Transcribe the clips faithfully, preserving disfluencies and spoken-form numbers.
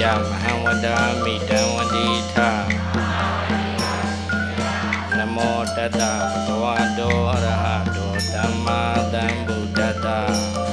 ยมหังวดามิตังวดิธานะโมตัสสะภะคะวะโตอะระหะโตสัมมาสัมพุทธัสสะ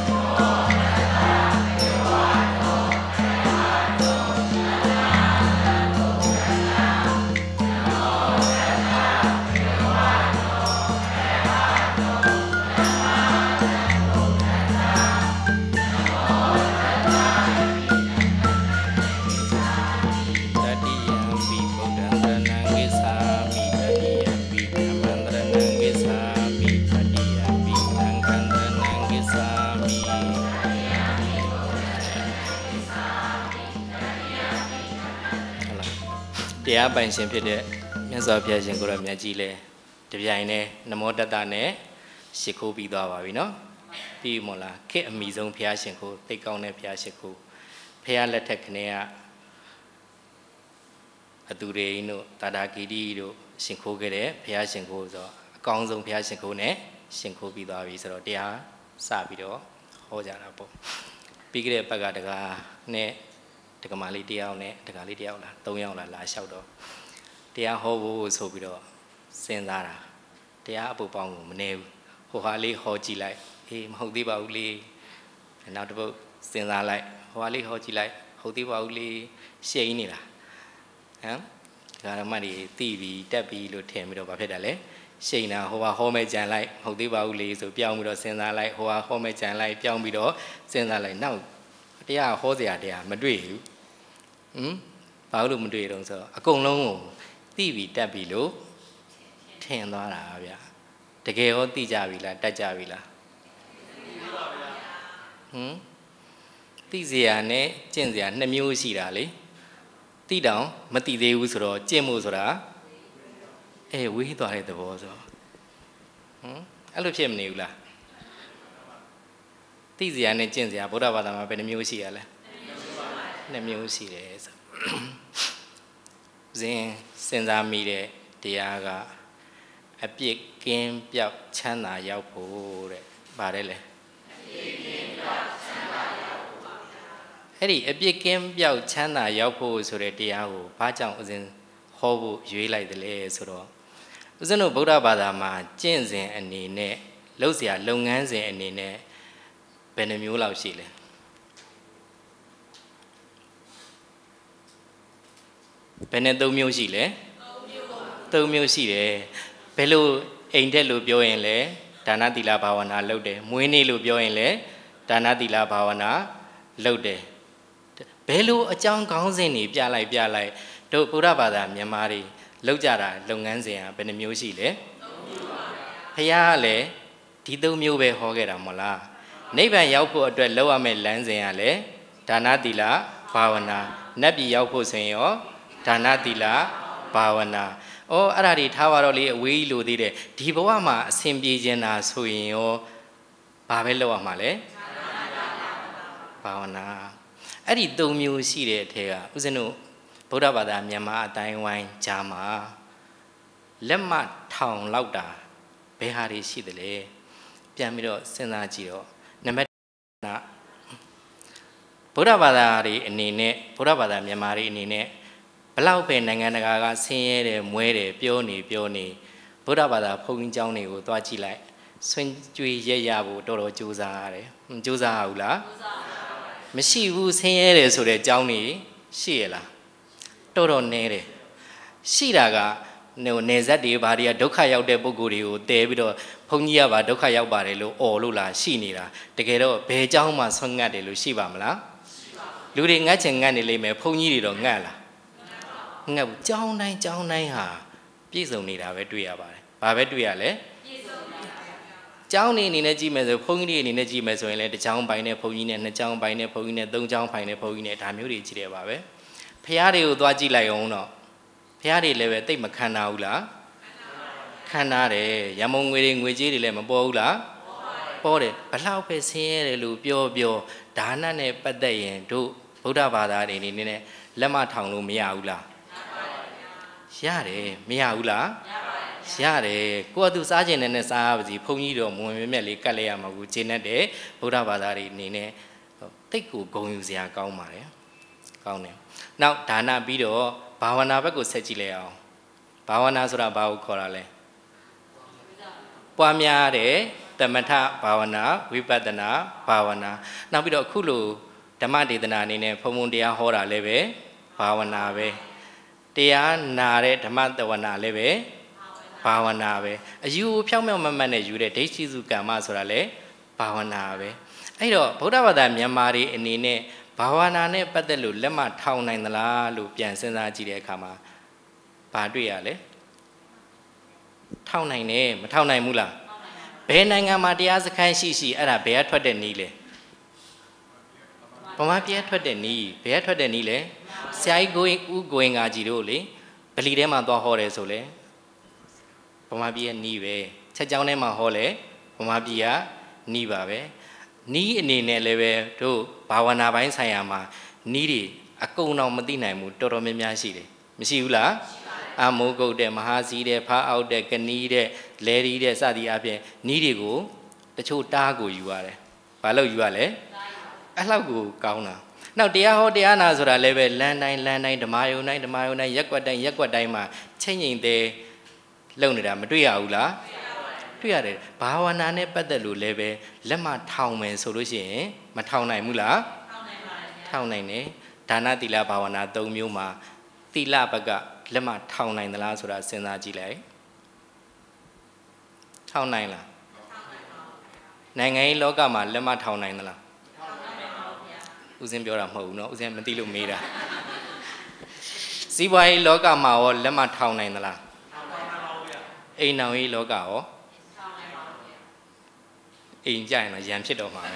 တရားပိုင်ရှင်ဖြစ်တဲ့မြတ်စွာဘုရားရှင်ကိုယ်တော်မြတ်ကြီးလဲတပြိုင်နဲ့နမောတတနဲ့ရှ िख ိုးပြီးသွားပါပြီနော်ပြီးမို့လားခေတ်အမိဆုံးဘုရားရှင်ကိုသိကောင်းတဲ့ဘုရားရှင်ကိုဘုရားလက်ထက်ခနဲ့ကအတူတွေတို့တာတာဂီတိတို့ရှင်ခိုးခဲ့တဲ့ဘုရားရှင်ကိုဆိုအကောင်းဆုံးဘုရားရှင်ကိုနဲ့ရှင်ခိုးပြီးသွားပြီဆိုတော့တရားစပြီးတော့ဟောကြတာပေါ့ပြီးခဲ့တဲ့ဘက်ကတကားနဲ့တက္ကမလေးတယောက်နဲ့တက္ကလေးတယောက်လားသုံးယောက်လားလာလျှောက်တော့တရားဟောဖို့ဆိုပြီးတော့စဉ်းစားတာတရားအပုပ်ပေါင်းကိုမနေဘူးဟိုဟာလေးဟောကြည့်လိုက်အေးမဟုတ်သေးပါဘူးလေနောက်တစ်ပုတ်စဉ်းစားလိုက်ဟိုဟာလေးဟောကြည့်လိုက်ဟုတ်သေးပါဘူးလေရှိနေလားဟမ်ဒါရမတွေသိပြီးတက်ပြီးလို့ထင်ပြီးတော့ဘာဖြစ်တယ်လဲရှိနေတာဟိုဟာဟောမဲ့ကြံလိုက်ဟုတ်သေးပါဘူးလေဆိုပြောင်းပြီးတော့စဉ်းစားလိုက်ဟိုဟာဟောမဲ့ကြံလိုက်ပြောင်းပြီးတော့စဉ်းစားလိုက်နောက်တရားဟောစရာတရားမတွေ့ဘူးဟမ်ဘာလို့မတွေ့တော့ဆိုတော့အကုန်လုံးကိုသိပြီးတက်ပြီးလို့ထင်သွားတာဗျတကယ်ဟောသိကြပြီလားတက်ကြပြီလားသိပါဗျာဟမ်သိစရာနဲ့ကျင့်စရာနှစ်မျိုးရှိတာလေသိတောင်မသိသေးဘူးဆိုတော့ကျင့်မှုဆိုတာအဲဝေးသွားတဲ့သဘောဆိုဟမ်အဲ့လိုဖြစ်မနေဘူးလားသိစရာနဲ့ကျင့်စရာဗုဒ္ဓဘာသာမှာဘယ်နှမျိုးရှိရလဲနှစ်မျိုးရှိတယ်ဆိုဇင်းစဉ်းစားမိတဲ့တရားကအပြစ်ကင်းပြောက်ချမ်းသာရောက်ဖို့တဲ့ပါတယ်လေအပြစ်ကင်းပြောက်ချမ်းသာရောက်ဖို့ပါဗျာအဲ့ဒီအပြစ်ကင်းပြောက်ချမ်းသာရောက်ဖို့ဆိုတဲ့တရားကိုဘာကြောင့်အစဉ်ဟောဖို့ရွေးလိုက်တယ်လဲဆိုတော့ဦးဇင်းတို့ဗုဒ္ဓဘာသာမှာကျင့်စဉ်အနေနဲ့လုပ်စရာလုပ်ငန်းစဉ်အနေနဲ့ဘယ်နှမျိုးလောက်ရှိလဲဘယ်နဲ့သုံးမျိုးရှိလဲသုံးမျိုးရှိတယ်ဘယ်လိုအိမ်တက်လို့ပြောရင်လဲဒါနသီလဘာဝနာလုပ်တယ်မွေးနေ့လို့ပြောရင်လဲဒါနသီလဘာဝနာလုပ်တယ်ဘယ်လိုအကြောင်းကောင်းစဉ်တွေပြလိုက်ပြလိုက်တို့ဗုဒ္ဓဘာသာမြန်မာတွေလောက်ကြတာလုပ်ငန်းစဉ်ကဘယ်နှမျိုးရှိလဲသုံးမျိုးပါဘုရားကလည်းဒီသုံးမျိုးပဲဟောခဲ့တာမဟုတ်လားနိဗ္ဗာန်ရောက်ဖို့အတွက်လောက်ရမယ့်လမ်းစဉ်ကလည်းဒါနသီလဘာဝနာနတ်ပြည်ရောက်ဖို့ဆိုရင်ရောဒါနသီလဘာဝနာအော်အဲ့ဒါတွေထားပါတော့လေအဝေးကြီးလို့သေးတယ်ဒီဘဝမှာအစဉ်ပြေခြင်းတာဆိုရင်ရောဘာပဲလုပ်ရမှာလဲဘာဝနာအဲ့ဒီသုံးမျိုးရှိတဲ့အထက်ကဦးဇင်းတို့ဗုဒ္ဓဘာသာမြန်မာအတိုင်းဝိုင်းဂျာမှာလက်မထောင်လောက်တာဘယ်ဟာတွေရှိသလဲပြန်ပြီးတော့စဉ်းစားကြည့်တော့နံပါတ်ဗုဒ္ဓဘာသာတွေအနေနဲ့ဗုဒ္ဓဘာသာမြန်မာတွေအနေနဲ့ဘလောက်ပဲနိုင်ငံတကာကဆင်းရဲတယ်မွဲတယ်ပြောနေပြောနေဗုဒ္ဓဘာသာဘုန်းကြီးကျောင်းတွေကိုသွားကြည့်လိုက်ဆွင်ကြွေရရဖို့တော်တော်ကြိုးစားရတယ်ကြိုးစားဘူးလားမရှိဘူးဆင်းရဲတယ်ဆိုတဲ့ကျောင်းတွေရှိရလားတော်တော်နည်းတယ်ရှိတာကနေဇက်တွေဘာတွေကဒုက္ခရောက်တဲ့ပုဂ္ဂိုလ်တွေကိုတဲပြီးတော့ဘုန်းကြီးကပါဒုက္ခရောက်ပါတယ်လို့អော်လို့လားရှိနေတာတကယ်တော့ဘယ်ကျောင်းမှဆွငတ်တယ်လို့ရှိပါမလားလူတွေငတ်ချင်ငတ်နေလိမ့်မယ်ဘုန်းကြီးတွေတော့ငတ်လားငတ်ဘူးကျောင်းတိုင်းကျောင်းတိုင်းဟာပြည့်စုံနေတာပဲတွေ့ရပါတယ်ဘာပဲတွေ့ရလဲပြည့်စုံနေတာကျောင်းနေအနေနဲ့ကြည့်မယ်ဆိုဘုန်းကြီးတွေအနေနဲ့ကြည့်မယ်ဆိုရင်လည်းတစ်ကျောင်းပိုင်းနဲ့ဘုန်းကြီးနဲ့နှစ်ကျောင်းပိုင်းနဲ့ဘုန်းကြီးနဲ့သုံးကျောင်းပိုင်းနဲ့ဘုန်းကြီးနဲ့ဒါမျိုးတွေကြည့်တယ်ပါပဲဖះတွေကိုသွားကြည့်လိုက်အောင်တော့ဖះတွေလည်းပဲတိတ်မခံနာဘူးလားခံနာတယ်ရမုံငွေတွေငွေကြေးတွေလည်းမပေါ်ဘူးလားပေါ်တယ်ဘလောက်ပဲဆင်းရဲတယ်လို့ပြောပြောဒါနနဲ့ပတ်သက်ရင်တို့ဗုဒ္ဓဘာသာတွေအနေနဲ့လက်မထောင်လို့မရဘူးလားရတယ်မရဘူးလားရတယ်ကိုယ့်အတူစားခြင်းနဲ့စားရပါစီဘုန်းကြီးတော်မဝင်မြက်လေးကတ်လိုက်ရမှာကိုကျင့်တတ်တယ်ဗုဒ္ဓဘာသာတွေအနေနဲ့တိတ်ကိုဂုဏ်ယူစရာကောင်းပါတယ်ကောင်းတယ်နောက်ဒါနပြီးတော့ဘာဝနာဘက်ကိုဆက်ကြည့်လိုက်အောင်ဘာဝနာဆိုတာဘာကိုခေါ်တာလဲပွားများတဲ့သမထဘာဝနာဝိပဿနာဘာဝနာနောက်ပြီးတော့အခုလိုဓမ္မဒေသနာအနေနဲ့ဘုံဘုံတရားဟောတာလည်းပဲဘာဝနာပဲတရားနာတဲ့ဓမ္မတဝနာလည်းပဲဘာဝနာပဲအယူဖြောင်းမြောက်မမှတ်နဲ့ယူတဲ့ဒိဋ္ဌိစုကမ္မဆိုတာလည်းဘာဝနာပဲအဲ့တော့ဗုဒ္ဓဘာသာမြန်မာတွေအနေနဲ့ဘာဝနာနဲ့ပတ်သက်လို့လက်မထောင်နိုင်သလားလို့ပြန်စဉ်းစားကြည့်တဲ့အခါမှာဘာတွေ့ရလဲထောင်နိုင်တယ်မထောင်နိုင်ဘူးလားဘယ်နိုင်ငံမှာတရားစခန်းရှိရှိအဲ့ဒါဘယ်ကထွက်တဲ့နည်းလဲဗမာပြည်ထွက်တဲ့နည်းဘယ်ကထွက်တဲ့နည်းလဲဆရာကြီးကိုဦးကိုင်ငါကြီးတို့လေဗလီထဲမှာသွားဟောတယ်ဆိုလေဗမာပြည်ရဲ့နည်းပဲချက်ကြောင်းထဲမှာဟောလေဗမာပြည်ကနည်းပါပဲနီးအနေနဲ့လည်းပဲတို့ဘာဝနာပိုင်းဆိုင်ရာမှာနီးတွေအကုန်တော့မသိနိုင်ဘူးတော်တော်များများရှိတယ်မရှိဘူးလားအမိုးကုတ်တဲ့မဟာစီးတဲ့ဖားအောက်တဲ့ကနီးတဲ့လဲရီးတဲ့စသည်အပြင်နီးတွေကိုတချို့တားကိုယူရတယ်ဘာလို့ယူရလဲအဲ့လောက်ကိုကောင်းတာနောက်တရားဟောတရားနာဆိုတာလည်းပဲလမ်းတိုင်းလမ်းတိုင်းဓမ္မယုံတိုင်းဓမ္မယုံတိုင်းရက်ကွက်တိုင်းရက်ကွက်တိုင်းမှာချိန်ငိမ့်တဲ့လုံနေတာမတွေ့ရဘူးလားတွေ့ရတယ်ဘာဝနာနဲ့ပတ်သက်လို့လည်းပဲလက်မထောင်မယ်ဆိုလို့ရှိရင်မထောင်နိုင်ဘူးလားထောင်နိုင်ပါတယ်ထောင်နိုင်တယ်ဒါနသီလဘာဝနာ၃မျိုးမှာသီလဘက်ကလက်မထောင်နိုင်သလားဆိုတာစဉ်းစားကြည့်လိုက်ထောင်နိုင်လားနိုင်ငံရေးလောကမှာလက်မထောင်နိုင်သလားထောင်နိုင်ပါဘူးဗျာဦးစင်းပြောတာမဟုတ်ဘူးเนาะဦးစင်းမသိလို့မေးတာစီးပွားရေးလောကမှာရောလက်မထောင်နိုင်သလားထောင်နိုင်ပါဘူးဗျာအိမ်တော်ရေးလောကရောအိမ်ကြရင်တော့ရံဖြစ်တော့မှာပဲ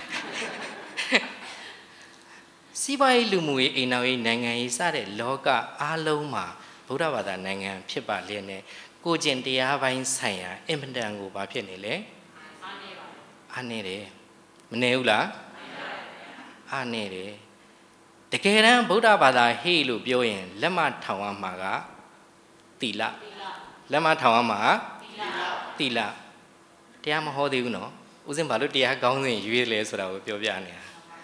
စီးပွားရေးလူမှုရေးအိမ်တော်ရေးနိုင်ငံရေးစတဲ့လောကအားလုံးမှာဗုဒ္ဓဘာသာနိုင်ငံဖြစ်ပါလျက်နဲ့ကိုကျင့်တရားပိုင်းဆိုင်ရာအင်မတန်ကိုဘာဖြစ်နေလဲအားနေတယ်မနေဘူးလားအားနေတယ်တကယ်တမ်းဗုဒ္ဓဘာသာဟေ့လို့ပြောရင်လက်မထောင်ရမှာကသီလလက်မထောင်ရမှာသီလတရားမဟောသေးဘူးနော်ဦးစင်းဘာလို့တရားကောင်းစဉ်ရွေးလဲဆိုတာကိုပြောပြနေတာ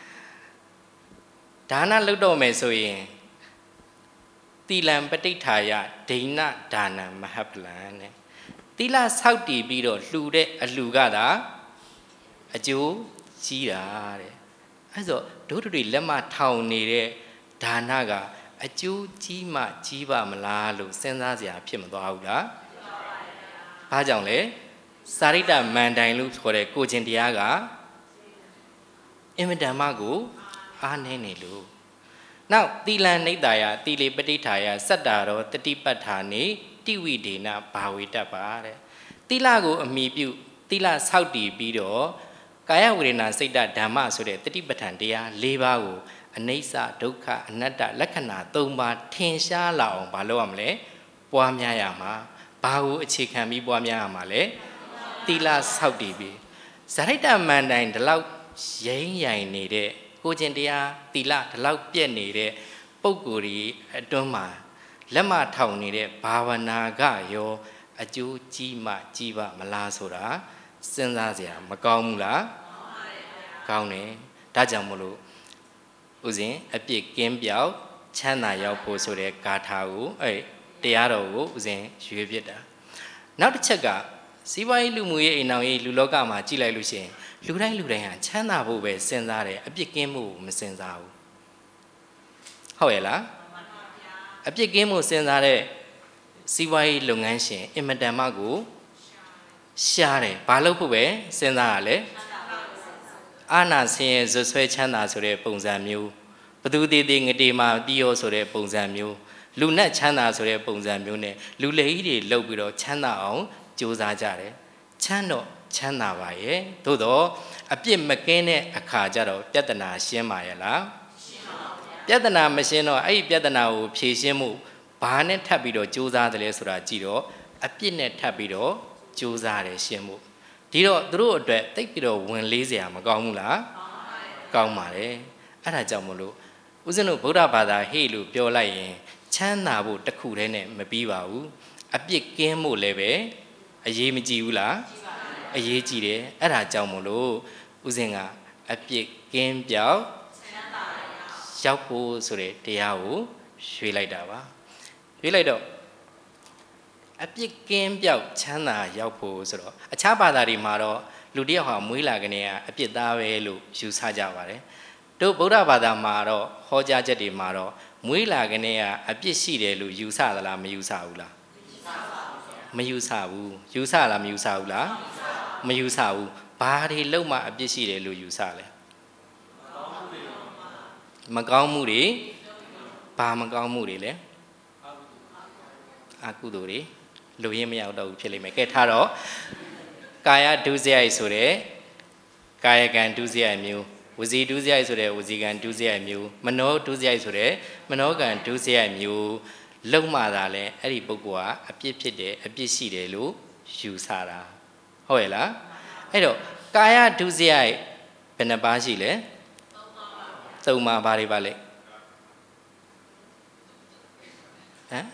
ဒါနလုပ်တော့မယ်ဆိုရင်သီလံပဋိဌာယဒိဏဒါနံမဟပလံတဲ့သီလဆောက်တည်ပြီးတော့လှူတဲ့အလှူကသာအကျိုးကြီးတာတဲ့အဲဆိုဒုဒ္ဓတွေလက်မထောင်နေတဲ့ဒါနကအကျိုးကြီးမှကြီးပါမလားလို့စဉ်းစားစရာဖြစ်မသွားဘူးလားဘာကြောင့်လဲစာရိတ္တမန်တိုင်လို့ခေါ်တဲ့ကိုကျင်တရားကအင်မတန်မှကိုအားနည်းနေလို့နောက်သီလံနိတ္တယာသီလေပဋိဌာယစတ္တာရောတတိပဋ္ဌာနေတိဝိဒေနဘာဝေတ္တပါတဲ့သီလကိုအမိပြုသီလဆောက်တည်ပြီးတော့ကာယဝေဒနာစိတ်ဓမ္မဆိုတဲ့တတိပဋ္ဌာန်တရား၄ပါးကိုအနိစ္စဒုက္ခအနတ္တလက္ခဏာ၃ပါးထင်ရှားလာအောင်မလုပ်ရမလဲပွားများရမှာဘာကိုအခြေခံပြီးပွားများရမှာလဲသီလဆောက်တည်ပြီးဇရိတ္တမန်တိုင်ဒီလောက်ရိမ့်ရိုင်နေတဲ့ကိုကျင်တရားသီလဒီလောက်ပြည့်နေတဲ့ပုံကိုယ်ကြီးအတွန်းမှာလက်မထောင်နေတဲ့ဘာဝနာကရောအကျိုးကြီးမှကြီးပါမလားဆိုတာစဉ်းစားစရာမကောင်းဘူးလားကောင်းတယ်ဒါကြောင့်မလို့ဦးဇင်းအပြစ်ကင်းပြောက်ချမ်းသာရောက်ဖို့ဆိုတဲ့ဂါထာကိုအဲတရားတော်ကိုဦးဇင်းရွေးပြစ်တာနောက်တစ်ချက်ကစီးပွားရေးလူမှုရေးအိမ်တော်ရေးလူလောကမှာကြည့်လိုက်လို့ရှိရင်လူတိုင်းလူတိုင်းဟာချမ်းသာဖို့ပဲစဉ်းစားတယ်အပြစ်ကင်းမှုကိုမစဉ်းစားဘူးဟုတ်ရဲ့လားအပြစ်ကင်းမှုစဉ်းစားတဲ့စီးပွားရေးလုပ်ငန်းရှင်အင်မတန်မှကိုရှားတယ်ဘာလို့ဖို့ပဲစဉ်းစားရလဲအာနာဆင်းရဲဇွတ်ဆွဲချမ်းသာဆိုတဲ့ပုံစံမျိုးဘသူသေးသေးငတေမာပြီးရောဆိုတဲ့ပုံစံမျိုးလူနဲ့ချမ်းသာဆိုတဲ့ပုံစံမျိုးနဲ့လူလေကြီးတွေလှုပ်ပြီးတော့ချမ်းသာအောင်ကြိုးစားကြတယ်ချမ်းတော့ချမ်းသာပါရဲ့သို့တော့အပြစ်မကင်းတဲ့အခါကျတော့ပြဿနာရှင်းပါရဲ့လားရှင်းပါဗျာပြဿနာမရှင်းတော့အဲ့ဒီပြဿနာကိုဖြေရှင်းမှုဘာနဲ့ထပ်ပြီးတော့ကြိုးစားတယ်လဲဆိုတာကြည့်တော့အပြစ်နဲ့ထပ်ပြီးတော့ကြိုးစားတယ်ရှင်းမှုဒီတော့သူတို့အတွက်တိတ်ပြီးတော့ဝင်လေးစရာမကောင်းဘူးလားကောင်းပါတယ်အဲ့ဒါကြောင့်မလို့ဦးဇင်းတို့ဗုဒ္ဓဘာသာဟေ့လို့ပြောလိုက်ရင်ချမ်းသာဖို့တခုတည်းနဲ့မပြီးပါဘူးအပြစ်ကင်းဖို့လည်းပဲအရေးမကြီးဘူးလားအရေးကြီးတယ်အဲ့ဒါကြောင့်မလို့ဦးဇင်းကအပြစ်ကင်းပြောက်ရောက်ဖို့ဆိုတဲ့တရားကိုရွေးလိုက်တာပါရွေးလိုက်တော့အပြစ်ကင်းပြောက်ချမ်းသာရောက်ဖို့ဆိုတော့အခြားဘာသာတွေမှာတော့လူတယောက်ဟာမွေးလာကနေကအပြစ်သားပဲလို့ယူဆကြပါတယ်တို့ဗုဒ္ဓဘာသာမှာတော့ဟောကြားချက်တွေမှာတော့မွေးလာကနေကအပြစ်ရှိတယ်လို့ယူဆသလားမယူဆဘူးလားမယူဆဘူးယူဆလားမယူဆဘူးလားမယူဆဘူးဘာတွေလုံးမအပြစ်ရှိတယ်လို့ယူဆလဲမကောင်းမှုတွေဘာမကောင်းမှုတွေလဲအကုသိုလ်တွေလူရင်းမရောက်တော့ဘူးဖြစ်လိမ့်မယ်ကဲထားတော့ကာယဒုစရိုက်ဆိုတဲ့ကာယကံဒုစရိုက်မျိုးဝစီဒုစရိုက်ဆိုတဲ့ဝစီကံဒုစရိုက်မျိုးမနောဒုစရိုက်ဆိုတဲ့မနောကံဒုစရိုက်မျိုးလုံမှသာလဲအဲ့ဒီပုဂ္ဂိုလ်ကအပြစ်ဖြစ်တယ်အပြစ်ရှိတယ်လို့ယူဆတာဟုတ်ရဲ့လားအဲ့တော့ကာယဒုစရိုက်ဘယ်နှပါးရှိလဲသုံးပါးဘာတွေပါလဲဟမ်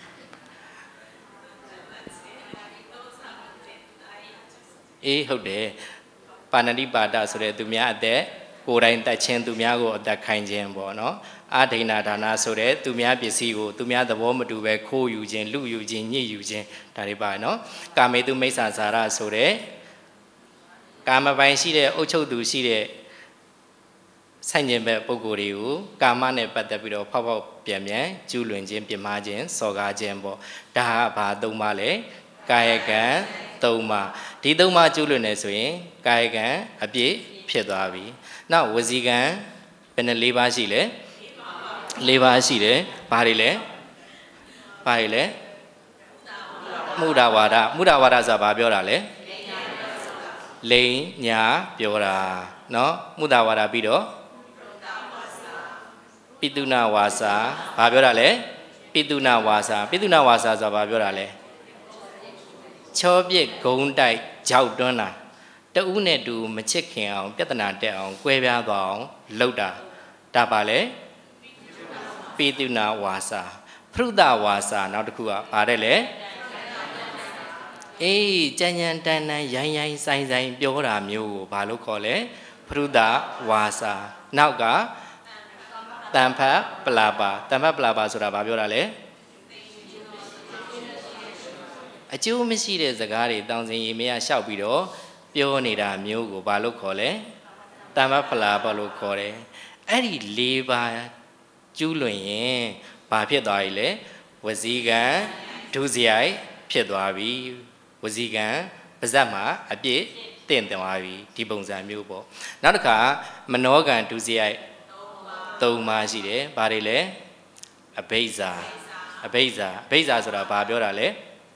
အေးဟုတ်တယ်ပါဏတိပါဒဆိုတဲ့သူများအသက်ကိုယ်တိုင်တတ်ခြင်းသူများကိုအသက်ခိုင်းခြင်းပေါ့နော်အာဒိဏဒါနဆိုတဲ့သူများပစ္စည်းကိုသူများသဘောမတူပဲခိုးယူခြင်းလူယူခြင်းညှစ်ယူခြင်းဒါတွေပါနော်ကာမေတုမိစ္ဆာဇာရဆိုတဲ့ကာမပိုင်ရှိတဲ့အုပ်ချုပ်သူရှိတဲ့ဆိုင်ကျင်ဘက်ပုဂ္ဂိုလ်တွေကိုကာမနဲ့ပတ်သက်ပြီးတော့ဖောက်ဖောက်ပြန်ပြန်ကျူးလွန်ခြင်းပြမာခြင်းစော်ကားခြင်းပေါ့ဒါဟာဘာသုံးပါလဲကာယကံသုံးပါဒီသုံးပါကျူးလွန်နေဆိုရင်ကာယကံအပြည့်ဖြစ်သွားပြီနောက်ဝစီကံဘယ်နှလေးပါးရှိလဲလေးပါးရှိတယ်ဘာတွေလဲဘာတွေလဲမုဒ္ဒဝါဒမုဒ္ဒဝါဒဆိုတာဘာပြောတာလဲလိန်ညာပြောတာเนาะမုဒ္ဒဝါဒပြီးတော့ပိတုနာဝါစာဘာပြောတာလဲပိတုနာဝါစာပိတုနာဝါစာဆိုတာဘာပြောတာလဲချောပြစ်ဂုံတိုက်ကြောက်တွန်းတာတဦးနဲ့တူမချစ်ခင်အောင်ပြဿနာတက်အောင်ကွဲပြားသွားအောင်လုပ်တာဒါပါလေပိတုနာဝါစာဖရုဒဝါစာနောက်တစ်ခုကဘာတဲ့လဲအေးကြမ်းကြမ်းတန်းတန်းရိုင်းရိုင်းဆိုင်ဆိုင်ပြောတာမျိုးကိုဘာလို့ခေါ်လဲဖရုဒဝါစာနောက်ကတန်ဖတ်ပလာပါတန်ဖတ်ပလာပါဆိုတာဘာပြောတာလဲအကျိုးမရှိတဲ့စကားတွေတောင်စင်ရေမရလျှောက်ပြီးတော့ပြောနေတာမျိုးကိုဘာလို့ခေါ်လဲတမ္ပဖလာဘာလို့ခေါ်တယ်အဲ့ဒီ၄ပါးကျူးလွန်ရင်ဘာဖြစ်သွားပြီလဲဝစီကံဒုစရိုက်ဖြစ်သွားပြီဝစီကံပါဇက်မှာအပြစ်တင့်သွားပြီဒီပုံစံမျိုးပေါ့နောက်တစ်ခါမနောကံဒုစရိုက်သုံးပါးရှိတယ်ဘာတွေလဲအဘိဇာအဘိဇာအဘိဇာဆိုတာဘာပြောတာလဲ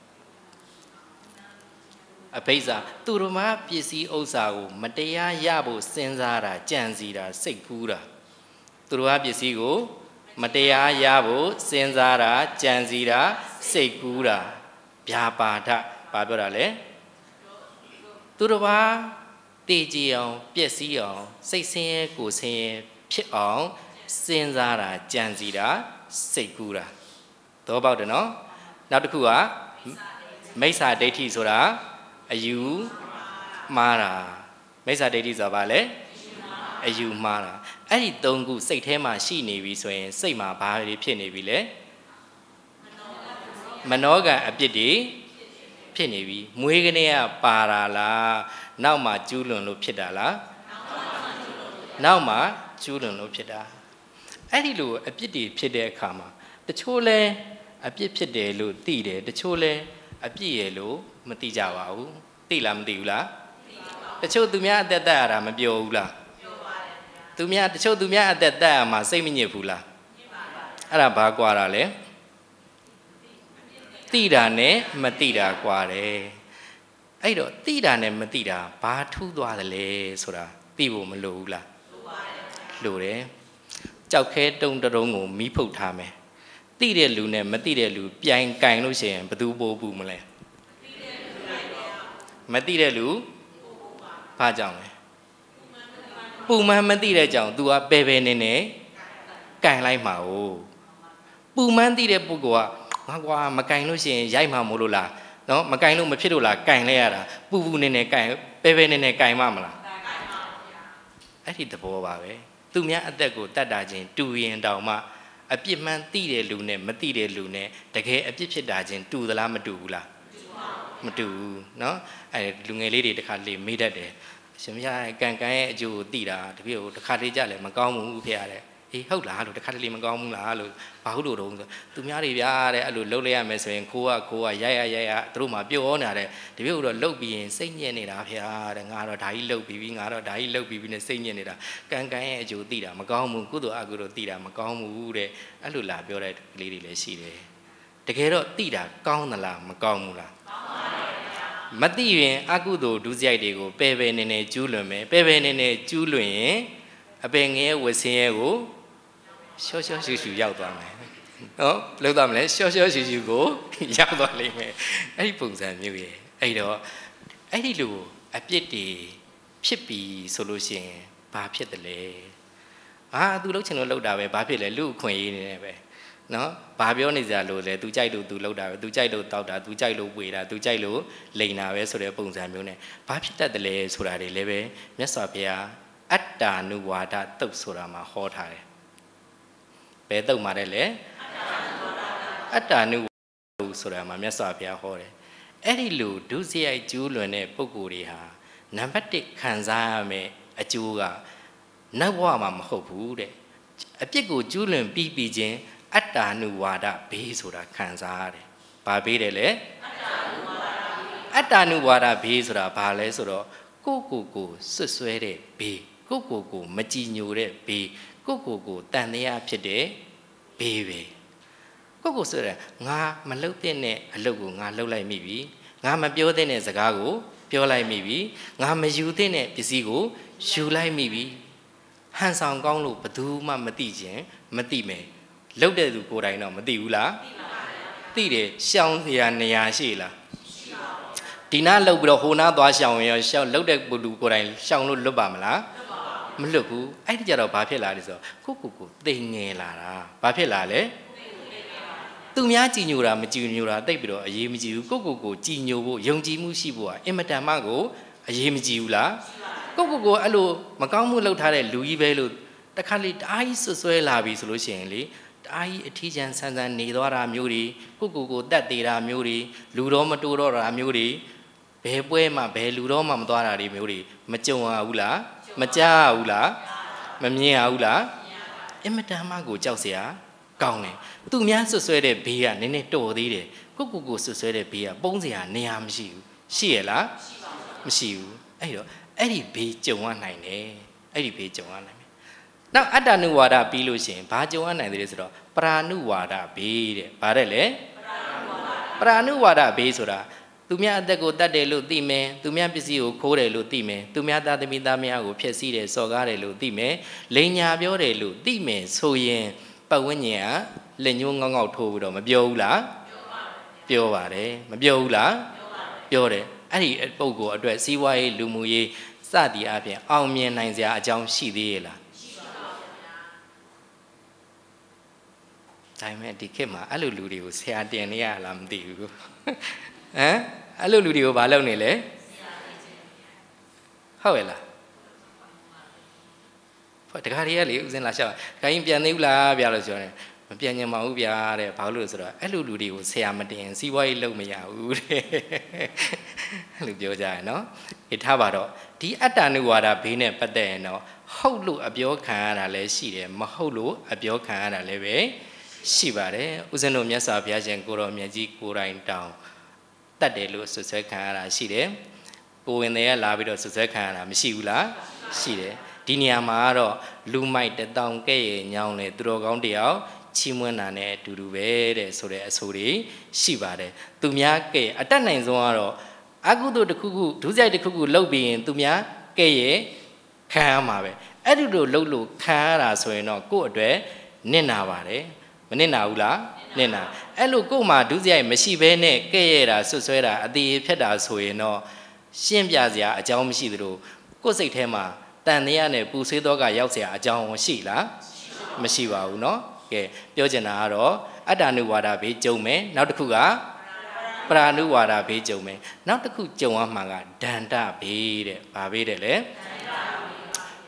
အဘိဇာသူတို့မှာပစ္စည်းဥစ္စာကိုမတရားရဖို့စဉ်းစားတာကြံစီတာစိတ်ကူးတာသူတို့ဟာပစ္စည်းကိုမတရားရဖို့စဉ်းစားတာကြံစီတာစိတ်ကူးတာဗျာပါဒဘာပြောတာလဲသူတို့ဟာတည်ကြည်အောင်ပျက်စီးအောင်စိတ်ဆင်းရဲကိုဆင်းရဲဖြစ်အောင်စဉ်းစားတာကြံစီတာစိတ်ကူးတာသဘောပေါက်တယ်နော်နောက်တစ်ခုကမိစ္ဆာဒိဋ္ဌိဆိုတာအယူမှားတာမိစ္ဆာဒိဋ္ဌိဆိုတာဘာလဲအယူမှားတာအဲ့ဒီသုံးခုစိတ်ထဲမှာရှိနေပြီဆိုရင်စိတ်မှာဘာတွေဖြစ်နေပြီလဲမနောကံအပြစ်တွေဖြစ်နေပြီမွေးကနေကပါတာလားနောက်မှကျူးလွန်လို့ဖြစ်တာလားနောက်မှကျူးလွန်လို့ဖြစ်တာအဲ့ဒီလိုအပြစ်တွေဖြစ်တဲ့အခါမှာတချို့လဲအပြစ်ဖြစ်တယ်လို့သိတယ်တချို့လဲအပြစ်ရလို့မသိကြပါဘူးသိလားမသိဘူးလားတချို့သူများအသက်သက်ရတာမပြောဘူးလားပြောပါတယ်သူများတချို့သူများအသက်သက်ရမှာစိတ်မညစ်ဘူးလားညစ်ပါပါအဲ့ဒါဘာကွာတာလဲသိတာနဲ့မသိတာကွာတယ်အဲ့တော့သိတာနဲ့မသိတာဘာထူးသွားတယ်လဲဆိုတာသိဖို့မလိုဘူးလားလိုပါတယ်လိုတယ်ကြောက်ခဲတုံတုံကိုမီးဖုတ်ထားမယ်သိတဲ့လူနဲ့မသိတဲ့လူပြိုင်ကင်လို့ရှိရင်ဘယ်သူပိုးဘူးမလဲမသိတဲ့လူဘာကြောင့်လဲပူမှန်းမသိတဲ့ကြောင့် तू ကပယ်ပယ်နေနေကင်လိုက်မှာ哦ပူမှန်းသိတဲ့ပုဂ္ဂိုလ်ကငါကွာမကင်လို့ရှိရင်ရိုက်မှာမို့လို့လားနော်မကင်လို့မဖြစ်လို့လားကင်လိုက်ရတာပူပူနေနေကင်ပယ်ပယ်နေနေကင်မှမလားအဲ့ဒီသဘောပါပဲသူများအသက်ကိုတတ်တာချင်းတူရင်တောင်မှအပြစ်မှန်သိတဲ့လူနဲ့မသိတဲ့လူနဲ့တကယ်အပြစ်ဖြစ်တာချင်းတူသလားမတူဘူးလားမတူဘူးเนาะအဲလူငယ်လေးတွေတခါလေမေးတတ်တယ်ရှင်မရကန်ကန်ရဲ့အကျိုးကိုသိတာတပည့်ကိုတခါတည်းကြလည်းမကောင်းဘူးဖေရတယ်အေးဟုတ်လားလို့တခါတလေမကောင်းဘူးလားလို့ဘာဟုတ်လို့တော့ဆိုသူများတွေဗျာတဲ့အဲ့လိုလှုပ်လိုက်ရမယ်ဆိုရင်ခိုးကခိုးကရိုက်ရရိုက်ရသူတို့မှပြောနေတာတဲ့တပည့်ကတော့လှုပ်ပြီးရင်စိတ်ညစ်နေတာဖေတဲ့ငါတော့ဒါကြီးလှုပ်ပြီးပြီးငါတော့ဒါကြီးလှုပ်ပြီးပြီးနဲ့စိတ်ညစ်နေတာကန်ကန်ရဲ့အကျိုးသိတာမကောင်းဘူးကုသိုလ်အကုသိုလ်သိတာမကောင်းဘူးတဲ့အဲ့လိုလာပြောတဲ့ကလေးတွေလည်းရှိတယ်တကယ်တော့သိတာကောင်းသလားမကောင်းဘူးလားကောင်းပါတယ်ဗျာမသိရင်အကုသိုလ်ဒုစရိုက်တွေကိုပယ်ပယ်နေနေကျူးလွန်မယ်ပယ်ပယ်နေနေကျူးလွန်ရင်အပင်ငယ်ဝဆင်းရဲကိုရှော့ရှော့ရှူရှူရောက်သွားမယ်နော်လောက်သွားမလဲရှော့ရှော့ရှူရှူကိုရောက်သွားလိမ့်မယ်အဲ့ဒီပုံစံမျိုးရဲ့အဲ့တော့အဲ့ဒီလိုအပြစ်တွေဖြစ်ပြီဆိုလို့ရှိရင်ဘာဖြစ်တယ်လဲအာသူလှုပ်ချင်လို့လှုပ်တာပဲဘာဖြစ်လဲလူအခွင့်အရေးနေတယ်ပဲနော်ဘာပြောနေကြလို့လဲသူကြိုက်လို့သူလှုပ်တာပဲသူကြိုက်လို့တောက်တာသူကြိုက်လို့ဝေတာသူကြိုက်လို့လိန်တာပဲဆိုတဲ့ပုံစံမျိုးနဲ့ဘာဖြစ်တတ်တယ်လဲဆိုတာတွေလည်းပဲမြတ်စွာဘုရားအတ္တ ानु ဝါဒတုတ်ဆိုတာမှာဟောထားတယ်ဘယ်တုတ်မှာလဲလေအတ္တ ानु ဆိုတာမှာမြတ်စွာဘုရားဟောတယ်အဲ့ဒီလိုဒုစရိုက်ကျူးလွန်တဲ့ပုဂ္ဂိုလ်တွေဟာနံပါတ်တစ်ခံစားရမယ်အကျိုးကနောက်ဘဝမှာမဟုတ်ဘူးတဲ့အပြစ်ကိုကျူးလွန်ပြီးပြီးချင်းအတ္တ ानु ဝါဒဘေးဆိုတာခံစားရတယ်ဘာဘေးတယ်လဲအတ္တ ानु ဝါဒဘေးဆိုတာဘာလဲဆိုတော့ကိုယ့်ကိုယ်ကိုဆွတ်ဆွဲတဲ့ဘေးကိုယ့်ကိုယ်ကိုမကြည်ညိုတဲ့ဘေးကိုယ့်ကိုယ်ကိုတန်တရားဖြစ်တဲ့ဘေးပဲကိုယ့်ကိုယ်ဆိုရငါမလှုပ်တဲ့အလုပ်ကိုငါလှုပ်လိုက်မိပြီငါမပြောတဲ့စကားကိုပြောလိုက်မိပြီငါမယူတဲ့ပစ္စည်းကိုယူလိုက်မိပြီဟန်ဆောင်ကောင်းလို့ဘယ်သူမှမသိခြင်းမသိမယ်လှုပ်တဲ့သူကိုယ်တိုင်တော့မသိဘူးလားသိတယ်ရှောင်းစရာနေရာရှိလားဒီနာလှုပ်ပြီးတော့ဟိုနာသွားရှောင်းရောရှောင်းလှုပ်တဲ့လူကိုယ်တိုင်ရှောင်းလို့လွတ်ပါမလားမလွတ်ဘူးအဲ့ဒီကြတော့ဘာဖြစ်လာလဲဆိုတော့ကိုကိုကိုတိမ်ငယ်လာတာဘာဖြစ်လာလဲသူများကြည်ညိုတာမကြည်ညိုတာတိတ်ပြီးတော့အရေးမကြီးဘူးကိုကိုကိုကြည်ညိုဖို့ယုံကြည်မှုရှိဖို့ကအင်မတန်မှကိုအရေးမကြီးဘူးလားကိုကိုကိုအဲ့လိုမကောင်းမှုလုပ်ထားတဲ့လူကြီးပဲလို့တခါလေတအားကြီးဆွဆွဲလာပြီဆိုလို့ရှိရင်လေတအားကြီးအထီးကျန်ဆန်းဆန်းနေသွားတာမျိုးတွေကိုကိုကိုတက်သေးတာမျိုးတွေလူတော်မတိုးတော့တာမျိုးတွေဘယ်ပွဲမှာဘယ်လူတော်မှမသွားတာတွေမျိုးတွေမကြုံရဘူးလားမကြားဘူးလားမမြင်ရဘူးလားအင်မတန်မှကိုကြောက်เสียကောင်းတယ်သူများဆွဆွဲတဲ့ဘေးကနည်းနည်းတော်သေးတယ်ကိုကိုကိုဆွဆွဲတဲ့ဘေးကပုံးเสียနေရာမရှိဘူးရှိရလားမရှိဘူးအဲ့တော့အဲ့ဒီဘေးကြုံရနိုင်တယ်အဲ့ဒီဘေးကြုံရနိုင်တယ်နောက်အတ္တ ानु ဝါဒပြီးလို့ရှိရင်ဘာကြုံရနိုင်တယ်ဆိုတော့ပရာဏုဝါဒဘေးတဲ့ဗါတဲ့လေပရာဏုဝါဒဘေးဆိုတာသူများအသက်ကိုတတ်တယ်လို့သိမယ်သူများပစ္စည်းကိုခိုးတယ်လို့သိမယ်သူများသားသမီးသားများကိုဖျက်ဆီးတယ်စော်ကားတယ်လို့သိမယ်လိန်ညာပြောတယ်လို့သိမယ်ဆိုရင်ပတ်ဝန်းကျင်ကလက်ညှိုးငေါက်ငေါက်ထိုးပြီးတော့မပြောဘူးလားပြောပါတယ်မပြောဘူးလားပြောတယ်အဲ့ဒီပုံကိုအတွက်စီးပွားရေးလူမှုရေးစသည်အပြင်အောင်မြင်နိုင်စရာအကြောင်းရှိသေးရဲ့လားရှိပါဘူးဗျာဒါပေမဲ့ဒီခေတ်မှာအဲ့လိုလူတွေကိုဆရာတင်နေရလားမသိဘူးဟမ်အဲ့လိုလူတွေကိုဘာလုပ်နေလဲဟုတ်ရဲ့လားတခါတည်းကလေဦးစင်းလာရှောက်ခိုင်းပြန်သေးဘူးလားဗျာလို့ဆိုရင်မပြန်ညင်ပါဘူးဗျာတဲ့ဘာလို့လဲဆိုတော့အဲ့လိုလူတွေကိုဆရာမတင်စီးပွားရေးလုပ်မရဘူးတဲ့အဲ့လိုပြောကြရနော်ဒီထားပါတော့ဒီအတ္တ ानु ဝါဒဘေးနဲ့ပတ်သက်ရင်တော့ဟုတ်လို့အပြောခံရတာလည်းရှိတယ်မဟုတ်လို့အပြောခံရတာလည်းပဲရှိပါတယ်ဦးဇင်းတို့မြတ်စွာဘုရားရှင်ကိုတော်မြတ်ကြီးကိုယ်တိုင်တောင်းတတ်တယ်လို့ဆွဆွဲခံရတာရှိတယ်ကိုဝင်တွေကလာပြီးတော့ဆွဆွဲခံရတာမရှိဘူးလားရှိတယ်ဒီနေရာမှာကတော့လူမိုက်တတောင်ကဲ့ရဲ့ညောင်းလေသူတော်ကောင်းတယောက်ချီးမွမ်းတာနဲ့အတူတူပဲတဲ့ဆိုတဲ့အဆိုတွေရှိပါတယ်သူများကဲ့အတတ်နိုင်ဆုံးကတော့အကုသိုလ်တစ်ခုခုဒုစရိုက်တစ်ခုခုလုပ်ပြီးရင်သူများကဲ့ရဲ့ခံရမှာပဲအဲ့ဒီလိုလုပ်လို့ခံရတာဆိုရင်တော့ကိုယ့်အတွက်နစ်နာပါတယ်မနစ်နာဘူးလားနစ်နာအဲ့လိုကို့မှာဒုစရိုက်မရှိဘဲနဲ့ကဲ့ရဲ့တာဆွဆွဲတာအသေးဖြတ်တာဆိုရင်တော့ရှင်းပြစရာအကြောင်းမရှိသလိုကိုယ့်စိတ်ထဲမှာတန်တရားနဲ့ပူဆွေးတော့ကရောက်เสียအကြောင်းရှိလားမရှိပါဘူးเนาะကဲပြောချင်တာကတော့အတ္တ ानु ဝါဒဘေးကြုံမယ်နောက်တစ်ခုကပရာဏုဝါဒဘေးကြုံမယ်နောက်တစ်ခုကြုံရမှာကဒန္တဘေးတဲ့ဘာဘေးတဲ့လဲဒ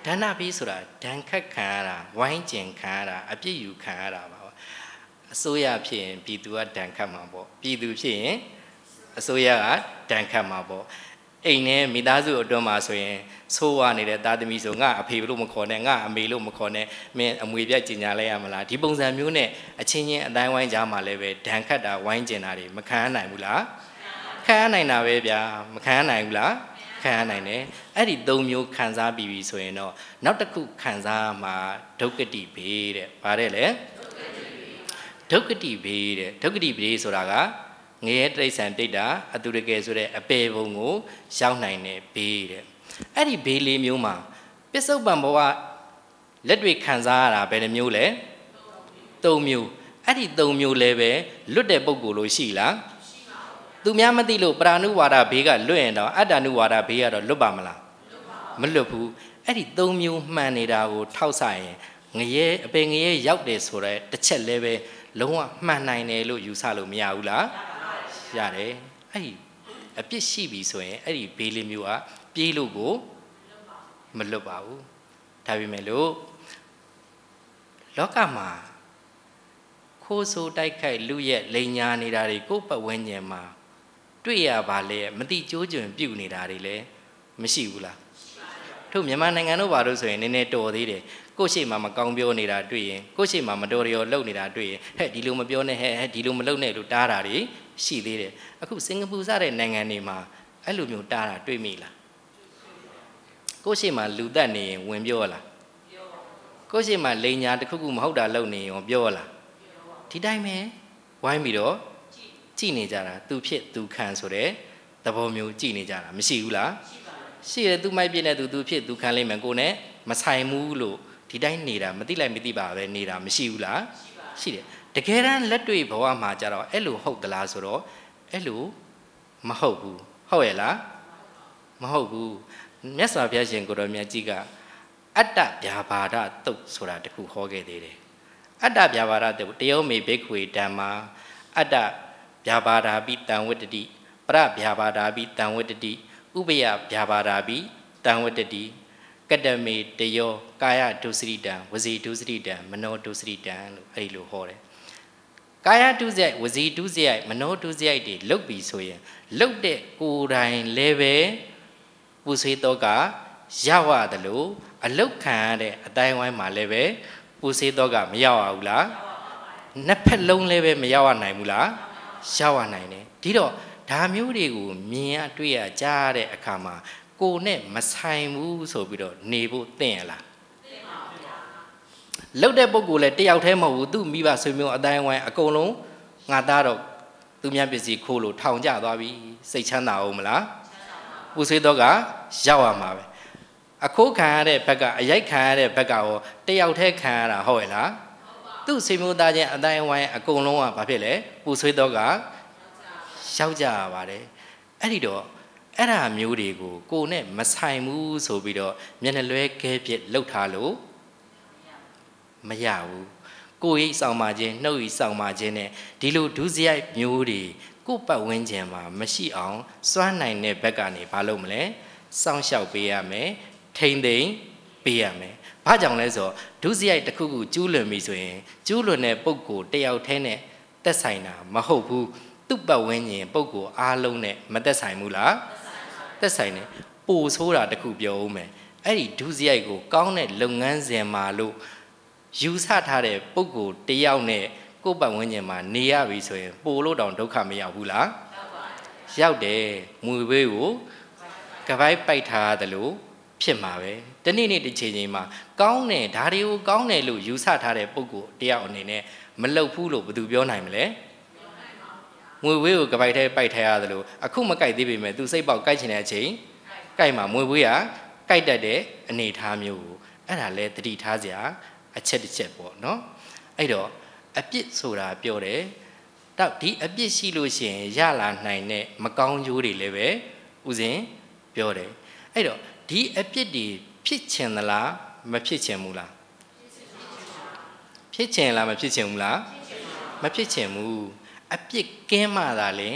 ဒါနပေးဆိုတာဒဏ်ခတ်ခံရတာဝိုင်းကျင်ခံရတာအပြစ်ယူခံရတာပါအစိုးရဖြစ်ရင်ပြည်သူကဒဏ်ခတ်မှာပေါ့ပြည်သူဖြစ်ရင်အစိုးရကဒဏ်ခတ်မှာပေါ့အိမ်နဲ့မိသားစုအတွင်းမှာဆိုရင်ဆိုးဝါနေတဲ့သားသမီးဆိုငါအဖေလို့မခေါ်နဲ့ငါအမေလို့မခေါ်နဲ့မင်းအမွေပြတ်ကျင်ညာလိုက်ရမလားဒီပုံစံမျိုးနဲ့အချင်းချင်းအတိုင်းဝိုင်းကြားမှာလည်းပဲဒဏ်ခတ်တာဝိုင်းကျင်တာတွေမခံနိုင်ဘူးလားခံနိုင်တာပဲဗျာမခံနိုင်ဘူးလားခံနိုင်တယ်အဲ့ဒီသုံးမျိုးခံစားပြီးပြီဆိုရင်တော့နောက်တစ်ခုခံစားမှာဒုက္ခတိဘေးတဲ့ဗါတဲ့လေဒုက္ခတိဘေးတဲ့ဒုက္ခတိဘေးဆိုတာကငရဲတိရစ္ဆာန်တိတ်တာအတူတကယ်ဆိုတဲ့အပေပုံကိုရောက်နိုင်တဲ့ဘေးတဲ့အဲ့ဒီဘေးလေးမျိုးမှာပစ္စုပန်ဘဝလက်တွေ့ခံစားရတာဘယ်နှမျိုးလဲသုံးမျိုးအဲ့ဒီသုံးမျိုးလည်းပဲလွတ်တဲ့ပုံကိုလို့ရှိလားသူများမသိလို့ပရာဏုဝါဒဘေးကလွတ်ရင်တော့အတ္တနုဝါဒဘေးကတော့လွတ်ပါမလားမလွတ်ဘူးအဲ့ဒီသုံးမျိုးမှန်နေတာကိုထောက်ဆိုင်ရင်ငရဲအပေငရဲရောက်တယ်ဆိုတော့တစ်ချက်လည်းပဲလုံးဝမှန်နိုင်တယ်လို့ယူဆလို့မရဘူးလားရတယ်အဲ့ဒီအပြစ်ရှိပြီဆိုရင်အဲ့ဒီဘေးလေးမျိုးကပြေးလို့ကိုမလွတ်ပါဘူးဒါပေမဲ့လို့လောကမှာခိုးဆိုးတိုက်ခိုက်လူရဲ့လိန်ညာနေတာတွေကိုယ့်ပတ်ဝန်းကျင်မှာတွေ့ရပါလေမတိကျိုးကျွံပြုတ်နေတာတွေလည်းမရှိဘူးလားတို့မြန်မာနိုင်ငံတို့ဘာလို့ဆိုရင်နည်းနည်းတော်သေးတယ်ကိုယ့်ရှိမှမကောင်းပြောနေတာတွေ့ရင်ကိုယ့်ရှိမှမတော်ရောလှုပ်နေတာတွေ့ရင်ဟဲ့ဒီလိုမပြောနဲ့ဟဲ့ဒီလိုမလုပ်နဲ့လို့တားတာတွေရှိသေးတယ်အခုစင်ကာပူစတဲ့နိုင်ငံတွေမှာအဲ့လိုမျိုးတားတာတွေ့မိလားကိုယ့်ရှိမှလူသက်နေရင်ဝင်ပြောလားကိုယ့်ရှိမှလိန်ညာတစ်ခုခုမဟုတ်တာလုပ်နေရင်ပြောလားဒီတိုင်းပဲဝိုင်းပြီးတော့ကြည်နေကြတာသူဖြစ်သူခံဆိုတဲ့သဘောမျိုးကြည်နေကြတာမရှိဘူးလားရှိတယ်သူမိုက်ပြည့်တဲ့သူသူဖြစ်သူခံလိမ့်မယ်ကိုနဲ့မဆိုင်ဘူးလို့ဒီတိုင်းနေတာမသိလိုက်မသိပါပဲနေတာမရှိဘူးလားရှိတယ်တကယ်တမ်းလက်တွေ့ဘဝမှာကြတော့အဲ့လိုဟုတ်သလားဆိုတော့အဲ့လိုမဟုတ်ဘူးဟုတ်ရဲ့လားမဟုတ်ဘူးမြတ်စွာဘုရားရှင်ကိုတော်မြတ်ကြီးကအတ္တဗျာပါဒတုတ်ဆိုတာတခုဟောခဲ့သေးတယ်အတ္တဗျာပါဒတုတ်တယောမေဘိက္ခွေဓမ္မာအတ္တဗျာပါဒာပိတံဝတ္တတိပရဗျာပါဒာပိတံဝတ္တတိဥပယဗျာပါဒာပိတံဝတ္တတိကတ္တမေတယောကာယဒုစရိတံဝစီဒုစရိတံမနောဒုစရိတံလို့အဲ့လိုဟောတယ်ကာယဒုစရိုက်ဝစီဒုစရိုက်မနောဒုစရိုက်တွေလုတ်ပြီးဆိုရင်လုတ်တဲ့ကိုယ်တိုင်လည်းပဲပူဆွေးတော့ကရရတယ်လို့အလုတ်ခံရတဲ့အတိုင်းဝိုင်းမှာလည်းပဲပူဆွေးတော့ကမရောက်အောင်လားနှစ်ဖက်လုံးလည်းပဲမရောက်နိုင်ဘူးလားရောက်နိုင်တယ်ဒီတော့ဒါမျိုးတွေကိုမြင်ရတွေ့ရကြားရတဲ့အခါမှာကိုနဲ့မဆိုင်ဘူးဆိုပြီးတော့နေဖို့သင့်ရလားသင့်ပါဗျာလှုပ်တဲ့ပုဂ္ဂိုလ်လည်းတယောက်တည်းမဟုတ်ဘူးသူ့မိဘဆွေမျိုးအတိုင်းဝိုင်းအကုန်လုံးငါသားတော့သူများပစ္စည်းခိုးလို့ထောင်ကျသွားပြီစိတ်ချမ်းသာအောင်မလားပူဆွေးတော့ကရောက်ရမှာပဲအခိုးခံရတဲ့ဘက်ကအရိုက်ခံရတဲ့ဘက်ကရောတယောက်တည်းခံရတာဟုတ်ရဲ့လားသူ့ဆွေမျိုးသားချင်းအတိုင်းဝိုင်းအကုန်လုံးကဘာဖြစ်လဲပူဆွေးတော့ကရောက်ကြရပါတယ်အဲ့ဒီတော့အဲ့ဒါမျိုးတွေကိုကိုနဲ့မဆိုင်ဘူးဆိုပြီးတော့မျက်နှာလွဲကဲပြစ်လှုပ်ထားလို့မရဘူးကိုရိပ်ဆောင်ပါခြင်းနှုတ်ရိပ်ဆောင်ပါခြင်းနဲ့ဒီလိုဒုစရိုက်မျိုးတွေကိုပတ်ဝန်းကျင်မှာမရှိအောင်စွမ်းနိုင်တဲ့ဘက်ကနေဘာလုပ်မလဲစောင့်ရှောက်ပေးရမယ်ထိမ့်သိမ့်ပေးရမယ်ဘာကြောင့်လဲဆိုတော့ဒုစရိုက်တစ်ခုခုကျူးလွန်ပြီဆိုရင်ကျူးလွန်တဲ့ပုံကိုတယောက်တည်းနဲ့သက်ဆိုင်တာမဟုတ်ဘူးသူ့ပတ်ဝန်းကျင်ပုံကိုအားလုံးနဲ့မသက်ဆိုင်ဘူးလားသက်ဆိုင်တယ်ပိုဆိုးတာတခုပြောဦးမယ်အဲ့ဒီဒုစရိုက်ကိုကောင်းတဲ့လုပ်ငန်းစဉ်မှာလို့ယူဆထားတဲ့ပုံကိုတယောက်နဲ့ကိုယ့်ပတ်ဝန်းကျင်မှာနေရပြီဆိုရင်ပိုလို့တောင်ဒုက္ခမရောက်ဘူးလားရောက်တယ်မွေဘေးကိုကပိုက်ပိုက်ထားရတယ်လို့ဖြစ်မှာပဲတနေ့နေ့တစ်ချိန်ချိန်မှာကောင်းတယ်ဒါတွေကိုကောင်းတယ်လို့ယူဆထားတဲ့ပုံကိုတယောက်အနေနဲ့မလုပ်ဘူးလို့ဘယ်သူပြောနိုင်မလဲမွေဝေးကိုကပိုက်ထဲပိုက်ထားရတယ်လို့အခုမကြိုက်သေးပေမဲ့သူစိတ်ပေါက်ကြိုက်ချင်တဲ့အချိန်ကြိုက်မှာမွေဝေးကကြိုက်တတ်တဲ့အနေအထားမျိုးကိုအဲ့ဒါလဲတတိထားစရာအချက်တစ်ချက်ပေါ့နော်အဲ့တော့အပြစ်ဆိုတာပြောတယ်တော့ဒီအပြစ်ရှိလို့ရှိရင်ရလာနိုင်တဲ့မကောင်းကျိုးတွေလည်းပဲဥစဉ်ပြောတယ်အဲ့တော့ဒီအပြစ်တွေဖြစ်ချင်သလားမဖြစ်ချင်ဘူးလားဖြစ်ချင်လားမဖြစ်ချင်ဘူးလားမဖြစ်ချင်ဘူးအပြစ်ကင်းမှသာလေ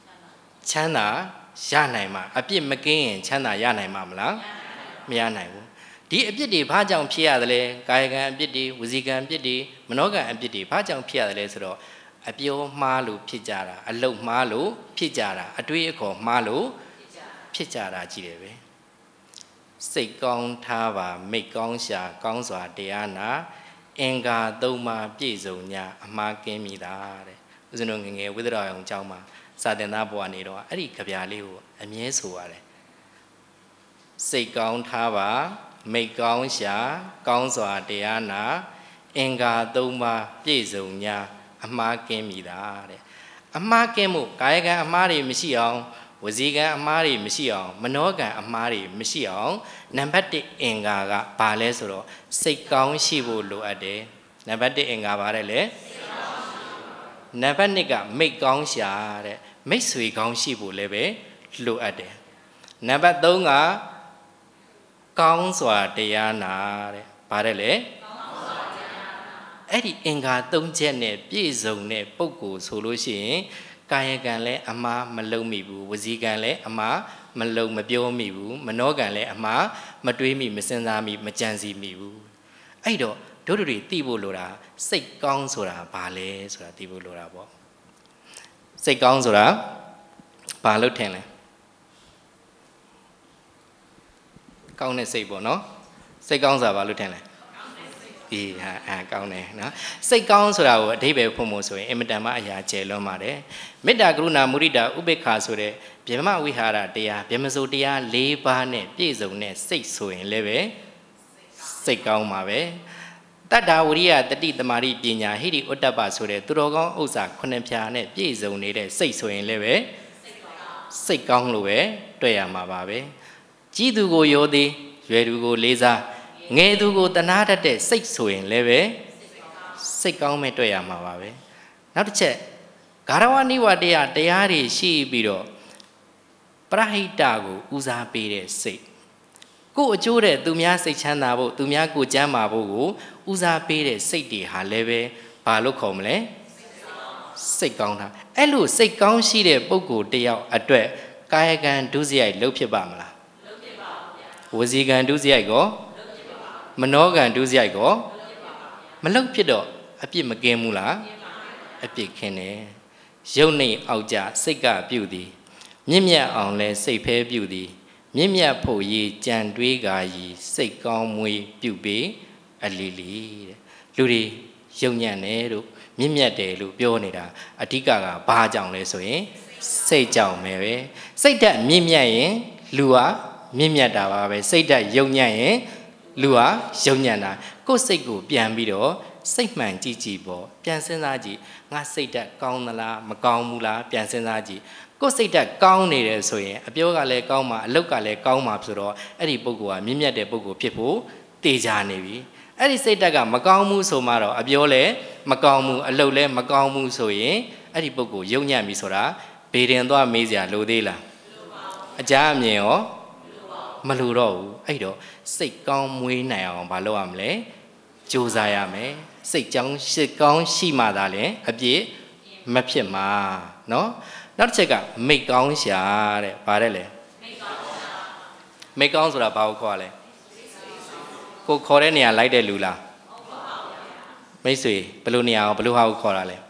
ချမ်းသာရနိုင်မှာအပြစ်မကင်းရင်ချမ်းသာရနိုင်မှာမလားမရနိုင်ဘူးဒီအပြစ်တွေဘာကြောင့်ဖြစ်ရတယ်လဲကာယကံအပြစ်တွေဝစီကံအပြစ်တွေမနောကံအပြစ်တွေဘာကြောင့်ဖြစ်ရတယ်လဲဆိုတော့အပြောမှားလို့ဖြစ်ကြတာအလုပ်မှားလို့ဖြစ်ကြတာအတွေးအခေါ်မှားလို့ဖြစ်ကြတာကြီးတယ်ပဲစိတ်ကောင်းထားပါမိတ်ကောင်းရှာကောင်းစွာတရားနာအင်္ဂါသုံးပါးပြည့်စုံညာအမှားကင်းမိတာတဲ့ဦးဇင်းတို့ငငယ်ဝိသရအောင်အကြောင်းမှာစာသင်သားဘဝနေတော့အဲ့ဒီကြပြလေးကိုအမြဲဆိုရတယ်စိတ်ကောင်းထားပါမိတ်ကောင်းရှာကောင်းစွာတရားနာအင်္ဂါသုံးပါးပြည့်စုံညာအမှားကင်းမိတာတဲ့အမှားကင်းမှုကာယကံအမှားတွေမရှိအောင်ဝစီကံအမှားတွေမရှိအောင်မနောကံအမှားတွေမရှိအောင်နံပါတ်တစ်အင်္ဂါကဘာလဲဆိုတော့စိတ်ကောင်းရှိဖို့လိုအပ်တယ်နံပါတ်တစ်အင်္ဂါဘာလဲလဲနံပါတ်နှစ်ကမိတ်ကောင်းရှာတဲ့မိတ်ဆွေကောင်းရှိဖို့လည်းပဲလိုအပ်တယ်နံပါတ်သုံးကကောင်းစွာတရားနာတဲ့ဘာလဲလဲအဲ့ဒီအင်္ဂါသုံးချက်နဲ့ပြည့်စုံတဲ့ပုဂ္ဂိုလ်ဆိုလို့ရှိရင်ကာယကံလည်းအမှားမလုံးမိဘူးဝစီကံလည်းအမှားမလုံးမပြောမိဘူးမနောကံလည်းအမှားမတွေးမိမစင်စားမိမကြံစီမိဘူးအဲ့တော့တို့တို့တွေသိဖို့လိုတာစိတ်ကောင်းဆိုတာဘာလဲဆိုတာသိဖို့လိုတာပေါ့စိတ်ကောင်းဆိုတာဘာလို့ထင်လဲကောင်းတဲ့စိတ်ပေါ့နော်စိတ်ကောင်းဆိုတာဘာလို့ထင်လဲဒီဟာအာကောင်းတယ်နော်စိတ်ကောင်းဆိုတာကိုအဓိပ္ပာယ်ဖွင့်ဖို့ဆိုရင်အင်မတန်မှအရာကျယ်လွန်းပါတယ်မေတ္တာကရုဏာမုဒိတာဥပေက္ခဆိုတဲ့ဗြဟ္မဝိဟာရတရားဗြဟ္မစိုးတရား၄ပါးနဲ့ပြည့်စုံတဲ့စိတ်ဆိုရင်လည်းပဲစိတ်ကောင်းပါပဲတတ္တာဝရိယတတိတမာရိပညာဟိရိဥတ္တပဆိုတဲ့သူတော်ကောင်းဥစ္စာခုနှစ်ဖြာနဲ့ပြည့်စုံနေတဲ့စိတ်ဆိုရင်လည်းပဲစိတ်ကောင်းလို့ပဲတွေ့ရမှာပါပဲကြီးသူကိုယောသည်ရွယ်သူကိုလေးစားငယ်သူကိုတနာတတ်တဲ့စိတ်ဆိုရင်လည်းပဲစိတ်ကောင်းမဲ့တွေ့ရမှာပါပဲနောက်တစ်ချက်ဂါရဝနိဝတ္တယတရားတွေရှိပြီးတော့ပရဟိတကိုဦးစားပေးတဲ့စိတ်ကိုယ်အကျိုးတဲ့သူများစိတ်ချမ်းသာဖို့သူများကိုကျမ်းမာဖို့ကိုဦးစားပေးတဲ့စိတ်တွေဟာလည်းပဲဘာလို့ခေါ်မလဲစိတ်ကောင်းတာအဲ့လိုစိတ်ကောင်းရှိတဲ့ပုဂ္ဂိုလ်တယောက်အတွက်ကာယကံဒုစရိုက်လုပ်ဖြစ်ပါမလားလုပ်ဖြစ်ပါဘူးဗျာဝစီကံဒုစရိုက်ကောမနောကံဒုစရိုက်ကောမလုပ်ဖြစ်တော့အပြစ်မကင်းဘူးလားအပြစ်ခင်းတယ်ရုပ်နှိမ်အောက်ကြစိတ်ကပြုတ်သည်မြင့်မြတ်အောင်လဲစိတ်ဖဲပြုတ်သည်မြင့်မြတ်ဖို့ရေးကြံတွေးကာယီစိတ်ကောင်းမွေးပြုတ်ပေအလီလီတဲ့လူတွေယုံညံ့တယ်လို့မြင့်မြတ်တယ်လို့ပြောနေတာအဓိကကဘာကြောင့်လဲဆိုရင်စိတ်ကြောင့်ပဲပဲစိတ်ဓာတ်မြင့်မြတ်ရင်လူဟာမြင့်မြတ်တာပါပဲစိတ်ဓာတ်ယုံညံ့ရင်လူဟာယုံညံ့တာကိုယ်စိတ်ကိုပြန်ပြီးတော့စိတ်မှန်ကြည့်ကြည့်ပေါ့ပြန်စဉ်းစားကြည့်ငါစိတ်ဓာတ်ကောင်းသလားမကောင်းဘူးလားပြန်စဉ်းစားကြည့်ကိုယ်စိတ်ဓာတ်ကောင်းနေတယ်ဆိုရင်အပြောကလည်းကောင်းမှာအလုပ်ကလည်းကောင်းမှာဆိုတော့အဲ့ဒီပုဂ္ဂိုလ်ကမြင့်မြတ်တဲ့ပုဂ္ဂိုလ်ဖြစ်ဖို့တေချာနေပြီအဲ့ဒီစိတ်ဓာတ်ကမကောင်းဘူးဆိုမှတော့အပြောလည်းမကောင်းဘူးအလုပ်လည်းမကောင်းဘူးဆိုရင်အဲ့ဒီပုဂ္ဂိုလ်ယုံညံ့ပြီဆိုတာဘေးရင်သွားမေးစရာလိုသေးလားအကြအမြင်ရောမလိုတော့ဘူးအဲ့တော့စိတ်ကောင်းမွေးနိုင်အောင်မလုပ်ရမလဲကြိုးစားရမယ်စိတ်ကြောင်းစိတ်ကောင်းရှိမှသာလေအပြည့်မဖြစ်မှာနော်နောက်တစ်ချက်ကမိတ်ကောင်းရှာတဲ့ဗါတဲ့လေမိတ်ကောင်းရှာမိတ်ကောင်းဆိုတာဘာကိုခေါ်ရလဲကိုခေါ်တဲ့နေရာလိုက်တဲ့လူလားဟုတ်ပါဘူးမိတ်ဆွေဘယ်လိုနေရာဘယ်လိုဟာကိုခေါ်တာလဲ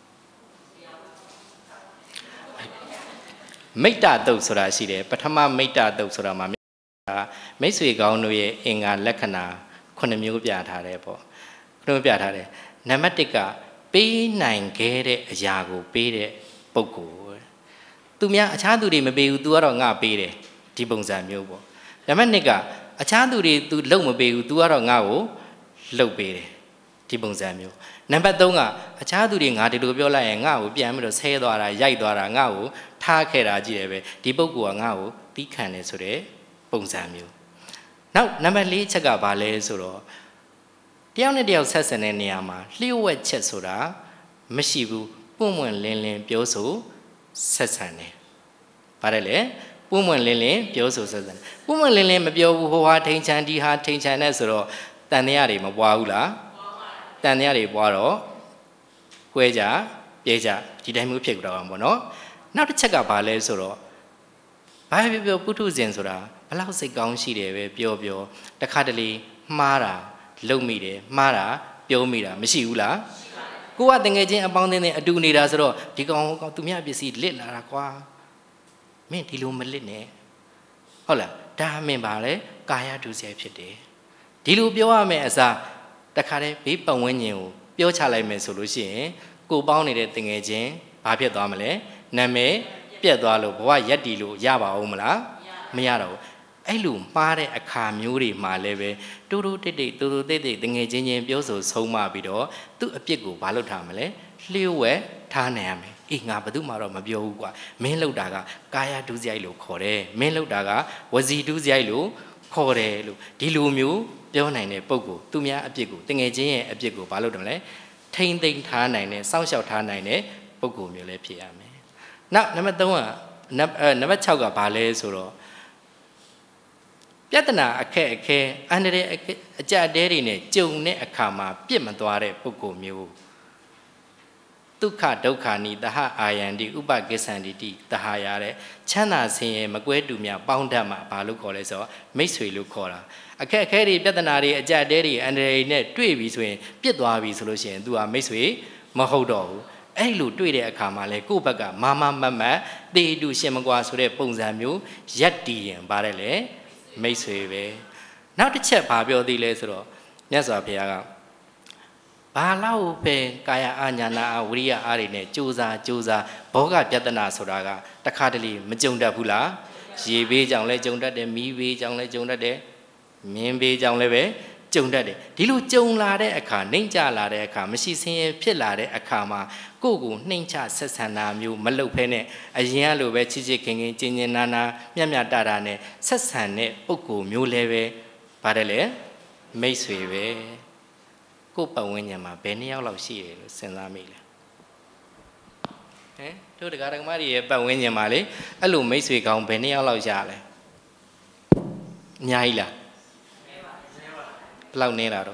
မိတ္တတုတ်ဆိုတာရှိတယ်ပထမမိတ္တတုတ်ဆိုတာမှာမိတ်ဆွေကောင်းတို့ရဲ့အင်္ဂါလက္ခဏာခုနှစ်မျိုးပြထားတယ်ပေါ့ခုနှစ်မျိုးပြထားတယ်နံပါတ်တစ်ကပေးနိုင်ခဲ့တဲ့အရာကိုပေးတဲ့ပုဂ္ဂိုလ်သူများအခြားသူတွေမပေးဘူး तू ကတော့ငါပေးတယ်ဒီပုံစံမျိုးပေါ့နံပါတ်နှစ်ကအခြားသူတွေ तू လုံမပေးဘူး तू ကတော့ငါ့ကိုလှုပ်ပေးတယ်ဒီပုံစံမျိုးနံပါတ်သုံးကအခြားသူတွေငါဒီလိုပြောလိုက်ရင်ငါ့ကိုပြန်ပြီးတော့ဆဲသွားတာရိုက်သွားတာငါ့ကိုထားခဲ့တာကြည့်တယ်ပဲဒီပုဂ္ဂိုလ်ကငါ့ကိုတီးခံတယ်ဆိုတဲ့ပုံစံမျိုးနောက်နံပါတ်လေးချက်ကဘာလဲဆိုတော့တယောက်နဲ့တယောက်ဆက်ဆံတဲ့နေရာမှာလျှို့ဝှက်ချက်ဆိုတာမရှိဘူးပွင့်ပွင့်လင်းလင်းပြောဆိုဆက်ဆံတယ်ဗါတယ်လေပွင့်ပွင့်လင်းလင်းပြောဆိုဆက်ဆံတယ်ပွင့်ပွင့်လင်းလင်းမပြောဘူးဟိုဟာထိန်ချန်ဒီဟာထိန်ချန်နဲ့ဆိုတော့တန်တရားတွေမပွားဘူးလားတန်တရားတွေပွားတော့ကွဲကြပြဲကြဒီတိုင်းမျိုးဖြစ်ကြတော့အောင်ပေါ့နော်နောက်တစ်ချက်ကဘာလဲဆိုတော့ဘာပြောပြောပုထုဇဉ်ဆိုတာဘလောက်စိတ်ကောင်းရှိတယ်ပဲပြောပြောတခါတလေမှားတာလုံမိတယ်မှားတာပြောမိတာမရှိဘူးလားကိုကတငယ်ချင်းအပေါင်းအသင်းနဲ့အတူနေတာဆိုတော့ဒီကောင်ကောင်သူများပစ္စည်းလစ်လာတာကွာမင်းဒီလိုမလစ်နဲ့ဟုတ်လားဒါမင်းပါလေကာယဒုစရိုက်ဖြစ်တယ်ဒီလိုပြောရမယ်အစားတခါတည်းဘေးပတ်ဝန်းကျင်ကိုပြောချလိုက်မယ်ဆိုလို့ရှိရင်ကိုပေါင်းနေတဲ့တငယ်ချင်းဘာဖြစ်သွားမလဲနာမည်ပြတ်သွားလို့ဘဝရက်တီလို့ရပါဦးမလားမရတော့ဘူးအဲ့လိုမှားတဲ့အခါမျိုးတွေမှာလည်းပဲတူတူတိတ်တိတ်တူတူတိတ်တိတ်တငယ်ချင်းချင်းပြောဆိုဆုံးမပြီးတော့သူ့အပြစ်ကိုဘာလုပ်ထားမလဲလျှို့ဝှက်ထားနိုင်ရမယ်အေးငါဘယ်သူမှတော့မပြောဘူးကွာမင်းလောက်တာကကာယဒုစရိုက်လို့ခေါ်တယ်မင်းလောက်တာကဝစီဒုစရိုက်လို့ခေါ်တယ်လို့ဒီလိုမျိုးပြောနိုင်တဲ့ပုံကိုသူများအပြစ်ကိုတငယ်ချင်းရဲ့အပြစ်ကိုဘာလုပ်တယ်မလဲထိမ့်သိမ့်ထားနိုင်တဲ့စောင့်ရှောက်ထားနိုင်တဲ့ပုံကိုမျိုးလည်းဖြစ်ရမယ်နောက်နံပါတ်သုံးကနံပါတ်ခြောက်ကဘာလဲဆိုတော့ပြဿနာအခက်အခဲအန္တရာယ်အကြအတဲတွေနဲ့ကြုံတဲ့အခါမှာပြစ်မသွားတဲ့ပုဂ္ဂိုလ်မျိုးဒုက္ခဒုက္ခနိတဟအာယန္တိဥပကိစ္ဆန္တိတိတဟာရတဲ့ချမ်းသာဆင်းရဲမကွဲတူမြပေါင်းတတ်မှာဘာလို့ခေါ်လဲဆိုတော့မိတ်ဆွေလို့ခေါ်တာအခက်အခဲတွေပြဿနာတွေအကြအတဲတွေအန္တရာယ်နဲ့တွေ့ပြီဆိုရင်ပြစ်သွားပြီဆိုလို့ရှိရင် तू ဟာမိတ်ဆွေမဟုတ်တော့ဘူးအဲ့လိုတွေ့တဲ့အခါမှာလဲကိုယ့်ဘက်ကမာမမတ်မတ်တေတူရှင်မကွာဆိုတဲ့ပုံစံမျိုးရက်တီးရင်ပါတယ်လေမိတ်ဆွေပဲနောက်တစ်ချက်ဘာပြောသေးလဲဆိုတော့မြတ်စွာဘုရားကဘာလို့ပဲကာယအာညာနာဝိရိယအားတွေနဲ့ကြိုးစားကြိုးစားဘောဂပြဿနာဆိုတာကတခါတလေမကြုံတတ်ဘူးလားရေဘေးကြောင့်လဲကြုံတတ်တယ်မီးဘေးကြောင့်လဲကြုံတတ်တယ်မင်းဘေးကြောင့်လဲပဲကြုံတတ်တယ်ဒီလိုကြုံလာတဲ့အခါနှိမ့်ချလာတဲ့အခါမရှိဆင်းရဲဖြစ်လာတဲ့အခါမှာကိုယ့်ကိုနှိမ့်ချဆက်ဆံတာမျိုးမလုပ်ဖဲနဲ့အရင်ကလိုပဲချစ်ချစ်ခင်ခင်ကျင်ကျင်နာနာမြတ်မြတ်တာတာနဲ့ဆက်ဆံတဲ့ပုဂ္ဂိုလ်မျိုးလည်းပဲပါတယ်လေမိတ်ဆွေပဲကိုယ့်ပတ်ဝန်းကျင်မှာဘယ်နှစ်ယောက်လောက်ရှိရလို့စဉ်းစားမိလဲဟမ်တို့တရားဓမ္မတွေရဲ့ပတ်ဝန်းကျင်မှာလေအဲ့လိုမိတ်ဆွေကောင်းဘယ်နှစ်ယောက်လောက်ရလဲအများကြီးလားဘယ်လောက်နေလာတော့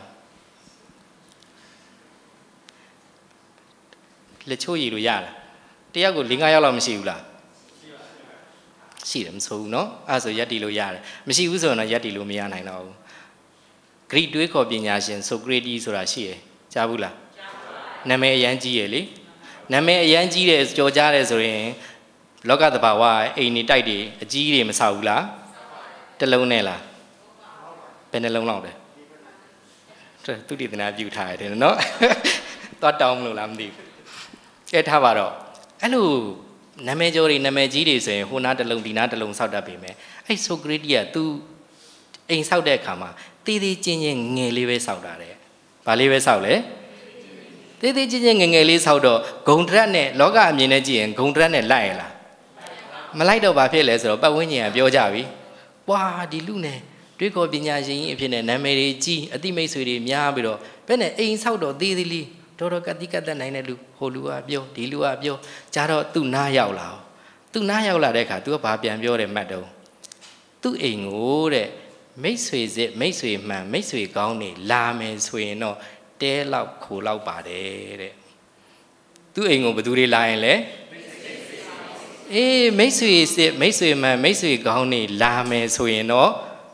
လက်ချိုးရည်လို့ရလားတယောက်ကို၄-၅ယောက်လောက်မရှိဘူးလားရှိတယ်မဆိုဘူးเนาะအဲ့ဆိုရက်တီလို့ရတယ်မရှိဘူးဆိုတော့ရက်တီလို့မရနိုင်တော့ဘူးဂရိတွေးခေါ်ပညာရှင်ဆိုကရေတီဆိုတာရှိရယ်ကြားဘူးလားကြားပါဘူးနာမည်အရန်ကြီးရယ်လေနာမည်အရန်ကြီးတယ်ကြော်ကြားတယ်ဆိုရင်လောကသဘာဝအိမ်နေတိုက်တွေအကြီးတွေမဆောက်ဘူးလားတစ်လုံးနဲ့လားဘယ်နှလုံးလောက်လဲသူတည်တနာပြုထားရတယ်เนาะသွားတောင်းမလို့လားမသိဘူးအဲထားပါတော့အဲ့လိုနာမည်ကျော်တွေနာမည်ကြီးတွေဆိုရင်ဟိုနားတစ်လုံးဒီနားတစ်လုံးဆောက်တတ်ပြီမယ်အဲ့ဆိုကရေတီက तू အိမ်ဆောက်တဲ့အခါမှာတေးသေးချင်းချင်းငယ်လေးပဲဆောက်တာတဲ့ဘာလေးပဲဆောက်လဲတေးသေးချင်းချင်းငယ်ငယ်လေးဆောက်တော့ဂုံတရက်နဲ့လောကအမြင်နဲ့ကြည့်ရင်ဂုံတရက်နဲ့လိုက်ရလားမလိုက်တော့ဘာဖြစ်လဲဆိုတော့ပတ်ဝန်းကျင်ကပြောကြပြီဝါဒီလူနဲ့တွေးခေါ်ပညာရှင်ကြီးအဖြစ်နဲ့နာမည်တွေကြီးအတိမိတ်ဆွေတွေများပြီးတော့ဘယ်နဲ့အိမ်ဆောက်တော့သေးသေးလေးတော်တော်ကတိကတ်တဲ့နိုင်တဲ့လူဟိုလူကပြောဒီလူကပြောကြားတော့သူ့နားရောက်လာသူ့နားရောက်လာတဲ့အခါ तू ကဘာပြန်ပြောတယ်မှတ်တော့သူ့အိမ်ကိုတဲ့မိတ်ဆွေစစ်မိတ်ဆွေမှန်မိတ်ဆွေကောင်းနေလာမယ်ဆိုရင်တော့တဲလောက်ခိုလောက်ပါတယ်တဲ့သူ့အိမ်ကိုဘယ်သူတွေလာရင်လဲအေးမိတ်ဆွေစစ်မိတ်ဆွေမှန်မိတ်ဆွေကောင်းနေလာမယ်ဆိုရင်တော့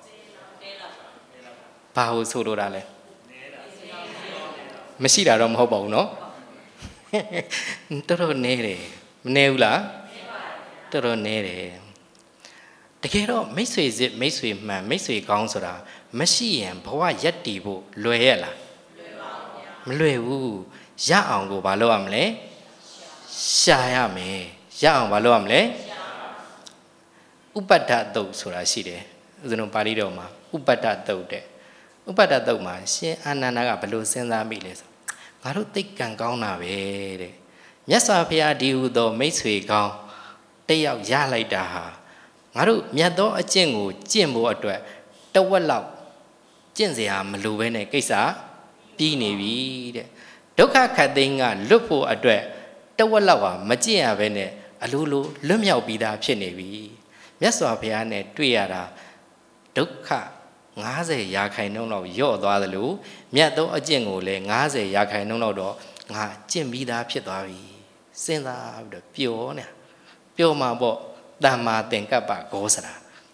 ဘာလို့ဆိုလိုတာလဲမရှိတာတော့မဟုတ်ပါဘူးเนาะတော်တော်နဲတယ်မနဲဘူးလားတော်တော်နဲတယ်တကယ်တော့မိတ်ဆွေစစ်မိတ်ဆွေမှန်မိတ်ဆွေကောင်းဆိုတာမရှိရင်ဘဝရက်တည်ဖို့လွယ်ရဲ့လားမလွယ်ဘူးရအောင်ကိုဘာလုပ်ရမလဲရှာရမယ်ရအောင်ဘာလုပ်ရမလဲဥပတ္တတုတ်ဆိုတာရှိတယ်ဥစဉ်ပါဠိတော်မှာဥပတ္တတုတ်တဲ့ဥပတ္တတုတ်မှာရှင်အာနန္ဒာကဘယ်လိုစဉ်းစားမိလဲဆိုငါတို့သိကံကောင်းတာပဲတဲ့မြတ်စွာဘုရားဒီဟုသောမိတ်ဆွေကောင်းတယောက်ရလိုက်တာဟာငါတို့မြတ်သောအကျင့်ကိုကျင့်ဖို့အတွက်တဝက်လောက်ကျင့်เสียမလိုဘဲနဲ့ကိစ္စပြီးနေပြီတဲ့ဒုက္ခခတ်သိမ်းကလွတ်ဖို့အတွက်တဝက်လောက်ဟာမကျင့်ရဘဲနဲ့အလိုလိုလွတ်မြောက်ပြီးသားဖြစ်နေပြီမြတ်စွာဘုရားနဲ့တွေ့ရတာဒုက္ခ၅၀ရာခိုင်နှုန်းလောက်ညော့သွားသလိုမြတ်သောအကျင့်ကိုလည်း၅၀ရာခိုင်နှုန်းလောက်တော့ငါကျင့်ပြီးသားဖြစ်သွားပြီစဉ်းစားပြီးတော့ပျော်နေပျော်မှာပေါ့တမ္မာသင်္ကပ္ပဂောစရာ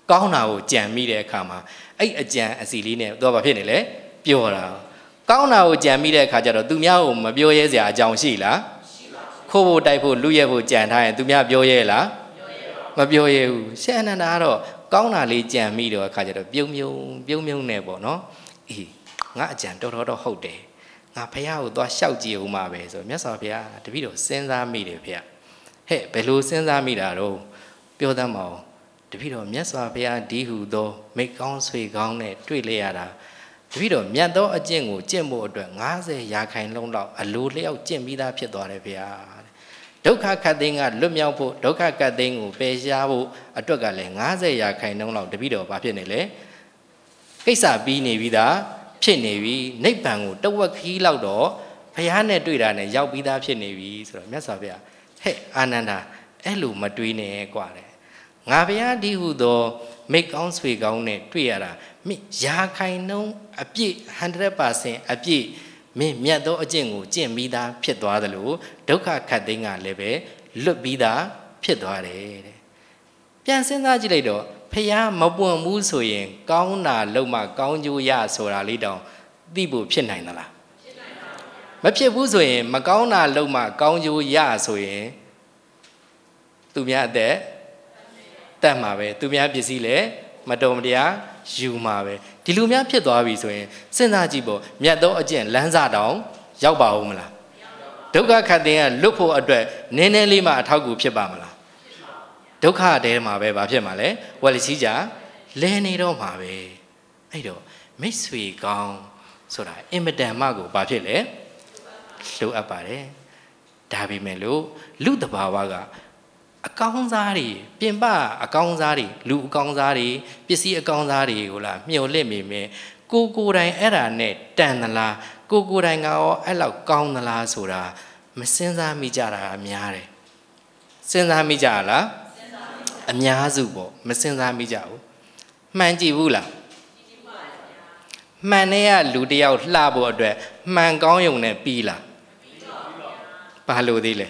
ကောင်းတာကိုကြံမိတဲ့အခါမှာအဲ့အကြံအစီလေးနဲ့သူကဘာဖြစ်နေလဲပြောတာကောင်းတာကိုကြံမိတဲ့အခါကျတော့သူများကိုမပြောရဲစရာအကြောင်းရှိလားခိုးဖို့တိုက်ဖို့လူရဲဖို့ကြံထားရင်သူများပြောရဲလားမပြောရဲဘူးရှင်အနန္ဒာကတော့ကောင်းတာလေးကြံမိတော့အခါကျတော့ပြုံးပြုံးပြုံးပြုံးနေပေါ့နော်အေးငါအကြံတော်တော်တော့ဟုတ်တယ်ငါဖះကိုသွားလျှောက်ကြည့်ဦးမှာပဲဆိုမြတ်စွာဘုရားတပည့်တော်စဉ်းစားမိတယ်ဖေဟဲ့ဘယ်လိုစဉ်းစားမိတာတော့ပြောသမ်းပါဦးတပည့်တော်မြတ်စွာဘုရားဒီဟုသောမိတ်ကောင်းဆွေကောင်းနဲ့တွေ့လျရတာတပည့်တော်မြတ်သောအကျင့်ကိုကျင့်ဖို့အတွက်၅၀ရာခိုင်နှုန်းလောက်အလိုလျောက်ကျင့်ပြီးသားဖြစ်သွားတယ်ဗျာဒုက္ခခတ်သိမ်းကလွတ်မြောက်ဖို့ဒုက္ခခတ်သိမ်းကိုပယ်ရှားဖို့အတွက်ကလည်း၅၀ရာခိုင်နှုန်းလောက်တပည့်တော်ဘာဖြစ်နေလဲကိစ္စပြီးနေပြီးသားဖြစ်နေပြီနိဗ္ဗာန်ကိုတဝက်ခီးလောက်တော့ဘုရားနဲ့တွေ့တာနဲ့ရောက်ပြီးသားဖြစ်နေပြီဆိုတော့မြတ်စွာဘုရားဟဲ့အာနန္ဒာအဲ့လိုမတွေးနဲ့กว่าတယ်ငါဘုရားဒီဟုသောမိတ်ကောင်းဆွေကောင်းနဲ့တွေ့ရတာမိရာခိုင်နှုန်းအပြည့် one hundred percent အပြည့်မင်းမြတ်သောအကျင့်ကိုကျင့်ပြီးသားဖြစ်သွားသလိုဒုက္ခခတ်သိမ်းကလည်းပဲလွတ်ပြီးသားဖြစ်သွားတယ်တဲ့ပြန်စဉ်းစားကြည့်လိုက်တော့ဖះမပွင့်ဘူးဆိုရင်ကောင်းတာလုံးမှကောင်းကျိုးရဆိုတာလေးတောင်သိဖို့ဖြစ်နိုင်သလားဖြစ်နိုင်ပါဘူးမဖြစ်ဘူးဆိုရင်မကောင်းတာလုံးမှကောင်းကျိုးရဆိုရင်သူများအသက်တတ်မှာပဲသူများပစ္စည်းလည်းမတော်မတရားယူမှာပဲဒီလူများဖြစ်သွားပြီဆိုရင်စဉ်းစားကြည့်ပေါ့မြတ်သောအကျင့်လမ်းစာတောင်ရောက်ပါဦးမလားဒုက္ခခတ်သိမ်းကလွတ်ဖို့အတွက်နည်းနည်းလေးမှအထောက်အကူဖြစ်ပါမလားဒုက္ခတဲမှာပဲဘာဖြစ်မှာလဲဝက်လစီကြလဲနေတော့မှာပဲအဲ့တော့မိတ်ဆွေကောင်းဆိုတာအင်မတန်မှကိုဘာဖြစ်လဲလိုအပ်ပါတယ်ဒါပေမဲ့လို့လူတဘာဝကအကောင်းစားတွေပြင်ပအကောင်းစားတွေလူအကောင်းစားတွေပစ္စည်းအကောင်းစားတွေကိုလားမျှော်လင့်မိမယ်ကိုကိုယ်တိုင်အဲ့ဒါနဲ့တန်သလားကိုကိုယ်တိုင်ကရောအဲ့လောက်ကောင်းသလားဆိုတာမစင်စားမိကြတာအများတယ်စဉ်းစားမိကြလားအများစုပေါ့မစင်စားမိကြဘူးမှန်ကြည့်ဘူးလားမှန်တဲ့ကလူတယောက်လှဖို့အတွက်မှန်ကောင်းယုံနဲ့ပြီးလားဘာလို့သေးလဲ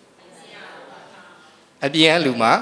အပြင်ကလူမှာ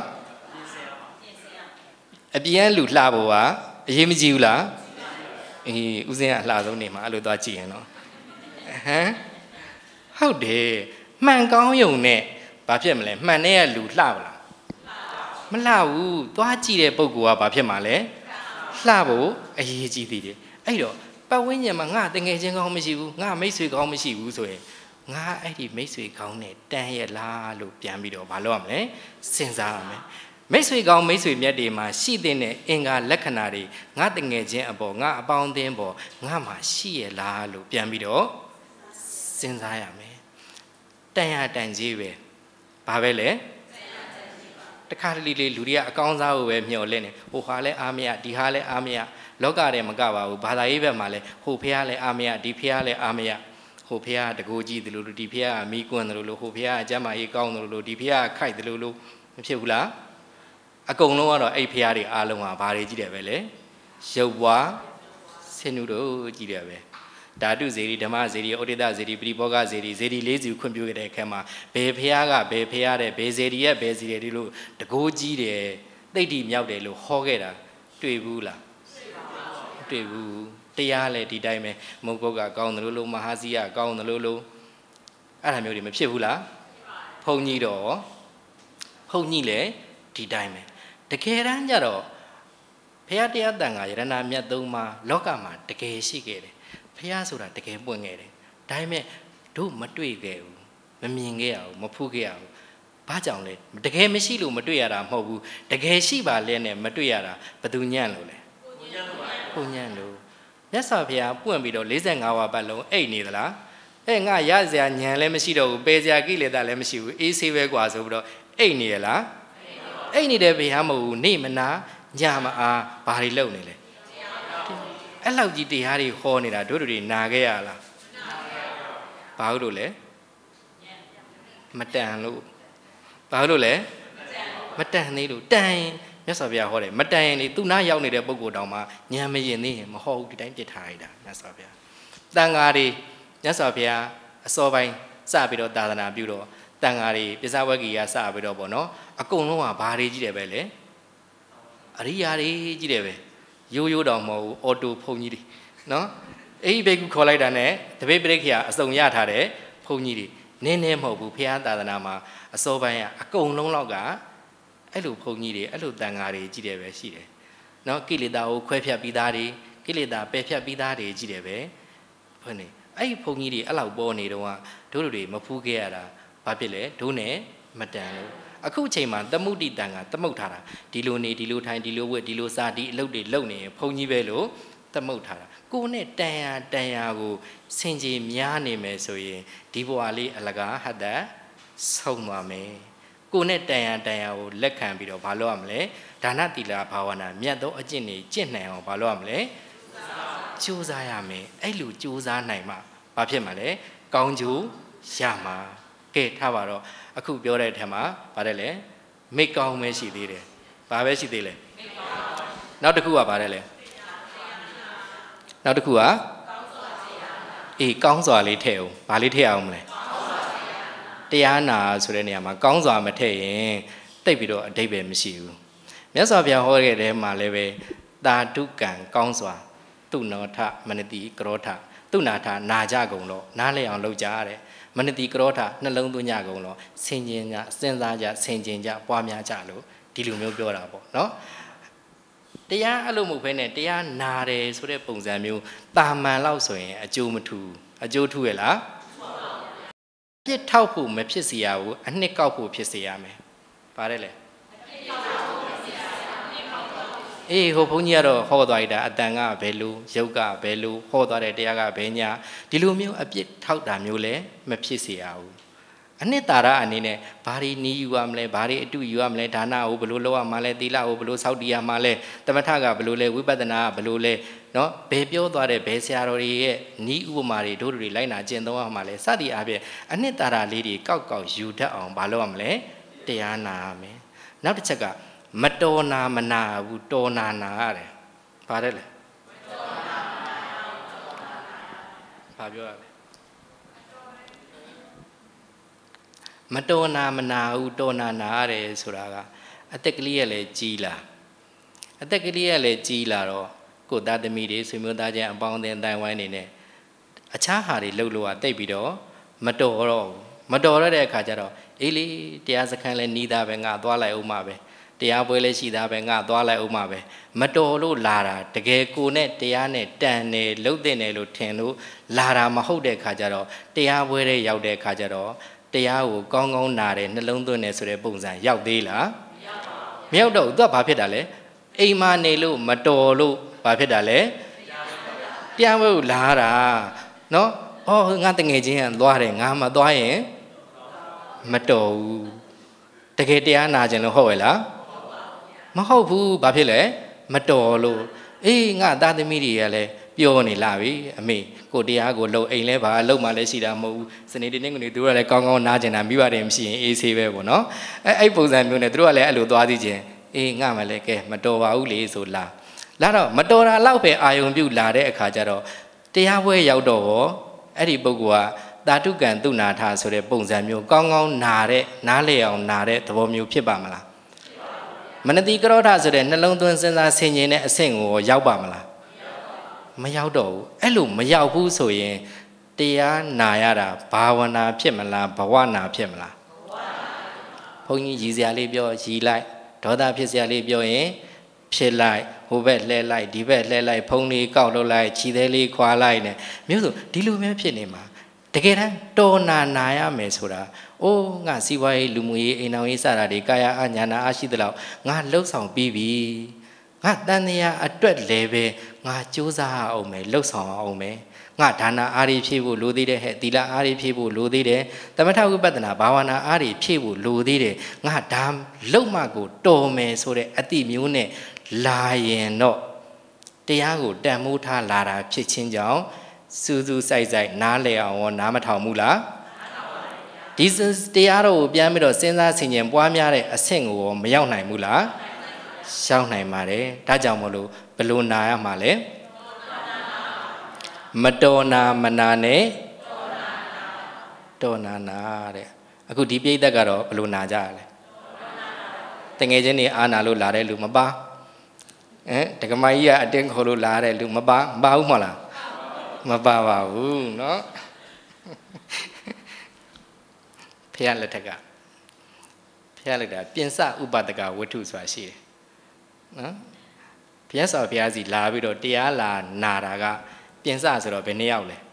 အပြင်ကလူလှဖို့ကအရေးမကြီးဘူးလားအေးဦးစင်းကအလှဆုံးနေမှာအဲ့လိုသွားကြည့်ရင်တော့ဟမ်ဟုတ်တယ်မှန်ကောင်းယုံနဲ့ဘာဖြစ်မလဲမှန်တဲ့ကလူလှပါလားမလှဘူးသွားကြည့်တဲ့ပုံကဘာဖြစ်မှာလဲလှဖို့အရေးကြီးသေးတယ်အဲ့တော့ပတ်ဝန်းကျင်မှာငါတငယ်ချင်းကောင်းမရှိဘူးငါမိတ်ဆွေကောင်းမရှိဘူးဆိုရင်ငါအဲ့ဒီမိတ်ဆွေကောင်းနဲ့တန်ရဲ့လားလို့ပြန်ပြီးတော့မလုပ်ရမလဲစဉ်းစားရမယ်မိတ်ဆွေကောင်းမိတ်ဆွေမြတ်တွေမှာရှိတဲ့အင်္ဂါလက္ခဏာတွေငါတငယ်ချင်းအပေါ်ငါအပေါင်းအသင်းပေါ်ငါမှာရှိရဲ့လားလို့ပြန်ပြီးတော့စဉ်းစားရမယ်တန်ရတန်ကြီးပဲဘာပဲလဲတခါတလေလေလူတွေကအကောင်းစားကိုပဲမျှော်လင့်နေဟိုဟာလဲအားမရဒီဟာလဲအားမရလောကထဲမကပါဘူးဘာသာရေးဘက်မှာလဲဟိုဖះလဲအားမရဒီဖះလဲအားမရဟိုဖះတကူကြည့်တယ်လို့ဒီဖះကမီးကွန်းတယ်လို့ဟိုဖះအကျမ်းမာရေးကောင်းတယ်လို့ဒီဖះကခိုက်တယ်လို့မဖြစ်ဘူးလားအကုန်လုံးကတော့အဲ့ဖះတွေအားလုံးကဘာတွေကြည့်တယ်ပဲလေရုပ်ဘွားဆင်းနုတို့ကြည့်တယ်ပဲဓာတုဇေဒီဓမ္မဇေဒီဩဒိတဇေဒီပရိဘောဂဇေဒီဇေဒီလေးစုခွင့်ပြုခဲ့တဲ့အခါမှာဘယ်ဖះကဘယ်ဖះတဲ့ဘယ်ဇေဒီရဲ့ဘယ်ဇေဒီလို့တကူကြီးတယ်သိတိမြောက်တယ်လို့ဟောခဲ့တာတွေ့ဘူးလားတွေ့ဘူးတရားလည်းဒီတိုင်းပဲမုတ်ကုတ်ကကောင်းတယ်လို့လို့မဟာစီကကောင်းတယ်လို့လို့အဲ့ဒါမျိုးတွေမဖြစ်ဘူးလားဘုံကြီးတော့ဘုံကြီးလည်းဒီတိုင်းပဲတကယ်တမ်းကျတော့ဘုရားတရားတန်ခါယရဏမြတ်သုံးပါးလောကမှာတကယ်ရှိခဲ့တယ်ဘုရားဆိုတာတကယ်ပွင့်ခဲ့တယ်ဒါပေမဲ့တို့မတွေ့ခဲ့ဘူးမမြင်ခဲ့ရဘူးမဖူးခဲ့ရဘူးဘာကြောင့်လဲတကယ်မရှိလို့မတွေ့ရတာမဟုတ်ဘူးတကယ်ရှိပါလဲနဲ့မတွေ့ရတာဘယ်သူညံ့လို့လဲကိုညံ့လို့မြတ်စွာဘုရားပွင့်ပြီးတော့၄၅ဝါပတ်လုံးအိတ်နေသလားအဲငါရစရာညံလည်းမရှိတော့ဘူးပယ်စရာကိလေသာလည်းမရှိဘူးအေးဆေးပဲกว่าဆိုပြီးတော့အိတ်နေရလားအိတ်နေတဲ့ဘုရားမဟုတ်ဘူးနေမနာညမအားဘာတွေလုပ်နေလဲအဲ့လောက်ကြီးတရားတွေဟောနေတာတို့တို့တွေနာခဲ့ရလားဘာလို့လဲမတန်လို့ဘာလို့လဲမတန်သေးလို့တန်မြတ်စွာဘုရားဟောတယ်မတန်ရင်လေသူနာရောက်နေတဲ့ပုဂ္ဂိုလ်တောင်မှညံမရင်သေးရင်မဟောဘူးဒီတိုင်းပြစ်ထားရတာမြတ်စွာဘုရားတန်ဃာတွေမြတ်စွာဘုရားအစောပိုင်းစပြီးတော့သာသနာပြုတော့တန်ဃာတွေပစ္စဝဂ္ဂီကစပြီးတော့ပေါ့နော်အကုန်လုံးကဘာတွေကြီးတယ်ပဲလေအရိယာတွေကြီးတယ်ပဲရိုးရိုးတော်မဟုတ်ဘူးအော်တိုဖုန်ကြီးတွေနော်အဲ့ဒီဘေကုခေါ်လိုက်တာနဲ့တပိတ်ပရိက္ခာအစုံရထားတဲ့ဖုန်ကြီးတွေနင်းနေမဟုတ်ဘူးဖះသာသနာမှာအစောပိုင်းကအကုန်လုံးလောက်ကအဲ့လိုဖုန်ကြီးတွေအဲ့လိုတန်ဃာတွေကြီးတယ်ပဲရှိတယ်နော်ကိလေသာကိုခွဲဖြတ်ပြီးသားတွေကိလေသာပယ်ဖြတ်ပြီးသားတွေကြီးတယ်ပဲဘယ်နဲ့အဲ့ဒီဖုန်ကြီးတွေအဲ့လောက်ပေါ်နေတော့တို့တို့တွေမဖူးခဲ့ရတာဘာဖြစ်လဲတို့နဲ့မတန်လို့အခုအချိန်မှာသမုဒိတန်ကသမုတ်ထားတာဒီလိုနေဒီလိုထိုင်ဒီလိုဝတ်ဒီလိုစားဒီအလုပ်တွေလုပ်နေဖုန်ကြီးပဲလို့သမုတ်ထားတာကိုနဲ့တန်ရတန်ရကိုစင်ကြီးများနေမယ်ဆိုရင်ဒီဘဝလေးအလကားဟတ်တာဆုံးသွားမယ်ကိုနဲ့တန်ရတန်ရကိုလက်ခံပြီးတော့ဘာလုပ်ရမလဲဒါနသီလဘာဝနာမြတ်သောအကျင့်တွေကျင့်နိုင်အောင်ဘာလုပ်ရမလဲကြိုးစားရမယ်အဲ့လိုကြိုးစားနိုင်မှဘာဖြစ်မှာလဲကောင်းကျိုးရမှာကဲထားပါတော့အခုပြောတဲ့အထက်မှာပါတယ်လေမိတ်ကောင်းပဲရှိသေးတယ်ဘာပဲရှိသေးလဲနောက်တစ်ခုကပါတယ်လေနောက်တစ်ခုကအေးကောင်းစွာလေးထည့်အောင်ဘာလေးထည့်အောင်မလဲတရားနာဆိုတဲ့နေရာမှာကောင်းစွာမထည့်ရင်တိတ်ပြီးတော့အတိတ်ပဲမရှိဘူးမြတ်စွာဘုရားဟောခဲ့တဲ့မှာလည်းပဲတာတုကံကောင်းစွာတုနောထမနတိကရောထတုနာထနာကြကုန်တော့နားလည်အောင်လုပ်ကြတဲ့မနတိကရောထနှလုံးသွင်းကြကုန်တော့ဆင်ခြင်ကြစဉ်းစားကြဆင်ခြင်ကြပွားများကြလို့ဒီလိုမျိုးပြောတာပေါ့နော်တရားအဲ့လိုမဟုတ်ဘဲနဲ့တရားနာတယ်ဆိုတဲ့ပုံစံမျိုးတာမန်လောက်ဆိုရင်အကျိုးမထူအကျိုးထူရဲ့လားပြစ်ထောက်ဖို့မဖြစ်စေရဘူးအနှစ်ကောက်ဖို့ဖြစ်စေရမယ်ပါတယ်လေအေးဟိုဘုန်းကြီးကတော့ဟောသွားလိုက်တာအတန်ကဘယ်လိုရုပ်ကဘယ်လိုဟောသွားတဲ့တရားကဘယ်ညာဒီလိုမျိုးအပြစ်ထောက်တာမျိုးလည်းမဖြစ်စေရဘူးအနှစ်သာရအနေနဲ့ဘာတွေနီးယူရမလဲဘာတွေအတုယူရမလဲဒါနကိုဘယ်လိုလုပ်ရမှာလဲသီလကိုဘယ်လိုစောင့်တည်ရမှာလဲတမထကဘယ်လိုလဲဝိပဿနာကဘယ်လိုလဲเนาะဘယ်ပြောသွားတဲ့ဘယ်ဆရာတော်တွေရဲ့နီးဥပမာတွေတို့တွေလိုက်နာကျင့်သုံးရမှာလဲစသည်အားဖြင့်အနှစ်သာရလေးတွေကောက်ကောက်ယူတတ်အောင်ဘာလုပ်ရမလဲတရားနာရမယ်နောက်တစ်ချက်ကမတော်နာမနာဘူးတော်နာနာရတယ်ပါတယ်လေဘာပြောရလဲမတော်နာမနာဘူးတော်နာနာရတယ်ဆိုတာကအသက်ကလေးရလဲကြီးလာအသက်ကလေးရလဲကြီးလာတော့ကိုသားသမီးတွေဆွေမျိုးသားချင်းအပေါင်းအသင်းအတိုင်းဝိုင်းနေနဲ့အခြားဟာတွေလှုပ်လို့ကတိတ်ပြီးတော့မတော်တော့မတော်ရတဲ့အခါကျတော့အေးလေတရားစခန်းလဲနီးသားပဲငါသွားလိုက်အောင်ပါပဲတရားပွဲလဲရှိသားပဲငါသွားလိုက်အောင်ပါပဲမတော်လို့လာတာတကယ်ကိုနဲ့တရားနဲ့တန်တယ်လှုပ်တဲ့တယ်လို့ထင်လို့လာတာမဟုတ်တဲ့အခါကျတော့တရားပွဲတွေရောက်တဲ့အခါကျတော့တရားကိုကောင်းကောင်းနာတယ်နှလုံးသွင်းတယ်ဆိုတဲ့ပုံစံရောက်သေးလားမရောက်တော့ဘူးသူကဘာဖြစ်တာလဲအိမ်မနေလို့မတော်လို့ဘာဖြစ်တာလဲတရားပွဲကိုလာတာနော်အော်ငါတငယ်ချင်းကသွားတယ်ငါမသွားရင်မတော်ဘူးတကယ်တရားနာခြင်းလို့ဟုတ်ရဲ့လားမဟုတ်ဘူးဘာဖြစ်လဲမတော်လို့အေးငါသားသမီးတွေကလည်းပြောနေလာပြီအမေကိုတရားကိုလုံအိမ်လဲပါလုံမှလည်းရှိတာမဟုတ်ဘူးစနေနေ့ကနေသူတို့ကလည်းကောင်းကောင်းနားကျင်တာမိပါတယ်မရှိရင်အေးဆေးပဲပေါ့နော်အဲအဲ့ပုံစံမျိုးနဲ့သူတို့ကလည်းအဲ့လိုသွားသိခြင်းအေးငါမှလည်းကဲမတော်ပါဘူးလေဆိုလာလာတော့မတော်တာလောက်ပဲအာယုံပြုတ်လာတဲ့အခါကျတော့တရားပွဲရောက်တော့ရောအဲ့ဒီပုဂ္ဂိုလ်ကတာတုကံသူနာထဆိုတဲ့ပုံစံမျိုးကောင်းကောင်းနာတဲ့နားလေအောင်နာတဲ့သဘောမျိုးဖြစ်ပါမလားမနတိကရောထဆိုတဲ့နှလုံးသွင်းစဉ်းစားဆင်ခြင်တဲ့အဆင့်ကိုရောက်ပါမလားမရောက်တော့ဘူးအဲ့လိုမရောက်ဘူးဆိုရင်တရားနာရတာဘာဝနာဖြစ်မလားဘဝနာဖြစ်မလားဘုန်းကြီးရည်စရာလေးပြောရည်လိုက်ဒေါသဖြစ်စရာလေးပြောရင်ဖြစ်လိုက်ဟိုဘက်လှဲလိုက်ဒီဘက်လှဲလိုက်ဖုံးလေးကောက်လုပ်လိုက်ခြေသေးလေးခွာလိုက်နဲ့မျိုးဆိုဒီလိုမျိုးဖြစ်နေမှာတကယ်တမ်းတော်နာနာရမယ်ဆိုတာအိုးငါစီဝါရေးလူမှုရေးအိမ်တော်ရေးစတာတွေကာယအညာနာအရှိသလောက်ငါလှုပ်ဆောင်ပြီးပြီငါတန်တရားအတွက်လည်းပဲငါစူးစမ်းအောင်မယ်လှုပ်ဆောင်အောင်မယ်ငါဒါနာအားတွေဖြည့်ဖို့လိုသေးတယ်ဟဲ့သီလအားတွေဖြည့်ဖို့လိုသေးတယ်သမထဝိပဿနာဘာဝနာအားတွေဖြည့်ဖို့လိုသေးတယ်ငါဒါလုံမှကိုတော်မယ်ဆိုတဲ့အတိမျိုးနဲ့လာရင်တော့တရားကိုတန်မိုးထားလာတာဖြစ်ချင်းကြောင့်စူးစူးစိုက်စိုက်နားလည်အောင်ရောနားမထောင်ဘူးလားဒီတရားတော်ကိုပြန်ပြီးတော့စဉ်းစားဆင်ခြင်ပွားများတဲ့အဆင့်ကိုရောမရောက်နိုင်ဘူးလားရှောင်းနိုင်ပါတယ်ဒါကြောင့်မလို့ဘယ်လိုနာရမှာလဲမတော်နာမနာနဲ့တော်နာနာတဲ့အခုဒီပြိဿကတော့ဘယ်လိုနာကြရလဲတငယ်ချင်းတွေအာနာလို့လာတဲ့လူမပါ eh dekamai ya ada kalau lari lu maba bau malah maba bau no pihak letega pihak letega piensa ubatega watu suasi no piensa pihak si labi do dia la nara ga piensa sero beniau le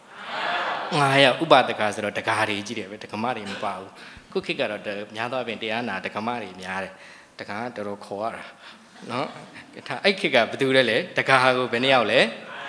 ngaya ubatega sero degari ji de dekamari mbau ku khika do nya twa pin dia na dekamari nya de dega doro kho ara no ta ai khika batu le le dega ko beniau le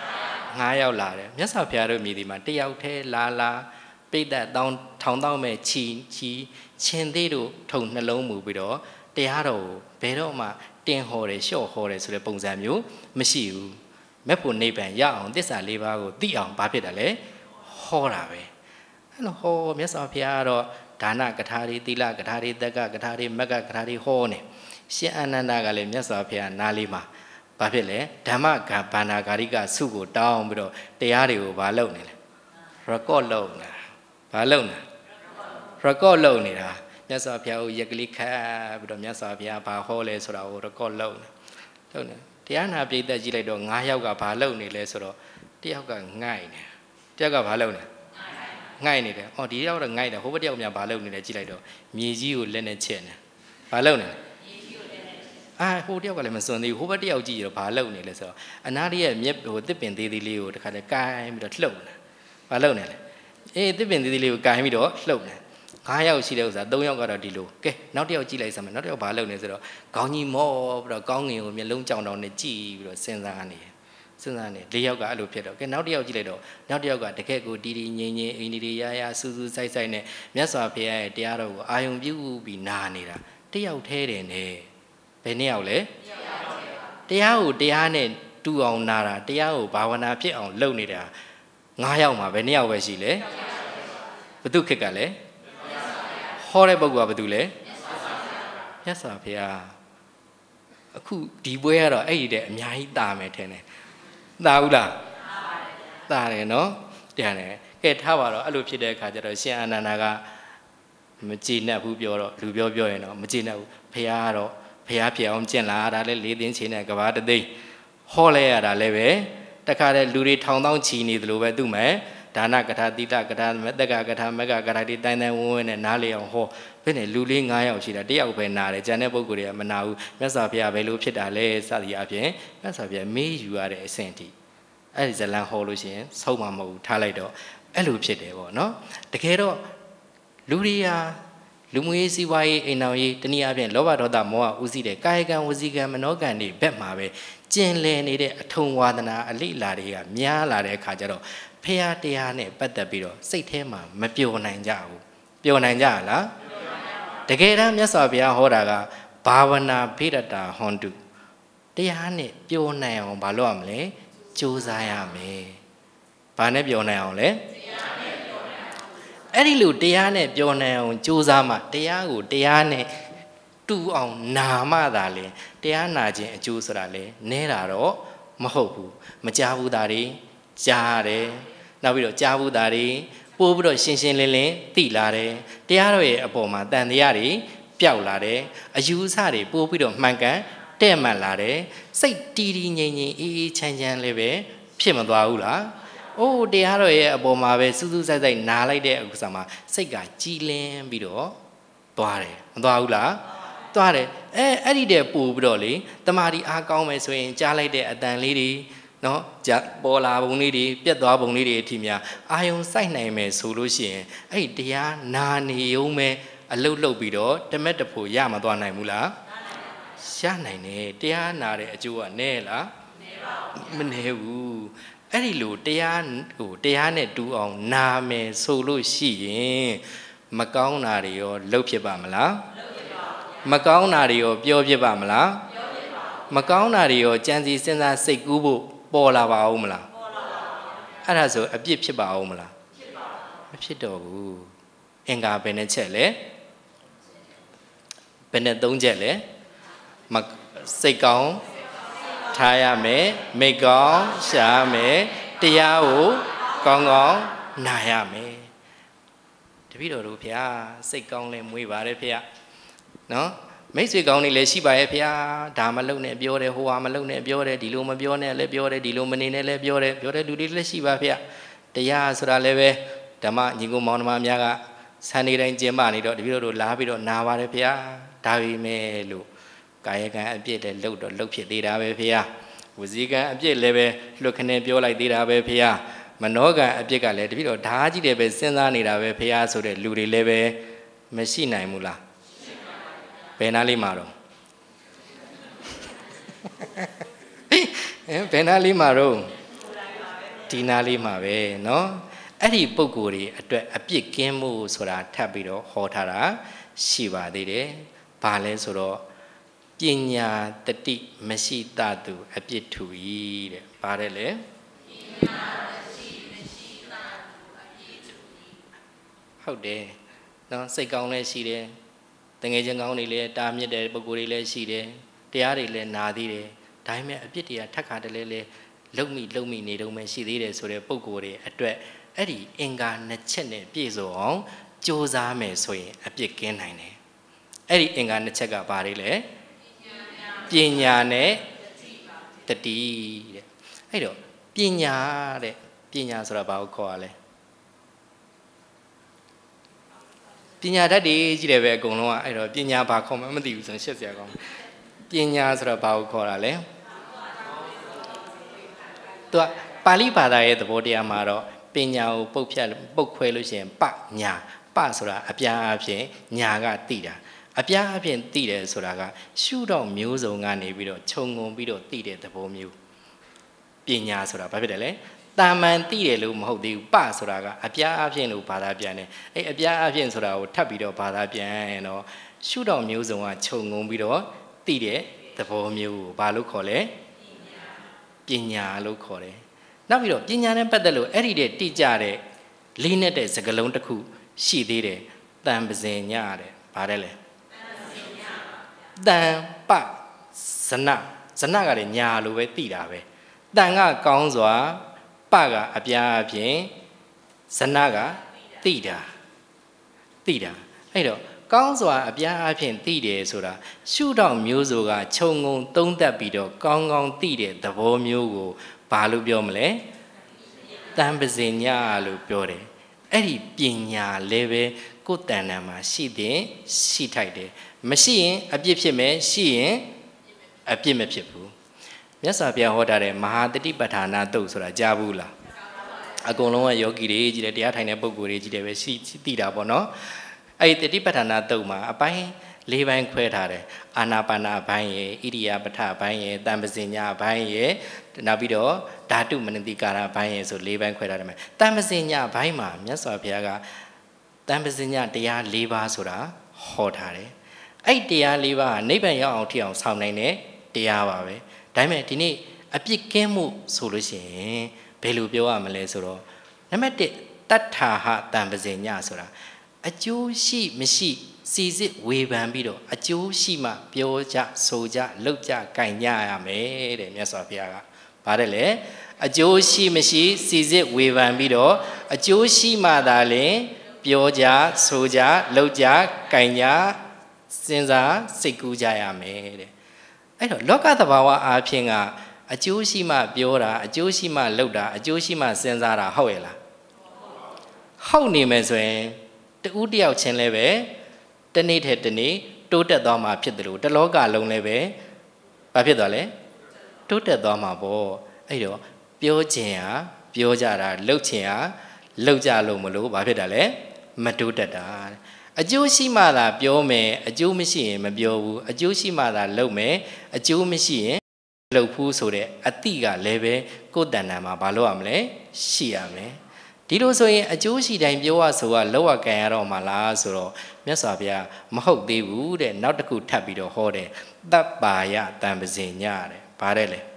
ngaya yaw la de myasa phya do mi di ma tyaw the la laပိတ်သက်တောင်းထောင်တောင်းမဲ့ချီချီချင်းသေးတို့ထုံနှလုံးမူပြီးတော့တရားတော်ဘယ်တော့မှတင်ဟောတယ်လျှော့ဟောတယ်ဆိုတဲ့ပုံစံမျိုးမရှိဘူးမဲ့ဖို့နိဗ္ဗာန်ရအောင်သစ္စာလေးပါးကိုသိအောင်ဘာဖြစ်တယ်လဲဟောတာပဲအဲ့လိုဟောမြတ်စွာဘုရားကတော့ဒါနကထာတွေသီလကထာတွေတက္ကကထာတွေမက္ကကထာတွေဟောနေရှင်အာနန္ဒကလည်းမြတ်စွာဘုရားနားလေးမှာဘာဖြစ်လဲဓမ္မကဘာနာဂါရိကစုကိုတောင်းပြီးတော့တရားတွေကိုဘာလုပ်နေလဲ record လုပ်နေဘာလုပ်နေ record လုပ်နေတာမြတ်စွာဘုရားကိုရက်ကလေးခတ်ပြီးတော့မြတ်စွာဘုရားဘာဟောလဲဆိုတာကို record လုပ်နေလုပ်နေတရားနာပြိတ္တကြည့်လိုက်တော့၅ယောက်ကဘာလုပ်နေလဲဆိုတော့တယောက်ကငိုက်နေတယောက်ကဘာလုပ်နေငိုက်နေတယ်အော်ဒီတယောက်တော့ငိုက်တယ်ဟိုဘက်တယောက်များဘာလုပ်နေလဲကြည့်လိုက်တော့မြေကြီးကိုလက်နဲ့ချက်နေဘာလုပ်နေလဲအာဟိုတယောက်ကလည်းမစွန်သေးဘူးဟိုဘက်တယောက်ကြည့်ရတော့ဘာလုပ်နေလဲဆိုတော့အနာရီရဲ့မြက်ဟိုတစ်ပင်သေးသေးလေးကိုတခါတည်းကိုင်းပြီးတော့လှုပ်နေဘာလုပ်နေလဲအေးတစ်ပင်သေးသေးလေးကိုကိုင်းပြီးတော့လှုပ်နေ၅ယောက်ရှိတဲ့ဥစ္စာ၃ယောက်ကတော့ဒီလိုကဲနောက်တစ်ယောက်ကြည့်လိုက်စမ်းမယ်နောက်တစ်ယောက်ဘာလုပ်နေဆိုတော့ခေါင်းကြီးမော့ပြီးတော့ကောင်းငင်ကိုမျက်လုံးကြောင်တောင်နဲ့ကြည့်ပြီးတော့စဉ်းစားနေစဉ်းစားနေ၄ယောက်ကအဲ့လိုဖြစ်တော့ကဲနောက်တစ်ယောက်ကြည့်လိုက်တော့နောက်တစ်ယောက်ကတကယ့်ကိုတီတီငင်းငင်းအိန္ဒိရိယရစူးစူးဆိုင်ဆိုင်နဲ့မြတ်စွာဘုရားရဲ့တရားတော်ကိုအာယုံပြုပြီးနာနေတာတစ်ယောက်ထဲတယ်နဲ့ဘယ်နှစ်ယောက်လဲတရားကိုတရားနဲ့တူအောင်နာတာတရားကိုဘာဝနာဖြစ်အောင်လုပ်နေတာ၅ယောက်မှာဘယ်နှစ်ယောက်ပဲရှိလဲဘု து ခက်ကလဲဟောတဲ့ပုဂ္ဂိုလ်ကဘာတူလဲမြတ်စွာဘုရားအခုဒီပွဲကတော့အဲ့ဒီတဲ့အများကြီးတာမယ်ထင်တယ်တာဘူးလားတာတယ်နော်တရားတယ်ကဲထားပါတော့အဲ့လိုဖြစ်တဲ့အခါကျတော့ရှင်အာနန္ဒာကမကြည်နဲ့ဘူးပြောတော့လူပြောပြောရင်တော့မကြည်နဲ့ဘူးဘုရားကတော့ဘုရားဖြစ်အောင်ကျင့်လာတာလဲလေးသိန်းချင်းနဲ့ကဘာတသိန်းဟောလဲရတာလဲပဲတခါတည်းလူတွေထောင်တောင်းချီနေသလိုပဲသူ့မဲ့ဒါနကထာတိတကထာမတ္တကကထာမကကထာတိတိုင်းတိုင်းဝန်းဝန်းနဲ့နားလေအောင်ဟောဘယ်နဲ့လူလေး၅ယောက်ရှိတာတယောက်ပဲနားတယ်ကျန်တဲ့ပုဂ္ဂိုလ်တွေကမနာဘူးမြတ်စွာဘုရားဘယ်လိုဖြစ်တာလဲစသည်အပြင်မြတ်စွာဘုရားမေးယူရတဲ့အဆင့်ထိအဲ့ဒီဇလံဟောလို့ရှိရင်ဆုံးမှာမဟုတ်ဘူးထားလိုက်တော့အဲ့လိုဖြစ်တယ်ပေါ့နော်တကယ်တော့လူတွေဟာလူမှုရေးစီးပွားရေးအိမ်တော်ရေးတနည်းအားဖြင့်လောဘဒေါသမောဟဦးစီးတဲ့ကာယကံဝစီကံမနောကံတွေဘက်မှာပဲကျင်လည်နေတဲ့အထုံဝါဒနာအလိလာတွေကများလာတဲ့အခါကျတော့ဖရာတရားနဲ့ပတ်သက်ပြီးတော့စိတ်ထဲမှာမပျော်နိုင်ကြဘူးပျော်နိုင်ကြလားတကယ်တမ်းမြတ်စွာဘုရားဟောတာကဘာဝနာဖိရတာဟွန်တုတရားနဲ့ပျော်နိုင်အောင်ဘာလုပ်ရမလဲကြိုးစားရမယ်ဘာနဲ့ပျော်နိုင်အောင်လဲအဲ့ဒီလိုတရားနဲ့ပျော်နိုင်အောင်ကြိုးစားမှတရားကိုတရားနဲ့တူအောင်နာမှသာလေတရားနာခြင်းအကျိုးဆိုတာလေနဲတာတော့မဟုတ်ဘူးမကြားဘူးသားတွေကြားရတယ်နောက်ပြီးတော့ကြားဘူးသားတွေပို့ပြီးတော့ရှင်းရှင်းလင်းလင်းသိလာတယ်တရားတော်ရဲ့အပေါ်မှာတန်တရားတွေပျောက်လာတယ်အယူအဆတွေပို့ပြီးတော့မှန်ကန်တဲ့မှန်လာတယ်စိတ်တီးတီးငြိမ်ငြိမ်အေးအေးချမ်းချမ်းလေးပဲဖြစ်မသွားဘူးလားအိုးတရားတော်ရဲ့အပေါ်မှာပဲစူးစူးဆိုင်ဆိုင်နားလိုက်တဲ့ဥစ္စာမှာစိတ်ကကြည်လင်းပြီးတော့သွားတယ်မသွားဘူးလားသွားတယ်အဲအဲ့ဒီတဲ့ပို့ပြီးတော့လေတမာဒီအားကောင်းမယ်ဆိုရင်ကြားလိုက်တဲ့အတန်လေးတွေနော်ကြပေါ်လာပုံလေးတွေပြတ်သွားပုံလေးတွေအထိများအာယုံစိုက်နိုင်မယ်ဆိုလို့ရှိရင်အဲ့ဒီတရားနာနေုံပဲအလုတ်လုတ်ပြီးတော့တမက်တဖို့ရမသွားနိုင်ဘူးလားရနိုင်တယ်တရားနာတဲ့အကျိုးကနည်းလားမနည်းဘူးအဲ့ဒီလိုတရားဟိုတရားနဲ့တူအောင်နာမယ်ဆိုလို့ရှိရင်မကောင်းတာတွေရောလှုပ်ဖြစ်ပါမလားမကောင်းတာတွေရောပြောဖြစ်ပါမလားမကောင်းတာတွေရောကြံစီစဉ်းစားစိတ်ကူးဖို့ပေါ်လာပါဦးမလားပေါ်လာပါဘူးအဲ့ဒါဆိုအပြစ်ဖြစ်ပါဦးမလားဖြစ်ပါဘူးမဖြစ်တော့ဘူးအင်္ဂါဘယ်နဲ့ချက်လဲဘယ်နဲ့သုံးချက်လဲမစိတ်ကောင်းထားရမယ်မိတ်ကောင်းရှားမယ်တရားကိုကောင်းကောင်းနာရမယ်တပည့်တော်တို့ဖေစိတ်ကောင်းလဲမွေးပါတယ်ဖေနော်မိတ်ဆွေကောင်းနေလည်းရှိပါရဲ့ဗျာဒါမလုံနဲ့ပြောတယ်ဟိုဟာမလုံနဲ့ပြောတယ်ဒီလိုမပြောနဲ့လည်းပြောတယ်ဒီလိုမနေနဲ့လည်းပြောတယ်ပြောတယ်လူတွေလည်းရှိပါဗျာတရားဆိုတာလည်းပဲဓမ္မညီကိုမောင်နှမများကဆန်နေတိုင်းကျင်းပနေတော့တပည့်တော်တို့လာပြီးတော့နာပါတယ်ဗျာဒါပေမဲ့လို့ကာယကံအပြစ်လည်းလှုပ်တော့လှုပ်ဖြစ်သေးတာပဲဗျာဝစီကံအပြစ်လည်းပဲလွတ်ခနဲ့ပြောလိုက်သေးတာပဲဗျာမနောကံအပြစ်ကလည်းတပည့်တော်ဓာကြီးတယ်ပဲစဉ်းစားနေတာပဲဗျာဆိုတဲ့လူတွေလည်းပဲမရှိနိုင်ဘူးလားဘယ်နာလေးမှာတော့ဘယ်နာလေးမှာတော့ဒီနာလေးမှာပဲเนาะအဲ့ဒီပုံကိုယ်တွေအတွက်အပြစ်ကင်းမှုဆိုတာထပ်ပြီးတော့ဟောထားတာရှိပါသေးတယ်။ဘာလဲဆိုတော့ပညာတတိမရှိတသူအပြစ်ထူ၏တဲ့။ပါတယ်လေပညာတတိမရှိတသူအပြစ်ထူ၏ဟုတ်တယ်เนาะစိတ်ကောင်းလည်းရှိတယ်တငယ်ချင်းကောင်းတွေလည်းတာမြစ်တဲ့ပုံကိုယ်တွေလည်းရှိတယ်တရားတွေလည်းနာသေးတယ်ဒါပေမဲ့အပြစ်တွေကထက်ခါတလဲလဲလုံမိလုံမိနေတော့မှရှိသေးတယ်ဆိုတဲ့ပုံကိုယ်တွေအတွက်အဲ့ဒီအင်္ဂါနှစ်ချက်နဲ့ပြည့်စုံအောင်ကြိုးစားမယ်ဆိုရင်အပြစ်ကင်းနိုင်တယ်အဲ့ဒီအင်္ဂါနှစ်ချက်ကဘာတွေလဲပညာနဲ့တတိတဲ့အဲ့တော့ပညာတဲ့ပညာဆိုတာဘာကိုခေါ်ရလဲပညာတတ်တွေကြီးတယ်ပဲအကုန်လုံးကအဲ့တော့ပညာဘာခေါ်မှမသိဘူးဆိုရင်ရှက်စရာကောင်းပညာဆိုတာဘာကိုခေါ်တာလဲသူကပါဠိဘာသာရဲ့သဘောတရားမှာတော့ပညာကိုပုတ်ဖြတ်ပုတ်ခွဲလို့ရှိရင်ပညာပဆိုတာအပြားအဖြစ်ညာကတိတာအပြားအဖြစ်တိတယ်ဆိုတာကရှုတော့မျိုးစုံကနေပြီးတော့ခြုံငုံပြီးတော့တိတဲ့သဘောမျိုးပညာဆိုတာဘာဖြစ်တယ်လဲတာမန်တိတယ်လို့မဟုတ်သေးဘူးပဆိုတာကအပြားအဖြစ်လို့ဘာသာပြန်တယ်အဲ့အပြားအဖြစ်ဆိုတာကိုထပ်ပြီးတော့ဘာသာပြန်ရင်တော့ရှုတော့မျိုးစုံကခြုံငုံပြီးတော့တိတဲ့သဘောမျိုးကိုဘာလို့ခေါ်လဲပညာလို့ခေါ်တယ်နောက်ပြီးတော့ပညာနဲ့ပတ်သက်လို့အဲ့ဒီတဲ့တိကျတဲ့လေးနဲ့တဲ့စကားလုံးတစ်ခုရှိသေးတယ်တန်ပစင်ညတဲ့ဗါတယ်လေတန်ပဇနဇနကလည်းညာလိုပဲတိတာပဲတန်ကကောင်းစွာပကအပြားအပြင်ဇနကတိတာတိတာအဲ့တော့ကောင်းစွာအပြားအပြင်တိတယ်ဆိုတာရှုထောင့်မျိုးစုံကခြုံငုံသုံးသပ်ပြီးတော့ကောင်းကောင်းတိတဲ့သဘောမျိုးကိုဘာလို့ပြောမလဲတန်ပစင်ညာလို့ပြောတယ်အဲ့ဒီပညာလည်းပဲကိုယ်တဏ္ဍာမှာရှိတဲ့ရှိထိုက်တယ်မရှိရင်အပြစ်ဖြစ်မယ်ရှိရင်အပြစ်မဖြစ်ဘူးမြတ်စွာဘုရားဟောထားတဲ့မဟာတတိပဋ္ဌာနာတုတ်ဆိုတာကြားဘူးလားအကုန်လုံးကယောဂီတွေကြီးတယ်တရားထိုင်တဲ့ပုဂ္ဂိုလ်တွေကြီးတယ်ပဲရှိသိတာပေါ့နော်အဲ့ဒီတတိပဋ္ဌာနာတုတ်မှာအပိုင်းလေးပိုင်းခွဲထားတယ်အာနာပါနာဘိုင်းရယ်ဣရိယာပဋ္ဌဘိုင်းရယ်တံပစင်ညာဘိုင်းရယ်နောက်ပြီးတော့ဓာတုမနတိကာရဘိုင်းရယ်ဆိုလေးပိုင်းခွဲထားတယ်မယ်တံပစင်ညာဘိုင်းမှာမြတ်စွာဘုရားကတံပစင်ညာတရား၄ပါးဆိုတာဟောထားတယ်အဲ့တရား၄ပါးကနိဗ္ဗာန်ရောက်အောင်ထီအောင်ဆောင်နိုင်တဲ့တရားပါပဲဒါပေမဲ့ဒီနေ့အပြစ်ကင်းမှုဆိုလို့ရှိရင်ဘယ်လိုပြောရမလဲဆိုတော့နံပါတ်၁တတ္ထာဟတံပစင်ညာဆိုတာအကျိုးရှိမရှိစီစစ်ဝေဖန်ပြီးတော့အကျိုးရှိမှပြောကြဆိုကြလုပ်ကြကြင်ကြရမယ်တဲ့မြတ်စွာဘုရားကပါတယ်လေအကျိုးရှိမရှိစီစစ်ဝေဖန်ပြီးတော့အကျိုးရှိမှသာလျှင်ပြောကြဆိုကြလုပ်ကြကြင်ကြစဉ်းစားစိတ်ကူးကြရမယ်တဲ့အဲ့တော့လောကသဘာဝအားဖြင့်ကအကျိုးရှိမှပြောတာအကျိုးရှိမှလုပ်တာအကျိုးရှိမှစဉ်းစားတာဟုတ်ရဲ့လားဟုတ်နေမယ်ဆိုရင်တူးတယောက်ချင်းလည်းပဲတနေ့ထဲတနေ့တိုးတက်သွားမှာဖြစ်တယ်လို့တလောကလုံးလည်းပဲဘာဖြစ်သွားလဲတိုးတက်သွားမှာပေါ့အဲ့တော့ပြောခြင်းဟာပြောကြတာလုပ်ခြင်းဟာလုပ်ကြလို့မလို့ဘာဖြစ်တာလဲမတိုးတက်တာအကျိုးရှိမှသာပြောမယ်အကျိုးမရှိရင်မပြောဘူးအကျိုးရှိမှသာလုပ်မယ်အကျိုးမရှိရင်လုပ်ဘူးဆိုတဲ့အတိကလည်းပဲကိုယ်တဏ္ဍာမှာဘာလုပ်ရမလဲရှိရမယ်ဒီလိုဆိုရင်အကျိုးရှိတိုင်းပြောရဆိုကလောက်ရကန်ရတော့မှလားဆိုတော့မြတ်စွာဘုရားမဟုတ်သေးဘူးတဲ့နောက်တစ်ခုထပ်ပြီးတော့ဟောတယ်တပ္ပါယတံပစင်ညတဲ့ဘာတဲ့လဲ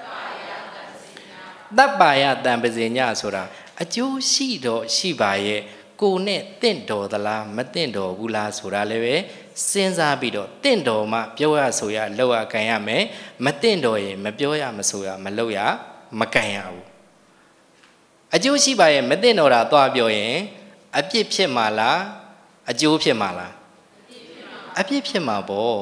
တပ္ပါယတံပစင်ညဆိုတာအကျိုးရှိတော့ရှိပါရဲ့ကိုနဲ့တင့်တော်သလားမတင့်တော်ဘူးလားဆိုတာလည်းပဲစဉ်းစားပြီးတော့တင့်တော်မှပြောရဆိုရလောက်ရကန်ရမယ်မတင့်တော်ရင်မပြောရမဆိုရမလုပ်ရမကန်ရဘူးအကျိုးရှိပါရဲ့မသိတော့တာသွားပြောရင်အပြစ်ဖြစ်မှာလားအကျိုးဖြစ်မှာလားအပြစ်ဖြစ်မှာပေါ့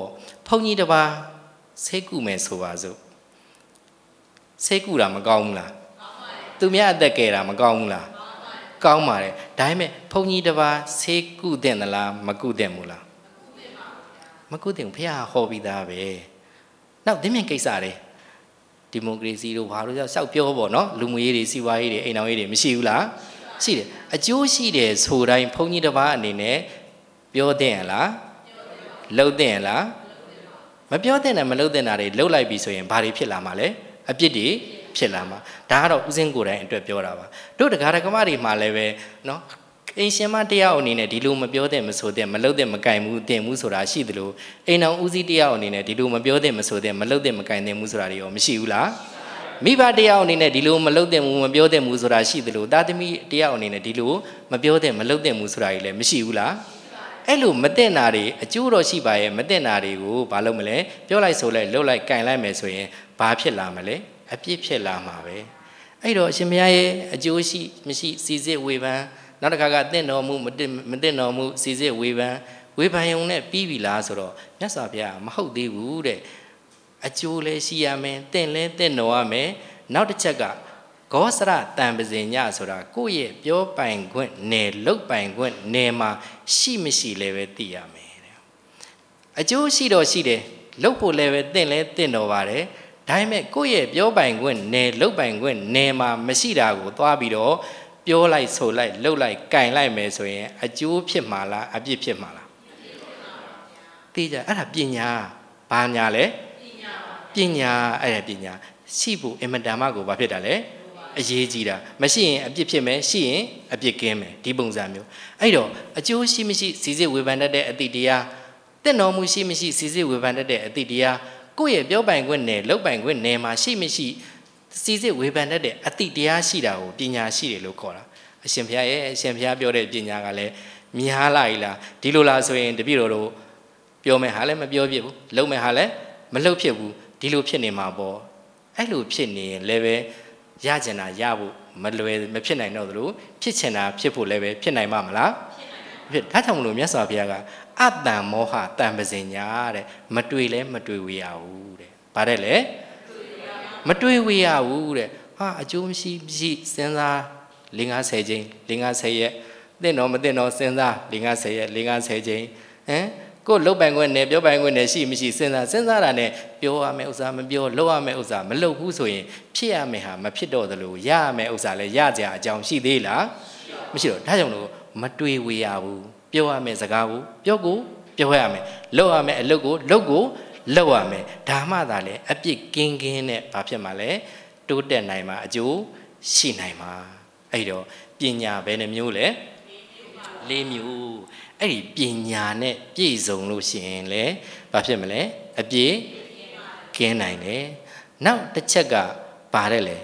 ဖုန်ကြီးတစ်ပါးဆေးကုမယ်ဆိုပါစို့ဆေးကုတာမကောင်းဘူးလားသူများအသက်ကယ်တာမကောင်းဘူးလားကောင်းပါတယ်ဒါပေမဲ့ဖုန်ကြီးတစ်ပါးဆေးကုတဲ့သလားမကုတဲ့ဘူးလားမကုတဲ့ဘူးဖះဟောပြီးသားပဲနောက်ဒီမြင်ကိစ္စတွေဒီမိုကရေစီတို့ဘာလို့ကြောက်ရှောက်ပြောပေါ့နော်လူမျိုးရေးတွေစီးပွားရေးတွေအိမ်တော်ရေးတွေမရှိဘူးလားရှိတယ်အကျိုးရှိတယ်ဆိုတိုင်းဘုန်းကြီးတစ်ပါးအနေနဲ့ပြောတဲ့ရလားလှုပ်တဲ့ရလားမပြောတဲ့နဲ့မလှုပ်တဲ့နာတွေလှုပ်လိုက်ပြီဆိုရင်ဘာတွေဖြစ်လာမှာလဲအပြစ်တွေဖြစ်လာမှာဒါကတော့ဥစဉ်ကိုယ်တိုင်အတွက်ပြောတာပါတို့တရားဓမ္မတွေမှာလည်းပဲနော်အိမ်ရှင်မတရားအနေနဲ့ဒီလိုမပြောတဲ့မဆိုတဲ့မလှုပ်တဲ့မကင်ဘူးတင်မှုဆိုတာရှိသလိုအိမ်တော်ဦးစီးတရားအနေနဲ့ဒီလိုမပြောတဲ့မဆိုတဲ့မလှုပ်တဲ့မကင်တဲ့မှုဆိုတာတွေရောမရှိဘူးလားမိဘတရားအနေနဲ့ဒီလိုမလှုပ်တဲ့မှုမပြောတဲ့မှုဆိုတာရှိသလိုတာသမီတရားအနေနဲ့ဒီလိုမပြောတဲ့မလှုပ်တဲ့မှုဆိုတာတွေလည်းမရှိဘူးလားအဲ့လိုမတဲ့နာတွေအကျိုးတော့ရှိပါရဲ့မတဲ့နာတွေကိုဘာလုပ်မလဲပြောလိုက်ဆိုလိုက်လှုပ်လိုက်ကင်လိုက်မယ်ဆိုရင်ဘာဖြစ်လာမလဲအပြစ်ဖြစ်လာမှာပဲအဲ့တော့အရှင်ဘုရားရဲ့အကျိုးရှိမရှိစီစစ်ဝေဖန်နောက်တစ်ခါကတင့်တော်မှုမတင့်မတင့်တော်မှုစီစစ်ဝေဖန်ဝေဖန်ယုံနဲ့ပြီးပြီလားဆိုတော့မြတ်စွာဘုရားမဟုတ်သေးဘူးတဲ့အကျိုးလည်းရှိရမယ်တင့်လည်းတင့်တော်ရမယ်နောက်တစ်ချက်ကဂောစရတန်ပဇင်ညဆိုတာကိုယ့်ရဲ့ပြောပိုင်ခွင့်နယ်လုတ်ပိုင်ခွင့်နယ်မှာရှိမရှိလည်းပဲသိရမယ်တဲ့အကျိုးရှိတော့ရှိတယ်လုတ်ဖို့လည်းပဲတင့်လည်းတင့်တော်ပါတယ်ဒါပေမဲ့ကိုယ့်ရဲ့ပြောပိုင်ခွင့်နယ်လုတ်ပိုင်ခွင့်နယ်မှာမရှိတာကိုသွားပြီးတော့ပြောလိုက်ဆိုလိုက်လှုပ်လိုက်ကင်လိုက်မယ်ဆိုရင်အကျိုးဖြစ်မှာလားအပြစ်ဖြစ်မှာလားသိကြအဲ့ဒါပညာဘာညာလဲပညာအဲ့ဒါပညာရှိဖို့အင်မတန်မှကိုဘာဖြစ်တာလဲအရေးကြီးတာမရှိရင်အပြစ်ဖြစ်မယ်ရှိရင်အပြစ်ကင်းမယ်ဒီပုံစံမျိုးအဲ့တော့အကျိုးရှိမရှိစီစစ်ဝေဖန်တတ်တဲ့အတိတရားတင့်တော်မှုရှိမရှိစီစစ်ဝေဖန်တတ်တဲ့အတိတရားကိုယ့်ရဲ့ပြောပိုင်ခွင့်နဲ့လှုပ်ပိုင်ခွင့်နဲ့မှာရှိမရှိစီစစ်ဝေဖန်တတ်တဲ့အတိတရားရှိတာကိုပညာရှိတယ်လို့ခေါ်တာအရှင်ဘုရားရဲ့အရှင်ဘုရားပြောတဲ့ပညာကလည်းများလာ ਈ လားဒီလိုလားဆိုရင်တပည့်တော်တို့ပြောမယ်ဟာလည်းမပြောဖြစ်ဘူးလှုပ်မယ်ဟာလည်းမလှုပ်ဖြစ်ဘူးဒီလိုဖြစ်နေမှာပေါ့အဲ့လိုဖြစ်နေရင်လည်းပဲရကျင်တာရဖို့မလွယ်မဖြစ်နိုင်တော့သလိုဖြစ်ချင်တာဖြစ်ဖို့လည်းပဲဖြစ်နိုင်မှာမလားဖြစ်ဒါကြောင့်မလို့မြတ်စွာဘုရားကအတ္တမောဟတန်ပစင်ညာတဲ့မတွေ့လဲမတွေ့ဝေရဘူးတဲ့ဗါတဲ့လေမတွေ့ဝေရဘူးတဲ့ဟာအကျိုးမရှိမရှိစဉ်းစား၄၅ဆယ်ချိန်၄၅ဆယ်ရက်တင့်တော်မတင့်တော်စဉ်းစား၄၅ဆယ်ရက်၄၅ဆယ်ချိန်ဟမ်ကိုလှုပ်ပိုင်ခွင့်နဲ့ပြောပိုင်ခွင့်နဲ့ရှိမရှိစဉ်းစားစဉ်းစားတာနဲ့ပြောရမယ့်ဥစ္စာမပြောလှုပ်ရမယ့်ဥစ္စာမလှုပ်ဘူးဆိုရင်ဖြစ်ရမယ့်ဟာမဖြစ်တော့သလိုရရမယ့်ဥစ္စာလည်းရကြအကြောင်းရှိသေးလားမရှိတော့ဒါကြောင့်လို့မတွေးဝေရဘူးပြောရမယ့်စကားကိုပြောကိုပြောရမယ်လှုပ်ရမယ့်အလုပ်ကိုလုပ်ကိုလုပ်ရမယ်ဒါမှသာလေအပြစ်ကင်းကင်းနဲ့ဘာဖြစ်မှာလဲတိုးတက်နိုင်မှာအကျိုးရှိနိုင်မှာအဲ့တော့ပညာဘယ်နှမျိုးလဲလေးမျိုးအဲ့ဒီပညာနဲ့ပြည့်စုံလို့ရှိရင်လေဘာဖြစ်မလဲအပြည့်ကင်းနိုင်တယ်နောက်တစ်ချက်ကဘာတဲ့လဲ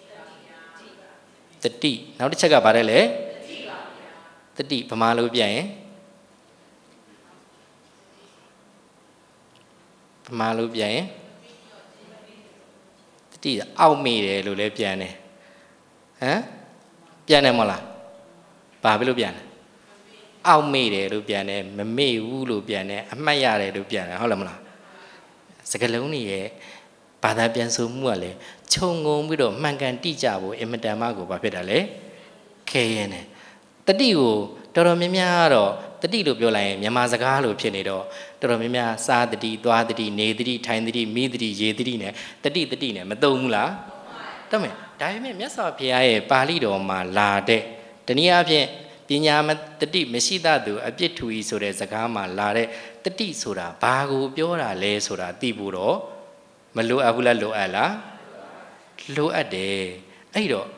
တတိနောက်တစ်ချက်ကဘာတဲ့လဲတတိဗမာလိုပြန်ရင်ဗမာလိုပြန်ရင်တတိအောက်မေ့တယ်လို့လည်းပြန်တယ်ဟမ်ပြန်တယ်မဟုတ်လားဘာဖြစ်လို့ပြန်လဲအောက်မေ့တယ်လို့ပြန်တယ်မမေ့ဘူးလို့ပြန်တယ်အမှတ်ရတယ်လို့ပြန်တယ်ဟုတ်လားမလားစကလုံးတွေရဲ့ဘာသာပြန်ဆိုမှုကလည်းခြုံငုံပြီးတော့မှန်ကန်တိကျဖို့အင်မတန်မှကိုဘာဖြစ်တာလဲခဲရင်တယ်တတိကိုတော်တော်များများတော့တတိလို့ပြောလိုက်ရင်မြန်မာစကားလို့ဖြစ်နေတော့တော်တော်များများစားတတိသွားတတိနေတတိထိုင်တတိမိတတိရေတတိနဲ့တတိတတိနဲ့မသုံးဘူးလားတတ်မယ်ဒါပေမဲ့မြတ်စွာဘုရားရဲ့ပါဠိတော်မှာလာတဲ့တနည်းအားဖြင့်ပညာမတတိမရှိတတ်သူအပြစ်ထူဤဆိုတဲ့စကားမှာလာတဲ့တတိဆိုတာဘာကိုပြောတာလဲဆိုတာသိဖို့တော့မလိုအပ်ဘူးလားလိုအပ်လားလိုအပ်တယ်အဲ့တော့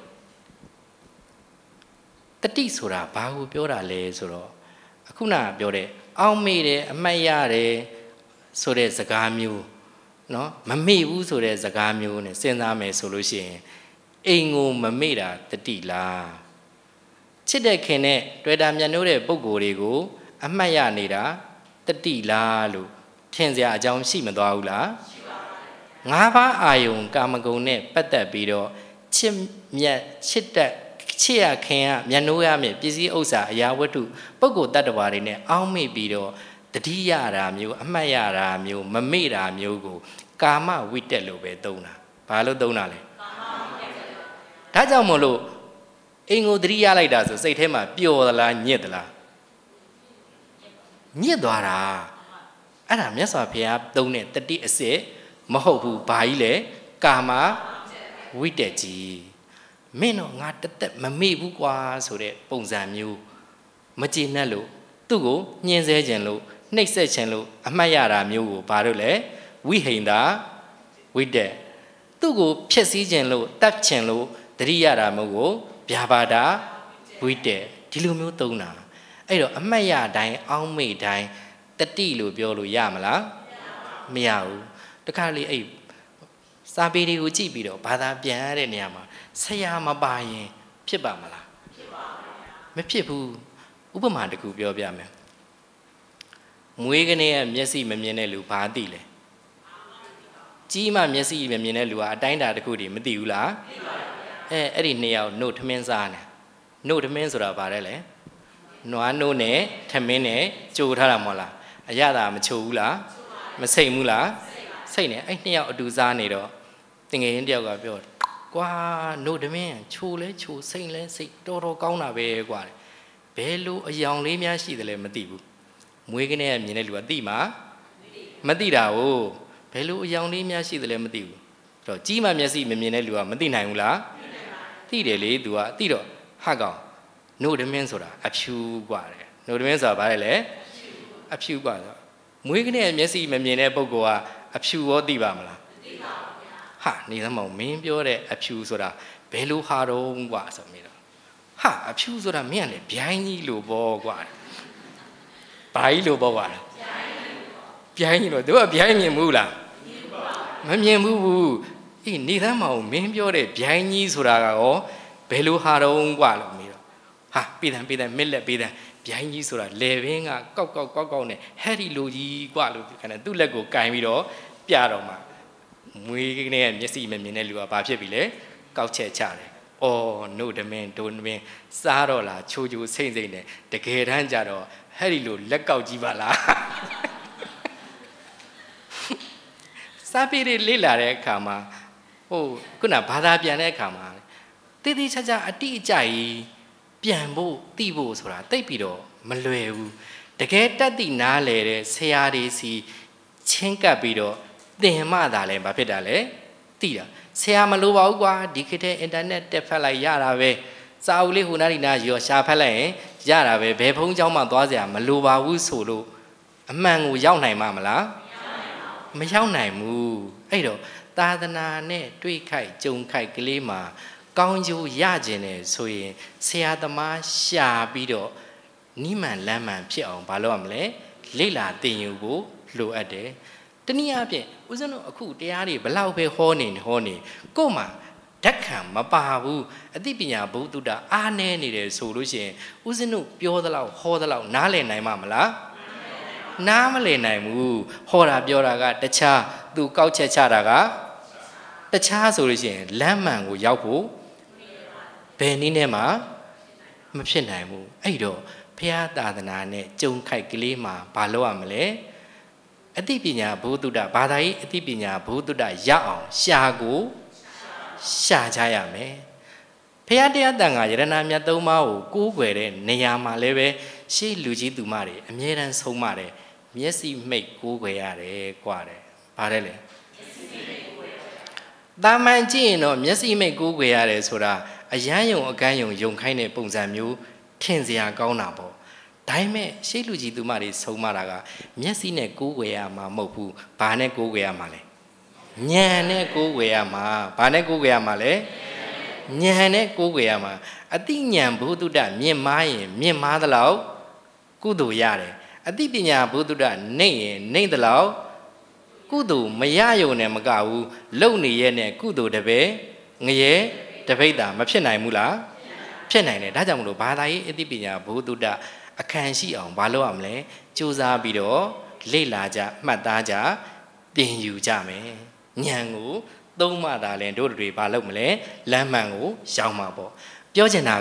တတိဆိုတာဘာကိုပြောတာလဲဆိုတော့အခုနပြောတဲ့အောက်မေ့တယ်အမှတ်ရတယ်ဆိုတဲ့စကားမျိုးเนาะမမေ့ဘူးဆိုတဲ့စကားမျိုးနဲ့စဉ်းစားမယ်ဆိုလို့ရှိရင်အိမ်ကိုမမေ့တာတတိလားချစ်တဲ့ခင်နဲ့တွေ့တာမြတ်နိုးတဲ့ပုံကိုယ်တွေကိုအမှတ်ရနေတာတတိလားလို့ထင်စရာအကြောင်းရှိမသွားဘူးလားရှိပါဘူးငါးပါးအာယုံကာမဂုဏ်နဲ့ပတ်သက်ပြီးတော့ချစ်မြတ်ချစ်တဲ့ချစ်ရခင်ကမြတ်နိုးရမယ်ပစ္စည်းဥစ္စာအရာဝတ္ထုပုဂ္ဂိုလ်တ attva တွေနဲ့အောင်းမိပြီးတော့တတိယရာမျိုးအမှတ်ရတာမျိုးမမေ့တာမျိုးကိုကာမဝိတက်လို့ပဲသုံးတာဘာလို့သုံးတာလဲကာမဝိတက်ဒါကြောင့်မို့လို့အိမ်ကိုတတိယလိုက်တာဆိုစိတ်ထဲမှာပျော်သလားညစ်သလားညစ်သွားတာအဲ့ဒါမြတ်စွာဘုရားသုံးတဲ့တတိအစစ်မဟုတ်ဘူးဘာကြီးလဲကာမဝိတက်ကြီးမင်းတော့ငါတသက်မမေ့ဘူးကွာဆိုတဲ့ပုံစံမျိုးမကျေနပ်လို့သူ့ကိုညှင်းဆဲခြင်းလို့နှိပ်စက်ခြင်းလို့အမှတ်ရတာမျိုးကိုဘာလို့လဲဝိဟိန္တာဝိတက်သူ့ကိုဖျက်ဆီးခြင်းလို့တတ်ခြင်းလို့တတိယတာမျိုးကိုဗျာပါဒဝိတက်ဒီလိုမျိုးသုံးတာအဲ့တော့အမှတ်ရတိုင်းအောင်းမေ့တိုင်းတတိလို့ပြောလို့ရမလားမရဘူးတခါလေအဲ့စာပေတွေကိုကြည့်ပြီးတော့ဘာသာပြန်ရတဲ့နေရာမှာဆရာမပါရင်ဖြစ်ပါမလားဖြစ်ပါဘူးမဖြစ်ဘူးဥပမာတစ်ခုပြောပြမယ်မွေးကနေရဲ့မျက်စိမမြင်တဲ့လူဘာသိလဲကြီးမှမျက်စိမမြင်တဲ့လူကအတိုင်းတာတစ်ခုတည်းမသိဘူးလားသိပါဘူးအဲအဲ့ဒီနှစ်ယောက်နှုတ်ထမင်းစားနေနှုတ်ထမင်းဆိုတာဘာလဲလဲနွားနှုတ်နဲ့ထမင်းနဲ့ကြိုထားတာမဟုတ်လားအရသာမချိုဘူးလားမစိတ်ဘူးလားစိတ်နေအဲ့နှစ်ယောက်အတူစားနေတော့တငယ်ချင်းတယောက်ကပြောကွာနှုတ်ထမင်းချိုလဲချိုစိတ်လဲစိတ်တော်တော်ကောင်းတာပဲကွာဘယ်လိုအယောင်လေးများရှိတယ်လဲမသိဘူးမွေးကနေမြင်တဲ့လူကသိမှာမသိတာဟုတ်ဘယ်လိုအယောင်လေးများရှိတယ်လဲမသိဘူးအဲ့တော့ကြီးမှမျက်စိမမြင်တဲ့လူကမသိနိုင်ဘူးလားသိတယ်လေသူကသိတော့ဟာကောင်နှုတ်ထမင်းဆိုတာအဖြူกว่าတယ်နှုတ်ထမင်းဆိုတာဘာလဲလဲအဖြူกว่าဆိုမွေးကနေမျက်စိမမြင်တဲ့ပုဂ္ဂိုလ်ကအဖြူရောသိပါမလားမသိပါဘူးဗျာဟာနေသမောင်မင်းပြောတဲ့အဖြူဆိုတာဘယ်လိုဟာတော့กว่าဆိုမိတော့ဟာအဖြူဆိုတာမင်းကလည်းဗျိုင်းကြီးလို့ပေါ့กว่าဘာကြီးလို့ပေါ့กว่าဗျိုင်းကြီးလို့သူကဗျိုင်းမြင်ဘူးလားမမြင်ဘူးဘူးအေးနေသမောင်မင်းပြောတဲ့ဗျိုင်းကြီးဆိုတာကရောဘယ်လိုဟာတော့กว่าလို့မိတော့ဟာပေးတယ်ပေးတယ်မစ်လက်ပေးတယ်ဗျိုင်းကြီးဆိုတာလေဘင်းကကောက်ကောက်ကောက်ကောက်နဲ့ဟဲ့ဒီလိုကြီးกว่าလို့ခဏသူ့လက်ကိုကင်ပြီးတော့ပြတော့မှမွေးကနေမျက်စိမမြင်တဲ့လူကဘာဖြစ်ပြီလဲကောက်ချက်ချတယ်အော်နှုတ်တမင်းဒုံတမင်းစားတော့လားချိုချိုစိမ့်စိမ့်နဲ့တကယ်တမ်းကြတော့ဟဲ့ဒီလိုလက်ကောက်ကြီးပါလားစာပေတွေလေ့လာတဲ့အခါမှာဟိုခုနဘာသာပြန်တဲ့အခါမှာတိတိကျကျအတိအကျကြီးပြန်ဖို့သိဖို့ဆိုတာတိတ်ပြီးတော့မလွယ်ဘူးတကယ်တက်တည်နားလေတဲ့ဆရာတွေစီချင်းကပ်ပြီးတော့သင်မှသာလဲဘာဖြစ်တာလဲသိတာဆရာမလိုပါဘူးကွာဒီခေတ်တဲ့အင်တာနက်တက်ဖတ်လိုက်ရတာပဲစာအုပ်လေးဟိုနားဒီနားရောရှာဖတ်လိုက်ရင်ရတာပဲဘယ်ဖုန်းเจ้าမှသွားစရာမလိုပါဘူးဆိုလို့အမှန်ကိုရောက်နိုင်မှာမလားမရောက်နိုင်ဘူးအဲ့တော့သာသနာနဲ့တွေ့ခိုက်ကြုံခိုက်ကလေးမှာကောင်းကျိုးရခြင်းနဲ့ဆိုရင်ဆရာသမားရှာပြီးတော့နိမန်လမ်းမှန်ဖြစ်အောင်ဘာလုပ်ရမလဲလေ့လာသင်ယူဖို့လိုအပ်တယ်တနည်းအားဖြင့်ဦးဇင်းတို့အခုတရားတွေဘလောက်ပဲဟောနေဟောနေကို့မှာဓာတ်ခံမပါဘူးအသိပညာဘုဒ္ဓတာအားနည်းနေတယ်ဆိုလို့ရှိရင်ဦးဇင်းတို့ပြောသလောက်ဟောသလောက်နားလည်နိုင်မှာမလားနားမလည်နိုင်ဘူးဟောတာပြောတာကတခြားသူကောက်ချက်ချတာကတခြားဆိုလို့ရှိရင်လမ်းမှန်ကိုရောက်ဖို့ဘယ်နည်းနဲ့မှမဖြစ်နိုင်ဘူးအဲ့တော့ဘုရားသာသနာနဲ့ကြုံခိုက်ကလေးမှာဘာလုပ်ရမလဲအသိပညာဘုဒ္ဓတာဘာသာရေးအသိပညာဘုဒ္ဓတာရအောင်ရှာကိုရှာကြရမယ်ဘုရားတရားတန်ခါယရဏမြတ်သုံးပါးကိုကိုးကွယ်တဲ့နေရာမှာလည်းပဲရှေးလူကြီးသူမတွေအမြဲတမ်းဆုံးမတယ်မျက်စိမိတ်ကိုးကွယ်ရတယ်กว่าတယ်ဘာလဲလဲတာမန်ကြည့်ရင်တော့မျက်စိမိတ်ကိုးကွယ်ရတယ်ဆိုတာအယမ်းယုံအကန်းယုံယုံခိုင်းတဲ့ပုံစံမျိုးထင်စရာကောင်းတာပေါ့ဒါပေမဲ့ရှေးလူကြီးသူမတွေဆုံးမတာကမျက်စိနဲ့ကိုးကွယ်ရမှာမဟုတ်ဘူးဘာနဲ့ကိုးကွယ်ရမှာလဲဉာဏ်နဲ့ကိုးကွယ်ရမှာဘာနဲ့ကိုးကွယ်ရမှာလဲဉာဏ်နဲ့ကိုးကွယ်ရမှာအတိဉာဏ်ဘုဒ္ဓတမြင့်မားရင်မြင့်မားသလောက်ကုသိုလ်ရတယ်အတိပညာဘုဒ္ဓတနှိမ့်ရင်နှိမ့်သလောက်ကုသိုလ်မရယုံနဲ့မကဘူးလုံနေရဲ့နဲ့ကုသိုလ်တပည့်ငရဲတပိဋ္ဌာမဖြစ်နိုင်ဘူးလားဖြစ်နိုင်တယ်ဒါကြောင့်မလို့ဘာသာရေးအတိပညာဘုဒ္ဓတအခန့်ရှိအောင်ဘာလုပ်ရမလဲကြိုးစားပြီးတော့လေ့လာကြမှတ်သားကြသင်ယူကြမယ်ဉာဏ်ကိုသုံးမှသာလဲတို့တွေဘာလုပ်မလဲလမ်းမှန်ကိုရောက်မှာပေါ့ပြောချင်တာကတ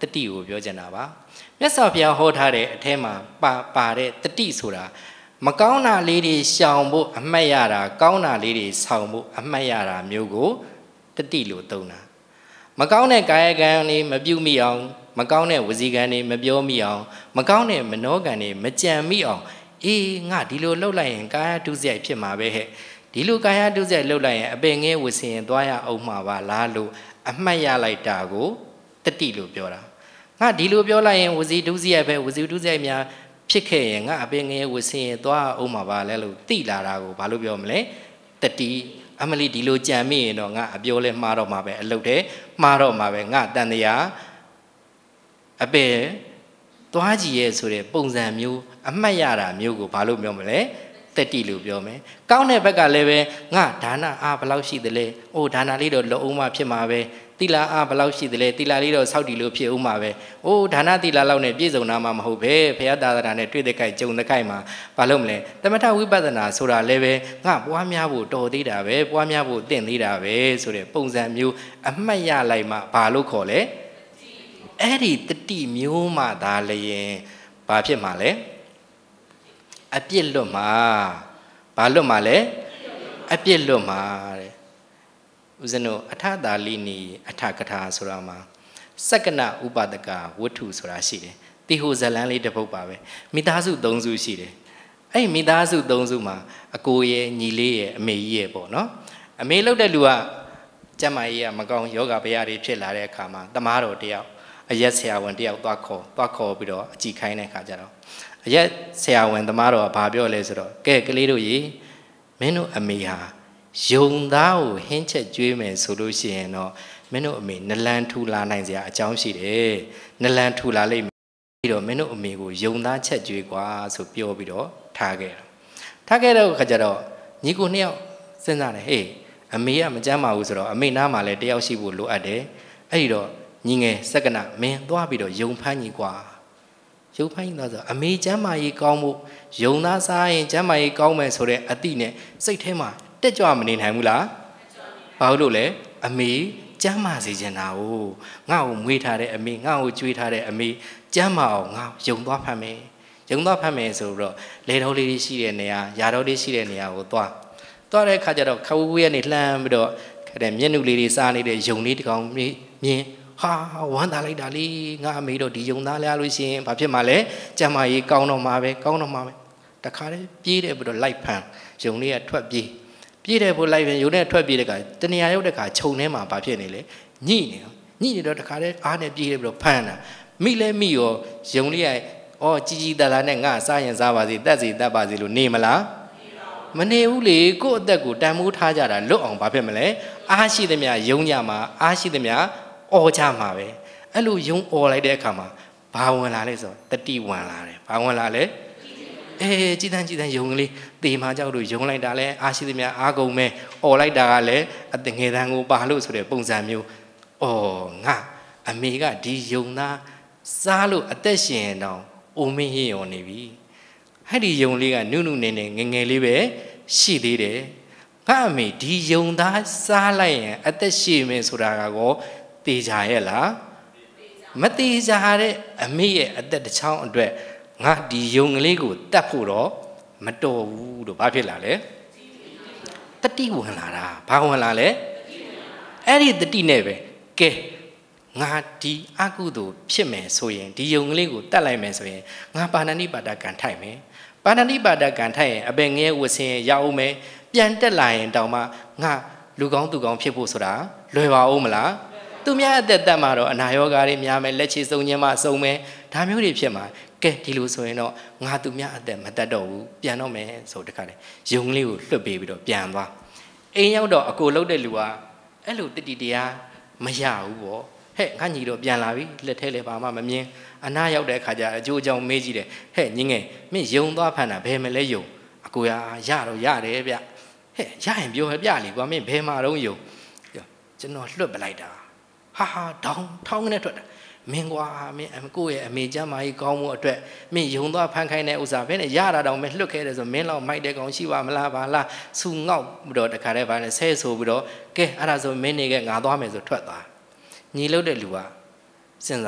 တတိကိုပြောချင်တာပါမြတ်စွာဘုရားဟောထားတဲ့အထဲမှာပါပါတဲ့တတိဆိုတာမကောင်းတာလေးတွေရှောင်ဖို့အမှတ်ရတာကောင်းတာလေးတွေဆောင်ဖို့အမှတ်ရတာမျိုးကိုတတိလို့သုံးတာမကောင်းတဲ့ကာယကံတွေမပြုမိအောင်မကောင်းတဲ့ဝစီကံတွေမပြောမိအောင်မကောင်းတဲ့မနောကံတွေမကြံမိအောင်အေးငါဒီလိုလှုပ်လိုက်ရင်ကာယဒုစရိုက်ဖြစ်မှာပဲဟဲ့ဒီလိုကာယဒုစရိုက်လှုပ်လိုက်ရင်အပင်ငယ်ဝစင်ရင်သွားရအောင်မှာပါလားလို့အမှတ်ရလိုက်တာကိုတတိလို့ပြောတာငါဒီလိုပြောလိုက်ရင်ဝစီဒုစရိုက်ပဲဝစီဒုစရိုက်များဖြစ်ခဲ့ရင်ငါအပင်ငယ်ဝစင်ရင်သွားအောင်မှာပါလဲလို့တိလာတာကိုဘာလို့ပြောမလဲတတိအမလီဒီလိုကြံမိရင်တော့ငါအပြောလဲမှားတော့မှာပဲအလုပ်တယ်မှားတော့မှာပဲငါတန်တရားအပင်သွားကြည့်ရဲဆိုတဲ့ပုံစံမျိုးအမှတ်ရတာမျိုးကိုဘာလို့ပြောမလဲတတိလို့ပြောမယ်ကောင်းတဲ့ဘက်ကလည်းပဲငါဒါနအားဘယ်လောက်ရှိသလဲအိုးဒါနလေးတော့လုံအောင်မှဖြစ်မှာပဲတိလာအားဘယ်လောက်ရှိသလဲတိလာလေးတော့စောက်တီလို့ဖြစ်အောင်မှာပဲအိုးဒါနတိလာလောက်နဲ့ပြည့်စုံတာမှမဟုတ်ပဲဘုရားသာသနာနဲ့တွေ့တဲ့ကြိုက်ကြုံတဲ့ကြိုက်မှာဘာလို့မလဲတမထဝိပဿနာဆိုတာလည်းပဲငါပွားများဖို့တော်သေးတာပဲပွားများဖို့တင့်သေးတာပဲဆိုတဲ့ပုံစံမျိုးအမှတ်ရလိုက်မှဘာလို့ခေါ်လဲအဲ့ဒီတတိမျိုးမှသာလျင်ဘာဖြစ်မှာလဲအပြစ်လွတ်မှာဘာလွတ်မှာလဲအပြစ်လွတ်မှာတဲ့ဦးဇင်းတို့အထသာလိနီအထကထာဆိုတာမှာစက္ကနဥပဒကဝတ္ထုဆိုတာရှိတယ်တိဟိုဇလန်းလေးတစ်ပုဒ်ပါပဲမိသားစု၃စုရှိတယ်အဲ့မိသားစု၃စုမှာအကိုရဲ့ညီလေးရဲ့အမေကြီးရဲ့ပေါ့နော်အမေလောက်တဲ့လူကကျမကြီးကမကောင်းယောဂဗျာတွေဖြစ်လာတဲ့အခါမှာတမားတော်တယောက်အရက်ဆရာဝန်တယောက်သွားခေါ်သွားခေါ်ပြီးတော့အကြည့်ခိုင်းတဲ့အခါကျတော့အရက်ဆရာဝန်သမားတော်ကဘာပြောလဲဆိုတော့ကဲကလေးတို့ရေမင်းတို့အမေဟာယုံသားကိုဟင်းချက်ကျွေးမယ်ဆိုလို့ရှိရင်တော့မင်းတို့အမေနလန်ထူလာနိုင်စရာအကြောင်းရှိတယ်နလန်ထူလာလိမ့်မယ်ပြီးတော့မင်းတို့အမေကိုယုံသားချက်ကျွေးကွာဆိုပြောပြီးတော့ထားခဲ့တာထားခဲ့တဲ့အခါကျတော့ညီကိုနှစ်ယောက်စဉ်းစားတယ်ဟေးအမေကမကြမ်းပါဘူးဆိုတော့အမေနားမှာလည်းတယောက်ရှိဖို့လိုအပ်တယ်အဲ့ဒီတော့ညီငယ်စက္ကနမင်းသွားပြီးတော့ယုံဖမ်းကြီးကွာယုံဖမ်းကြီးသွားဆိုအမေကျမ်းမာရေးကောင်းဖို့ယုံသားစားရင်ကျမ်းမာရေးကောင်းမယ်ဆိုတဲ့အသည့်နဲ့စိတ်ထဲမှာတက်ကြွမနေနိုင်ဘူးလားဘာလို့လဲအမေကျမ်းမာစေချင်တာ哦ငါ့ကိုမွေးထားတဲ့အမေငါ့ကိုကြွေးထားတဲ့အမေကျမ်းမာအောင်ငါယုံသွားဖမ်းမယ်ယုံသွားဖမ်းမယ်ဆိုတော့လေတော်လေးရှိတဲ့နေရာယာတော်လေးရှိတဲ့နေရာကိုသွားသွားတဲ့အခါကျတော့ခဝူးရဲ့နေလှမ်းပြီးတော့တဲ့မျက်နှာလေးတွေစားနေတဲ့ယုံလေးတစ်ကောင်မြင်ဟာဝမ်းသာလိုက်တာလေငါအမေတို့ဒီယုံသားလဲလို့ရှိရင်ဘာဖြစ်မှာလဲကျမ်းမာရေးကောင်းတော့မှာပဲကောင်းတော့မှာပဲတခါတည်းပြေးတယ်ပြီးတော့လိုက်ဖမ်းယုံလေးကထွက်ပြေးပြေးတယ်ဖို့လိုက်ပြန်ယုံနဲ့ထွက်ပြေးတဲ့ခါတနေရာရောက်တဲ့ခါခြုံထဲမှာဘာဖြစ်နေလဲညှိနေညှိနေတော့တခါတည်းအားနဲ့ပြေးတယ်ပြီးတော့ဖမ်းတာမိလဲမိရောယုံလေးကအော်ကြီးကြီးတလာနဲ့ငါစားရင်စားပါစေတက်စီတက်ပါစေလို့နေမလားမနေဘူးလေကိုယ့်အသက်ကိုတန်မိုးထားကြတာလွတ်အောင်ဘာဖြစ်မလဲအားရှိသမျှယုံကြမှာအားရှိသမျှအော်ကြမှာပဲအဲ့လိုယုံအော်လိုက်တဲ့အခါမှာဘာဝင်လာလဲဆိုတော့တတိဝင်လာတယ်ဘာဝင်လာလဲအေးကြည်တန်းကြည်တန်းယုံကလေးတေမာကြောက်လို့ယုံလိုက်တာလဲအားရှိသမျှအားကုန်မဲ့အော်လိုက်တာကလည်းအတငယ်တန်းကိုပါလို့ဆိုတဲ့ပုံစံမျိုးအော်ငါအမေကဒီယုံသားစားလို့အသက်ရှင်တော့အိုမင်းဟရောနေပြီအဲ့ဒီယုံလေးကနုနုနေနေငငယ်လေးပဲရှိသေးတယ်ငါအမေဒီယုံသားစားလိုက်ရင်အသက်ရှင်မယ်ဆိုတာကောတေချာရဲ့လားမတေချာတဲ့အမေရဲ့အသက်တစ်ချောင်းအတွက်ငါဒီယုံကလေးကိုတတ်ဖို့တော့မတော်ဘူးလို့ဘာဖြစ်လာလဲတတိဝင်လာတာဘာဝင်လာလဲအဲ့ဒီတတိနဲ့ပဲကဲငါဒီအကုသို့ဖြစ်မယ်ဆိုရင်ဒီယုံကလေးကိုတတ်လိုက်မယ်ဆိုရင်ငါပါဏာနိပါဒကံထိုက်မယ်ပါဏာနိပါဒကံထိုက်ရင်အပင်ငယ်ဝဆင်ရအောင်မယ်ပြန်တက်လာရင်တောင်မှငါလူကောင်းသူကောင်းဖြစ်ဖို့ဆိုတာလွယ်ပါဦးမလားသူများအသက်တက်မှာတော့အနာရောဂါတွေများမယ်လက်ချေစုံညင်းမှစုံမယ်ဒါမျိုးတွေဖြစ်မှာကဲဒီလိုဆိုရင်တော့ငါသူများအသက်မတက်တော့ဘူးပြန်တော့မယ်ဆိုတခါလေယုံလေးကိုလွတ်ပေးပြီးတော့ပြန်သွားအိမ်ရောက်တော့အကိုလှုပ်တဲ့လူကအဲ့လိုတတိတရားမရဘူးပေါ့ဟဲ့ငါညီတော့ပြန်လာပြီလက်ထဲလည်းပါမှမမြင်အနာရောက်တဲ့အခါကျအကျိုးအကြောင်းမေးကြည့်တယ်ဟဲ့ညီငယ်မင်းယုံသွားဖန်တာဘယ်မလဲယုံအကိုရရတော့ရတယ်ဗျဟဲ့ရရင်ပြောပြလေကွာမင်းဘယ်မှာတော့ယုံကျွန်တော်လွတ်ပလိုက်တာဟာဟာတောင်းထောင်းနဲ့ထွက်တာမင်းကွာမင်းအကိုရဲ့အမေကျမ်းမာကြီးကောင်းမှုအတွက်မင်းယုံသွားဖန်ခိုင်းတဲ့ဥစ္စာဘယ်နဲ့ရတာတောင်မလွတ်ခဲ့တယ်ဆိုမင်းလောက်မိုက်တဲ့ကောင်ရှိပါမလားဘာလားဆူငေါက်ပြီးတော့တခါတည်းဗာနဲ့ဆဲဆိုပြီးတော့ကဲအဲ့ဒါဆိုမင်းနေကငါသွားမယ်ဆိုထွက်သွားညီလို့တဲ့လူကစဉ်းစားတယ်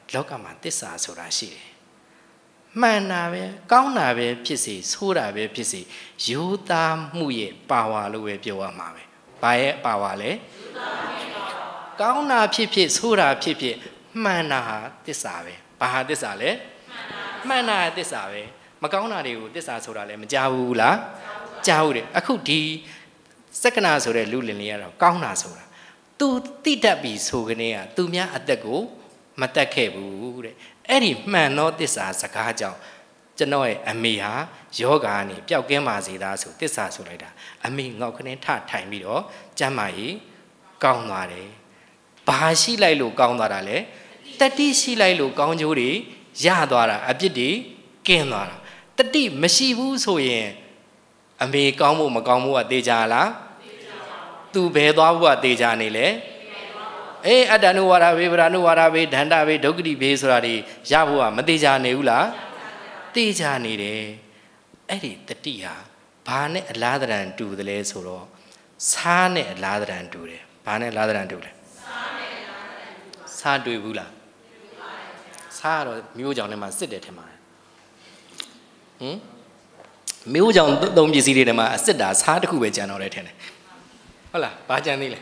လောကမှာသစ္စာဆိုတာရှိတယ်မှန်တာပဲကောင်းတာပဲဖြစ်စီဆိုးတာပဲဖြစ်စီယူသားမှုရဲ့ပါဝါလို့ပဲပြောရမှာပဲဘာရဲ့ပါဝါလဲကောင်းတာဖြစ်ဖြစ်ဆိုးတာဖြစ်ဖြစ်မှန်တာဟာသစ္စာပဲဘာဟာသစ္စာလဲမှန်တာသစ္စာပဲမကောင်းတာတွေကိုသစ္စာဆိုတာလည်းမကြားဘူးလားကြားဘူးတယ်အခုဒီစက္ကနာဆိုတဲ့လူလင်လေးကတော့ကောင်းတာဆိုတာ तू တိတတ်ပြီဆိုကနေက तू များအသက်ကိုမတက်ခဲ့ဘူးတဲ့အဲ့ဒီမှန်သောသစ္စာစကားကြောင့်ကျွန်တော်ရဲ့အမေဟာယောဂါကနေပျောက်ကင်းပါစေသားဆိုသစ္စာဆိုလိုက်တာအမေငေါက်ခင်းထထိုင်ပြီးတော့ကျမ်းမာရေးကောင်းသွားတယ်ဘာရှိလိုက်လို့ကောင်းသွားတာလဲတတိရှိလိုက်လို့ကောင်းကျိုးတွေရသွားတာအပြစ်တွေကင်းသွားတာတတိမရှိဘူးဆိုရင်အမေကောင်းဖို့မကောင်းဖို့ကတေချာလားသူဘယ်သွားဖို့ကတေချာနေလဲအေးအတ္တနုဝါဒဘေဗရာနုဝါဒဘေဒန္တဘေဒုက္ခတိဘေဆိုတာတွေရဖို့ကမတေချာနေဘူးလားတေချာနေတယ်အဲ့ဒီတတိဟာဘာနဲ့အလားတရံတူတယ်လဲဆိုတော့စားနဲ့အလားတရံတူတယ်ဘာနဲ့အလားတရံတူလဲစားနဲ့အလားတရံတူပါစားတွေ့ဘူးလားတွေ့ပါတယ်စားကတော့မျိုးကြောင်ထဲမှာစစ်တယ်ထင်ပါတယ်ဟင်မျိုးကြောင်သုံးပစ္စည်းတွေထဲမှာအစစ်တာစားတစ်ခုပဲကြံတော့တယ်ထင်တယ်ဟုတ်လားဘာကြံသေးလဲ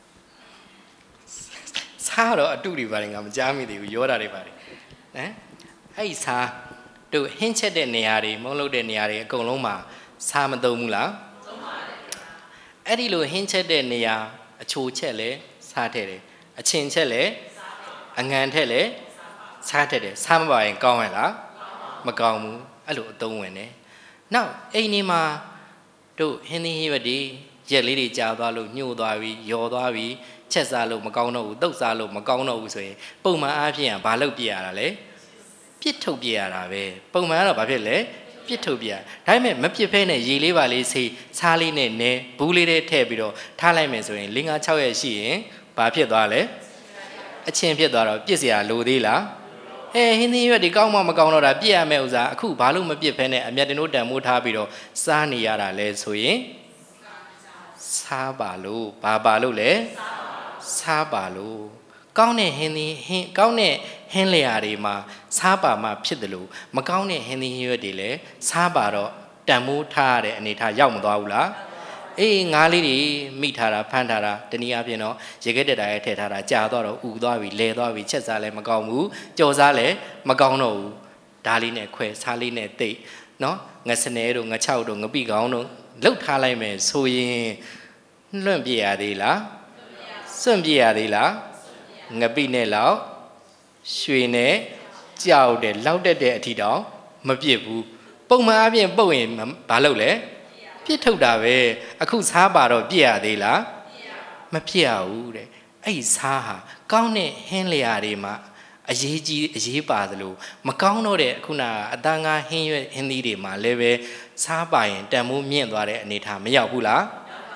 စားတော့အတုတွေပါတယ်ငါမကြားမိသေးဘူးရောတာတွေပါတယ်ဟမ်အဲ့ဒီစားတို့ဟင်းချက်တဲ့နေရာတွေမုံလို့တဲ့နေရာတွေအကုန်လုံးမှာစားမသုံးဘူးလားသုံးပါတယ်အဲ့ဒီလိုဟင်းချက်တဲ့နေရာအချိုချက်လဲစားထည့်တယ်အချင်းချက်လဲအငံထည့်လဲစားထည့်တယ်စားမပါရင်ကောင်းရဲ့လားမကောင်းဘူးအဲ့လိုအသုံးဝင်တယ်နောက်အိမ်ဒီမှာတို့ဟင်းသီးဟင်းရွက်တွေရက်လေးတွေကြာသွားလို့ညှို့သွားပြီးယော်သွားပြီးချက်စားလို့မကောင်းတော့ဘူးတုတ်စားလို့မကောင်းတော့ဘူးဆိုရင်ပုံမှန်အားဖြင့်ဘာလုပ်ပြရတာလဲပြစ်ထုတ်ပြရတာပဲပုံမှန်ကတော့ဘာဖြစ်လဲပြစ်ထုတ်ပြဒါပေမဲ့မပြစ်ဖဲနဲ့ရေလေးပါလေးဆေးစားလေးနဲ့နဲဘူးလေးတွေထည့်ပြီးတော့ထားလိုက်မယ်ဆိုရင်၄၅၆ရက်ရှိရင်ဘာဖြစ်သွားလဲအချင်းဖြစ်သွားတော့ပြစ်เสียလိုသေးလားအဲဟင်းသီးရွက်တွေကောင်းမှမကောင်းတော့တာပြစ်ရမယ့်ဥစားအခုဘာလို့မပြစ်ဖဲနဲ့အမြတ်တင်တို့တန်မိုးထားပြီးတော့စားနေရတာလဲဆိုရင်စားပါလို့ဘာပါလို့လဲစားပါလို့ကောင်းတဲ့ဟင်းသီးဟင်းကောင်းတဲ့ဟင်းလျာတွေမှာစားပါမှဖြစ်တယ်လို့မကောင်းတဲ့ဟင်းသီးဟင်းရွက်တွေလည်းစားပါတော့တန်မိုးထားရတဲ့အနေထားရောက်မသွားဘူးလားအေးငါးလေးတွေမိထားတာဖမ်းထားတာတနည်းအားဖြင့်တော့ရေခဲတက်တာရဲ့ထည့်ထားတာကြာတော့တော့ဥသွားပြီလဲသွားပြီချက်စားလည်းမကောင်းဘူးကြော်စားလည်းမကောင်းတော့ဘူးဓာလေးနဲ့ခွဲစားလေးနဲ့တိတ်နော်ငစနဲတို့ငချောက်တို့ငပိကောင်းတို့လှုပ်ထားလိုက်မယ်ဆိုရင်လွန့်ပြရသေးလားစွန့်ပြရသေးလားငပိနဲ့လောက်ရွှေနဲ့ကြောက်တယ်လောက်တက်တဲ့အထီတောင်မပြစ်ဘူးပုံမှန်အပြင်ပုတ်ရင်ဘာလုပ်လဲပြစ်ထုတ်တာပဲအခုစားပါတော့ပြစ်ရသေးလားမပြစ်ရဘူးတဲ့အဲ့ဒီစားဟာကောင်းတဲ့ဟင်းလျာတွေမှာအရေးကြီးအရေးပါသလိုမကောင်းတော့တဲ့ခုနအတန်းကားဟင်းရွက်ဟင်းသီးတွေမှာလည်းပဲစားပါရင်တန်မိုးမြင့်သွားတဲ့အနေထားမရောက်ဘူးလား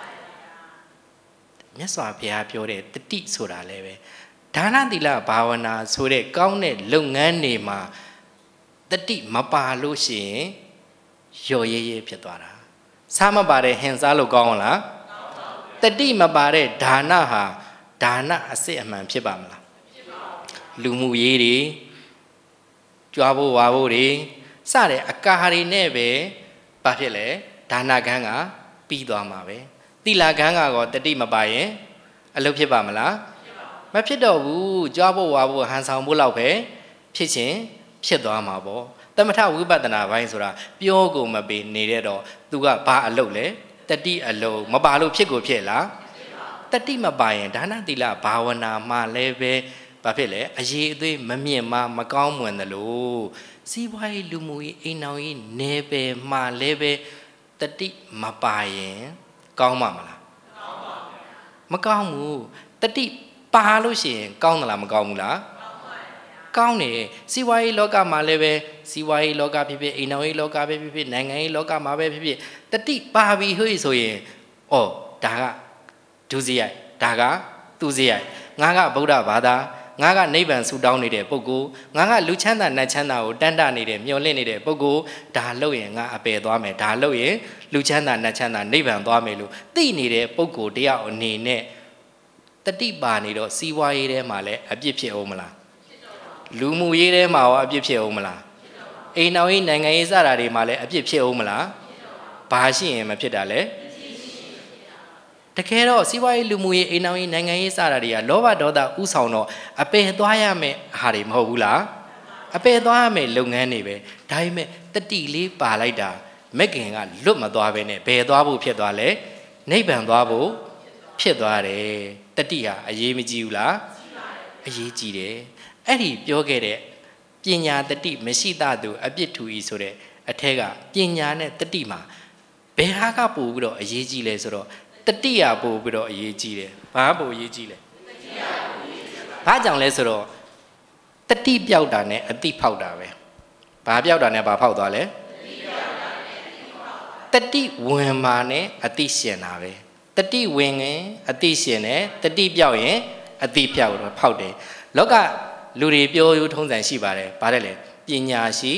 မြတ်စွာဘုရားပြောတဲ့တတိဆိုတာလည်းပဲဒါနသီလဘာဝနာဆိုတဲ့ကောင်းတဲ့လုပ်ငန်းတွေမှာတတိမပါလို့ရှိရင်ရော်ရဲရဲဖြစ်သွားတာစားမပါတဲ့ဟင်စားလို့ကောင်းလားတတိမပါတဲ့ဒါနဟာဒါနအစစ်အမှန်ဖြစ်ပါမလားလူမှုရေးတွေကြွားဖို့ဝါဖို့တွေစတဲ့အကာတွေနဲ့ပဲဘာဖြစ်လဲဒါနကံကပြီးသွားမှာပဲသီလကံကတော့တတိမပါရင်အလုပ်ဖြစ်ပါမလားမဖြစ်တော့ဘူးကြွားဖို့ဝါဖို့ဟန်ဆောင်ဖို့လောက်ပဲဖြစ်ချင်းဖြစ်သွားမှာပေါ့သမထဝိပဿနာဘိုင်းဆိုတာပြောကိုမပေနေတဲ့တော့သူကဘာအလုပ်လဲတတိအလုပ်မပါလို့ဖြစ်ကိုဖြစ်လားတတိမပါရင်ဒါနသီလဘာဝနာမှလည်းပဲဘာဖြစ်လဲအရေးအသွေးမမြင့်မမကောင်းမွန်သလိုစီးပွားရေးလူမှုရေးအိမ်အောင်ရေးနေပဲမှလည်းပဲတတိမပါရင်ကောင်းမှာမလားမကောင်းဘူးတတိပါလို့ရှိရင်ကောင်းသလားမကောင်းဘူးလားကောင်းတယ်စီးပွားရေးလောကမှာလည်းပဲစီးပွားရေးလောကဖြစ်ဖြစ်အိမ်တော်ရေးလောကပဲဖြစ်ဖြစ်နိုင်ငံရေးလောကမှာပဲဖြစ်ဖြစ်တတိပါပြီဟိုဆိုရင်ဩဒါကဒုစရိုက်ဒါကသူစရိုက်ငါကဗုဒ္ဓဘာသာငါကနိဗ္ဗာန်ဆူတောင်းနေတဲ့ပုဂ္ဂိုလ်ငါကလူချမ်းသာနတ်ချမ်းသာကိုတန်တနေတဲ့မျောလင့်နေတဲ့ပုဂ္ဂိုလ်ဒါလို့ရင်ငါအပယ်သွားမယ်ဒါလို့ရင်လူချမ်းသာနတ်ချမ်းသာနိဗ္ဗာန်သွားမယ်လို့သိနေတဲ့ပုဂ္ဂိုလ်တယောက်အနေနဲ့တတိပါနေတော့စီးပွားရေးထဲမှာလည်းအပြစ်ဖြစ်အောင်မလားလူမှုရေးထဲမှာရောအပြစ်ဖြစ်အောင်မလားအိမ်တော်ကြီးနိုင်ငံရေးစတာတွေမှာလည်းအပြစ်ဖြစ်အောင်မလားဘာရှိရင်မဖြစ်တာလဲတကယ်တော့စီးပွားရေးလူမှုရေးအိမ်တော်ကြီးနိုင်ငံရေးစတာတွေကလောဘဒေါသဥဆောင်တော့အပယ်သွားရမယ်ဟာတွေမဟုတ်ဘူးလားအပယ်သွားရမယ်လုပ်ငန်းတွေပဲဒါပေမဲ့တတိလေးပါလိုက်တာမက်ကင်ကလွတ်မသွားပဲနဲ့ဘယ်သွားဖို့ဖြစ်သွားလဲနိဗ္ဗာန်သွားဖို့ဖြစ်သွားတယ်တတိဟာအရေးမကြီးဘူးလားအရေးကြီးတယ်အဲ့ဒီပြောခဲ့တဲ့ပညာတတိမရှိသသူအပြစ်ထူဤဆိုတဲ့အထက်ကပညာနဲ့တတိမှာဘယ်ဟာကပို့ပြီးတော့အရေးကြီးလဲဆိုတော့တတိယပို့ပြီးတော့အရေးကြီးတယ်ဘာပို့အရေးကြီးလဲဘာကြောင့်လဲဆိုတော့တတိပြောက်တာနဲ့အတိဖောက်တာပဲဘာပြောက်တာနဲ့ဘာဖောက်သွားလဲတတိဝင်မာနဲ့အတိရှင်တာပဲတတိဝင်ရင်အတိရှင်တယ်တတိပြောက်ရင်အတိပြောက်တော့ဖောက်တယ်လောကလူတွေပြောရိုးထုံးစံရှိပါတယ်ဗါတယ်လေပညာရှိ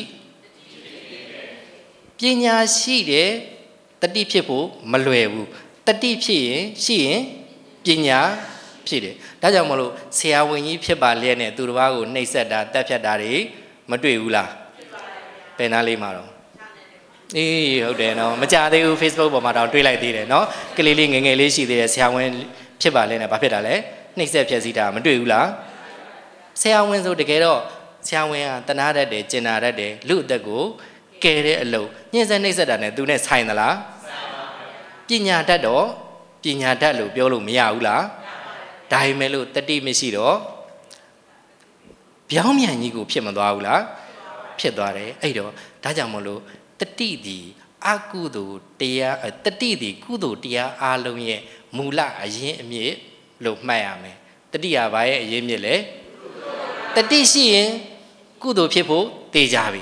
ပညာရှိတယ်တတိဖြစ်ဖို့မလွယ်ဘူးတတိဖြစ်ရင်ရှိရင်ပညာဖြစ်တယ်ဒါကြောင့်မလို့ဆရာဝန်ကြီးဖြစ်ပါလျက်နဲ့သူတစ်ပါးကိုနှိပ်စက်တာတက်ဖြတ်တာတွေမတွေ့ဘူးလားပယ်နာလေးမှာတော့အေးဟုတ်တယ်နော်မကြသေးဘူး Facebook ပေါ်မှာတော့တွေ့လိုက်သေးတယ်နော်ကလေးလေးငယ်ငယ်လေးရှိသေးတယ်ဆရာဝန်ဖြစ်ပါလျက်နဲ့ဘာဖြစ်တာလဲနှိပ်စက်ဖြတ်စည်းတာမတွေ့ဘူးလားဆရာဝန်ဆိုတကယ်တော့ဆရာဝန်ကတနာတတ်တယ်ကျင်နာတတ်တယ်လူအသက်ကိုကယ်တဲ့အလုပ်ညှင်းဆဲနှိပ်စက်တာနဲ့သူနဲ့ဆိုင်သလားပညာတတ်တော့ပညာတတ်လို့ပြောလို့မရဘူးလားဒါပေမဲ့လို့တတိမရှိတော့ပြောင်းမြန်ကြီးကိုဖြစ်မသွားဘူးလားဖြစ်သွားတယ်အဲ့တော့ဒါကြောင့်မလို့တတိဒီအကုသိုလ်တရားတတိဒီကုသိုလ်တရားအားလုံးရဲ့မူလအရင်းအမြစ်လို့မှတ်ရမယ်တတိကဘာရဲ့အရင်းအမြစ်လဲတတိရှိရင်ကုသိုလ်ဖြစ်ဖို့တည်ကြပြီ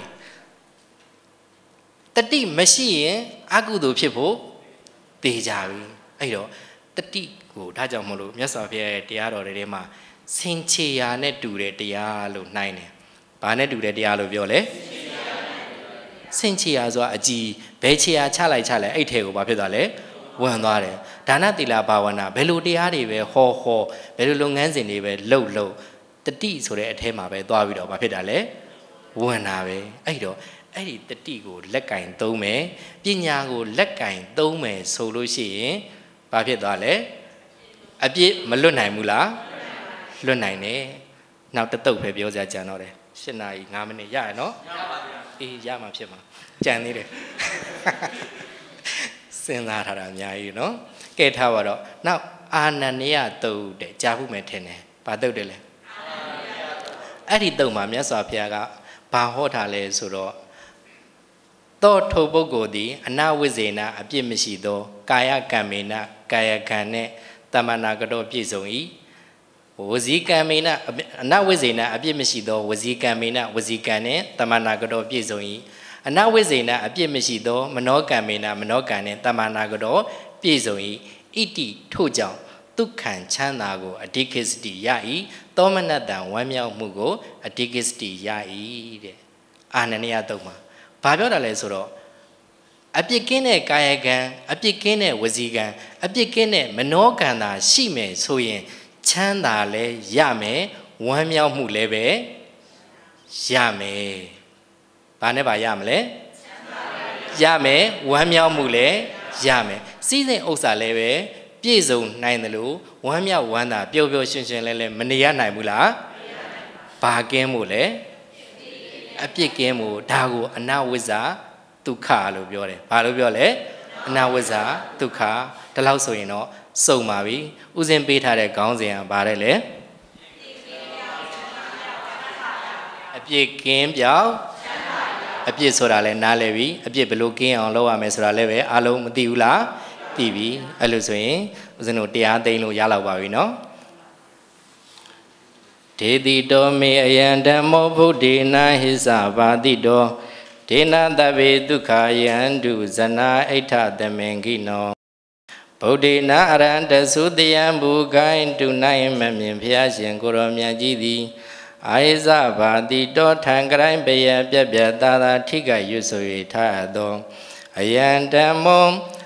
တတိမရှိရင်အကုသိုလ်ဖြစ်ဖို့တည်ကြပြီအဲ့တော့တတိကိုဒါကြောင့်မလို့မြတ်စွာဘုရားရဲ့တရားတော်တွေထဲမှာစင်ချေရာနဲ့တူတဲ့တရားလို့နှိုင်းတယ်ဘာနဲ့တူတဲ့တရားလို့ပြောလဲစင်ချေရာဆိုတာအကြည်ဘယ်ချေရာချလိုက်ချလိုက်အဲ့ထဲကိုဘာဖြစ်သွားလဲဝင်သွားတယ်ဒါနသီလဘာဝနာဘယ်လိုတရားတွေပဲဟောဟောဘယ်လိုလုပ်ငန်းစဉ်တွေပဲလှုပ်လှုပ်တတိဆိုတဲ့အထဲမှာပဲသွားပြီးတော့ဘာဖြစ်တာလဲဝင်တာပဲအဲ့တော့အဲ့ဒီတတိကိုလက်ကင်သုံးမယ်ပညာကိုလက်ကင်သုံးမယ်ဆိုလို့ရှိရင်ဘာဖြစ်သွားလဲအပြစ်မလွတ်နိုင်ဘူးလားလွတ်နိုင်တယ်နောက်တစ်တုပ်ပဲပြောစရာကြံတော့တယ်၈နာရီ၅မိနစ်ရရနော်ရပါဗျာအေးရမှာဖြစ်မှာကြံသေးတယ်စဉ်းစားထားတာအများကြီးနော်ကဲထားပါတော့နောက်အာနန္ဒယတုတ်တဲ့ကြားဖို့မယ်ထင်တယ်ဘာတုတ်တယ်လဲအဲ့ဒီတုတ်မှာမြတ်စွာဘုရားကဘာဟောထားလဲဆိုတော့သောထိုပုဂ္ဂိုလ်သည်အနဝိဇ္ဇေနအပြစ်မရှိသောကာယကံမေနကာယကံနှင့်တမနာကတော့ပြည့်စုံ၏ဝစီကံမေနအနဝိဇ္ဇေနအပြစ်မရှိသောဝစီကံမေနဝစီကံနှင့်တမနာကတော့ပြည့်စုံ၏အနဝိဇ္ဇေနအပြစ်မရှိသောမနောကံမေနမနောကံနှင့်တမနာကတော့ပြည့်စုံ၏ဣတိထို့ကြောင့်ဒုက္ခံချမ်းသာကိုအဓိကစ္စတိရ၏သောမနတံဝမ်းမြောက်မှုကိုအဓိကစ္စတိရ၏တဲ့အာနန္ဒယတုတ်မှာဘာပြောတာလဲဆိုတော့အပြစ်ကင်းတဲ့ကာယကံအပြစ်ကင်းတဲ့ဝစီကံအပြစ်ကင်းတဲ့မနောကံသာရှိမယ်ဆိုရင်ချမ်းသာလဲရမယ်ဝမ်းမြောက်မှုလည်းပဲရမယ်ဘာနဲ့ပါရမလဲရမယ်ဝမ်းမြောက်မှုလည်းရမယ်စီးစိမ်ဥစ္စာလည်းပဲပြည့်စုံနိုင်တယ်လို့ဝမ်းမြောက်ဝမ်းသာပျော်ပျော်ရွှင်ရွှင်လဲလဲမနေရနိုင်ဘူးလားဘာကင်းမှုလဲအပြစ်ကင်းမှုဒါကိုအနဝိဇ္ဇာဒုက္ခလို့ပြောတယ်ဘာလို့ပြောလဲအနဝိဇ္ဇာဒုက္ခဒီလောက်ဆိုရင်တော့စုံပါပြီဥစဉ်ပေးထားတဲ့ခေါင်းစဉ်ကဘာလဲလဲအပြစ်ကင်းပြောင်းအပြစ်ဆိုတာလဲနားလဲပြီအပြစ်ဘယ်လိုကင်းအောင်လုပ်ရမယ်ဆိုတာလဲပဲအားလုံးမသိဘူးလားသိပြီအဲ့လိုဆိုရင်ဥစဉ်တို့တရားသိမ်းလို့ရလောက်ပါပြီနော်ဒေတိတောမေအယံဓမ္မောဗုဒ္ဓေနဟိသဘာတိတောဒေနတဗ္ဗေဒုက္ခယန္တုဇနာအိဋ္ဌသမင်္ဂိနောဗုဒ္ဓေနအရဟံတသုတယံဘူခိုင်တုနိုင်မမြင်ဖျားရှင်ကိုရောမြတ်ကြီးသည်အာယဇဘာတိတောထံကရိုင်းပယပြပြသာသာထိကရွဆို၍ထားသောအယံဓမ္မော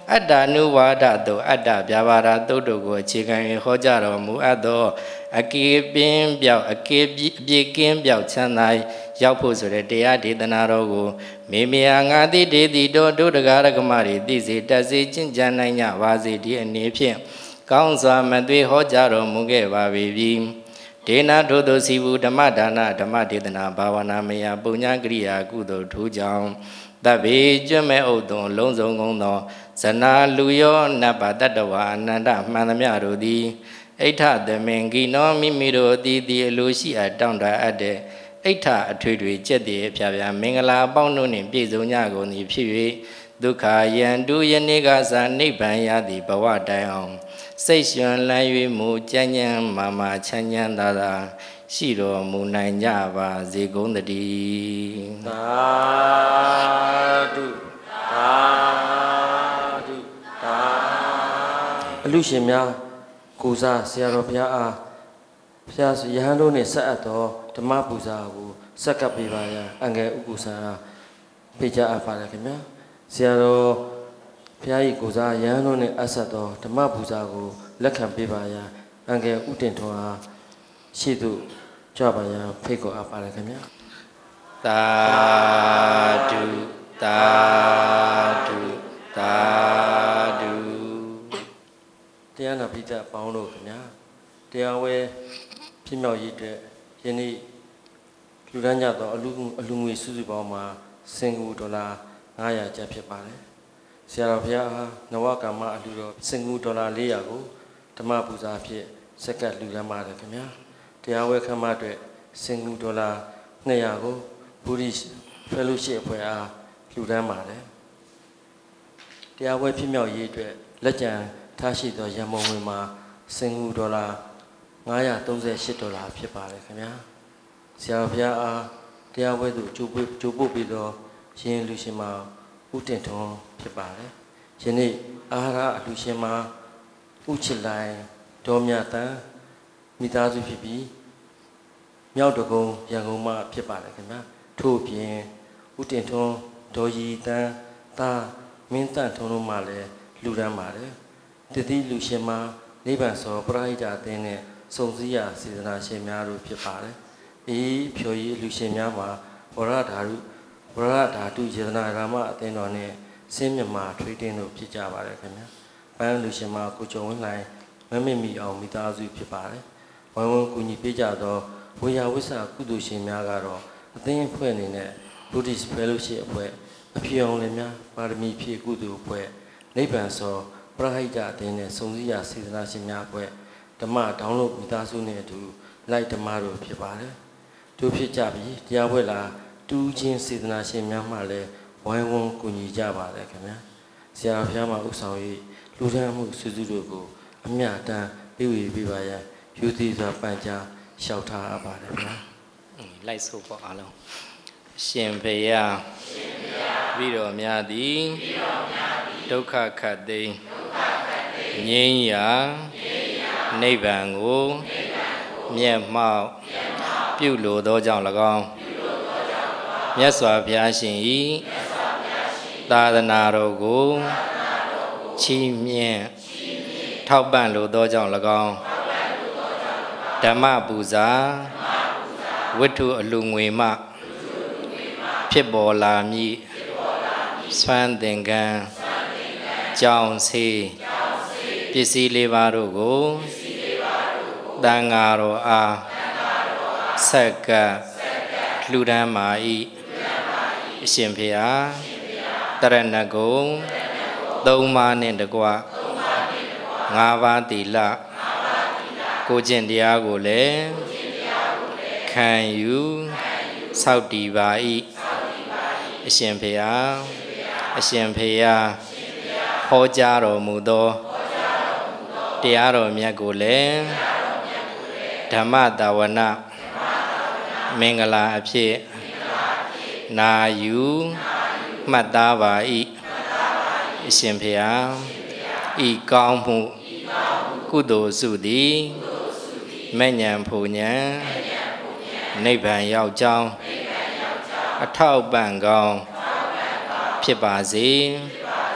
အတ္တနုဝါဒသို့အတ္တဗျာပါဒသုတ်တို့ကိုအခြေခံ၍ဟောကြားတော်မူအပ်သောအကေပင်ပြောက်အကေအပြေကင်းပြောက်ချမ်းသာရောက်ဖို့ဆိုတဲ့တရားဒေသနာတော်ကိုမေမေယငါတိဒေတိတော်ဒုဒကာရကမတွေသိစေတတ်စေကျင့်ကြံနိုင်ကြပါစေဒီအနေဖြင့်ကောင်းစွာမသွေဟောကြားတော်မူခဲ့ပါပြီဒေနာထိုသို့စီဘူးဓမ္မဒါနဓမ္မဒေသနာဘာဝနာမယပုညကရိယာကုသိုလ်ထူးကြောင့်တဗ္ဗေကျွတ်မဲ့ဥဒ္ဒံလုံးစုံကုန်သောဇနာလူယောနတ်ပါတတ္တဝါအနန္တမှန်သမျှတို့သည်အိဋ္ဌသမင်ကိနောမိမိတို့အသည်သည်အလိုရှိအပ်တောင်းတအပ်တဲ့အိဋ္ဌအထွေထွေကျက်တည်းအဖျားဖျားမင်္ဂလာအပေါင်းတို့နှင့်ပြည့်စုံကြကုန်သည်ဖြစ်၍ဒုက္ခယံတုယနေ့ကသာနိဗ္ဗာန်ရသည်ဘဝတိုင်အောင်စိတ်ရှင်လန်း၍မူကြမ်းကြမ်းမာမာချမ်းချမ်းသာသာရှိတော်မူနိုင်ကြပါစေကုန်သတည်းသာဓုသာဓုသာအလူရှင်များကိုစားဆရာတော်ဘုရားအားဘုရားယဟန်တို့နှင့်ဆက်အပ်သောဓမ္မပူဇာကိုဆက်ကပ်ပေးပါရန်အငယ်ဥကုဆံအားပေးကြအပ်ပါတယ်ခင်ဗျာဆရာတော်ဘုရား၏ကိုစားယဟန်တို့နှင့်အဆက်သောဓမ္မပူဇာကိုလက်ခံပေးပါရန်အငယ်ဥတင်ထွန်းအားရှိသူကြပါရန်ဖိတ်ခေါ်အပ်ပါတယ်ခင်ဗျာသာဓုသာဓုသာဓုတရားနာပိဋကပေါင်းတို့ခင်ဗျာတရားဝဲပြည့်မြောက်ရေးအတွက်ယနေ့လူဒန်းကြသောအလူအလူငွေစုစုပေါင်းမှာစင်ကူဒေါ်လာငါးရာကျပ်ဖြစ်ပါတယ်ဆရာတော်ဘုရားအားနဝကမ္မအလူတော်စင်ကူဒေါ်လာလေးရာကိုဓမ္မပူဇာဖြင့်စက္ကပ်လူဒန်းပါတယ်ခင်ဗျာတရားဝဲခမ်းမအတွက်စင်ကူဒေါ်လာနှစ်ရာကိုဘူရိဖဲလို့ရှိအဖွဲ့အားလူဒန်းပါတယ်တရားဝဲပြည့်မြောက်ရေးအတွက်လက်ကျန်ထားရှိသောရန်ပုံငွေမှာစင်ကူဒေါ်လာငါးရာသုံးဆယ်ရှစ်ဒေါ်လာဖြစ်ပါတယ်ခင်ဗျာဆရာဘုရားအားတရားဝဲသို့ကြိုးကြိုးပို့ပြီးတော့ရှင်လူရှင်မှာဥတင်ထွန်းဖြစ်ပါတယ်ယနေ့အာဟာရအလူရှင်မှာဥချစ်လိုက်ဒေါ်မြတန်မိသားစုဖြစ်ပြီးမြောက်တကုံရန်ကုန်မှဖြစ်ပါတယ်ခင်ဗျာထို့ပြင်ဥတင်ထွန်းဒေါ်ရီတန်သားမင်းတန့်ထွန်းတို့မှလည်းလူဒန်းပါတယ်တတိလူရှင်မှာနိဗ္ဗာန်သောပရိဟိတအသင်းနဲ့စုံစည်းရာစေတနာရှင်များတို့ဖြစ်ပါတယ်။အေးဖြော်ရည်လူရှင်များမှာဝရဓာတုဝရဓာတုယေဒနာရာမအသင်းတော်နဲ့စင်းမြမာထွေးတင်းတို့ဖြစ်ကြပါတယ်ခင်ဗျာ။ပန်းလူရှင်မှာကိုကျော်ဝင်းလှိုင်မမစ်မီအောင်မိသားစုဖြစ်ပါတယ်။ဝိုင်းဝန်းကူညီပေးကြသောဝေယဝိဆာကုသိုလ်ရှင်များကတော့အသင်းအဖွဲ့အနေနဲ့ Buddhist Fellowship အဖွဲ့အဖြစ်အောင်လည်းများပါရမီဖြည့်ကုသိုလ်အဖွဲ့နိဗ္ဗာန်သောပရဟိတအသင်းနဲ့စုံစည်းရာစေတနာရှင်များအဖွဲ့ဓမ္မဒေါင်းလို့မိသားစုနဲ့အတူလိုက်ဓမ္မတို့ဖြစ်ပါတယ်။တို့ဖြစ်ကြပြီးတရားပွဲလာတူးချင်းစေတနာရှင်များမှလည်းဝိုင်းဝန်းကူညီကြပါတယ်ခင်ဗျာ။ဆရာဘုရားမှာဥဆောင်၍လူဒန်းမှုစုစုတို့ကိုအမြတ်တမ်းပေးဝေပေးပါရန်ယူသည်စွာပန်ကြားလျှောက်ထားအပ်ပါတယ်ဗျာ။လိုက်ဆိုပေါ့အားလုံးရှင်ဖေယပြီးတော်များသည်ဒုက္ခခတ်သိမ်းငြိမ်းရာနိဗ္ဗာန်ကိုမျက်မှောက်ပြုလိုသောကြောင့်၎င်းမြတ်စွာဘုရားရှင်၏သာသနာတော်ကိုချီးမြှင့်ထောက်ပံ့လိုသောကြောင့်၎င်းဓမ္မပူဇာဝတ္ထုအလူငွေမှဖြစ်ပေါ်လာမည်ဆွမ်းသင်္ကန်းကြောင်းစေပစ္စည်းလေးပါးတို့ကိုတန်ဃာတော်အားဆက်ကလှူဒန်းပါ၏အရှင်ဖေဟာတရဏဂုံသုံးပါးနှင့်တကွငါးပါးသီလကိုကျင့်တရားကိုလည်းခံယူစောင့်တည်ပါ၏အရှင်ဖေဟာအရှင်ဖေဟာဟောကြားတော်မူသောတရားတော်မြတ်ကိုလည်းဓမ္မတာဝနာမင်္ဂလာအဖြစ်နာယူမှတ်သားပါ၏အရှင်ဖေဟာဤကောင်းမှုကုသိုလ်စုသည်မဉ္ဇဉ်ဖူဉ္ဇဉ်နိဗ္ဗာန်ရောက်ကြောင်းအထောက်ပံ့ကောင်းဖြစ်ပါစေ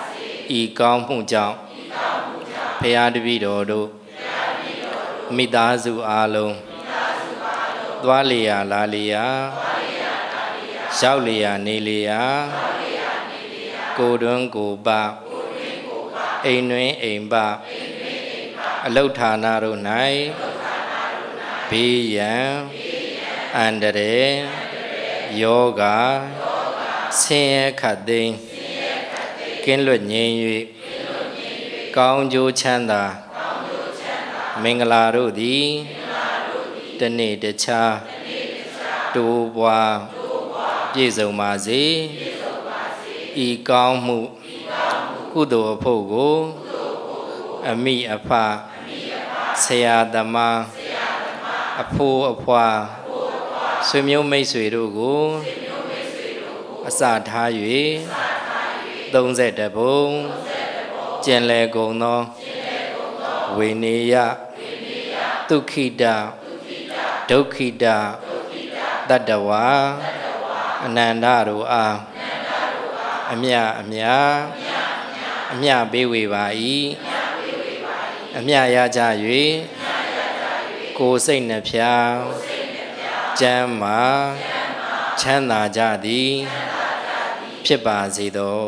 ဤကောင်းမှုကြောင့်ဖရာတပည့်တော်တို့မိသားစုအားလုံးသွားလျာလာလျာရောက်လျာနေလျာကိုတွန်းကိုပအိမ်တွင်အိမ်ပအလုဌာနတို့၌ဘေးရန်အန္တရာယ်ယောဂဆင်းရဲခတ်သိမ်းကင်းလွတ်ငြိမ်း၍ကောင်းကျိုးချမ်းသာမင်္ဂလာတို့သည်တနေ့တခြားတိုးပွားပြည့်စုံပါစေဤကောင်းမှုကုသိုလ်အဖို့ကိုအမိအဖဆရာသမားအဖိုးအဖွားဆွေမျိုးမိတ်ဆွေတို့ကိုအစထား၍သုံးဆယ်တဘုံကျင်လည်ကုန်သောဝိနည်းယဒုက္ခိတဒုက္ခိတတတ္တဝါအနန္တတို့အားအမြအမြအမြပေးဝေပါ၏အမြရကြ၍ကိုယ်စိတ်နှဖျားကျမ်းမာချမ်းသာကြသည်ဖြစ်ပါစေသော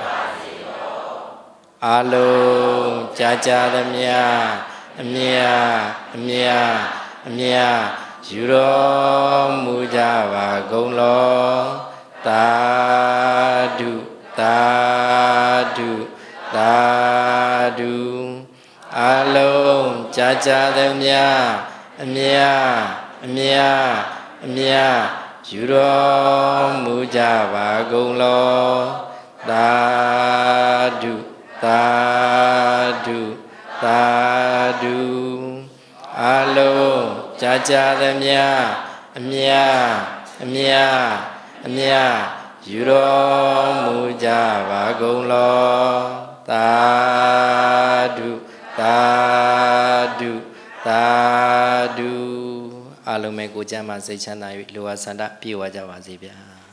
အာလုံးကြာကြာသမျှအမြအမြအမြယူတော်မူကြပါကုန်လောသာဓုသာဓုသာဓုအာလုံးကြာကြာသမျှအမြအမြအမြယူတော်မူကြပါကုန်လောသာဓုသာဓုသာဓုအာလုံးကြာကြာသမျှအမြအမြအမြယူတော်မူကြပါကုန်လောသာဓုသာဓုသာဓုအလုံးမဲ့ကိုကျမ်းမှာစိတ်ချမ်းသာ၍လူဝဆန္ဒပြေဝကြပါစေဗျာ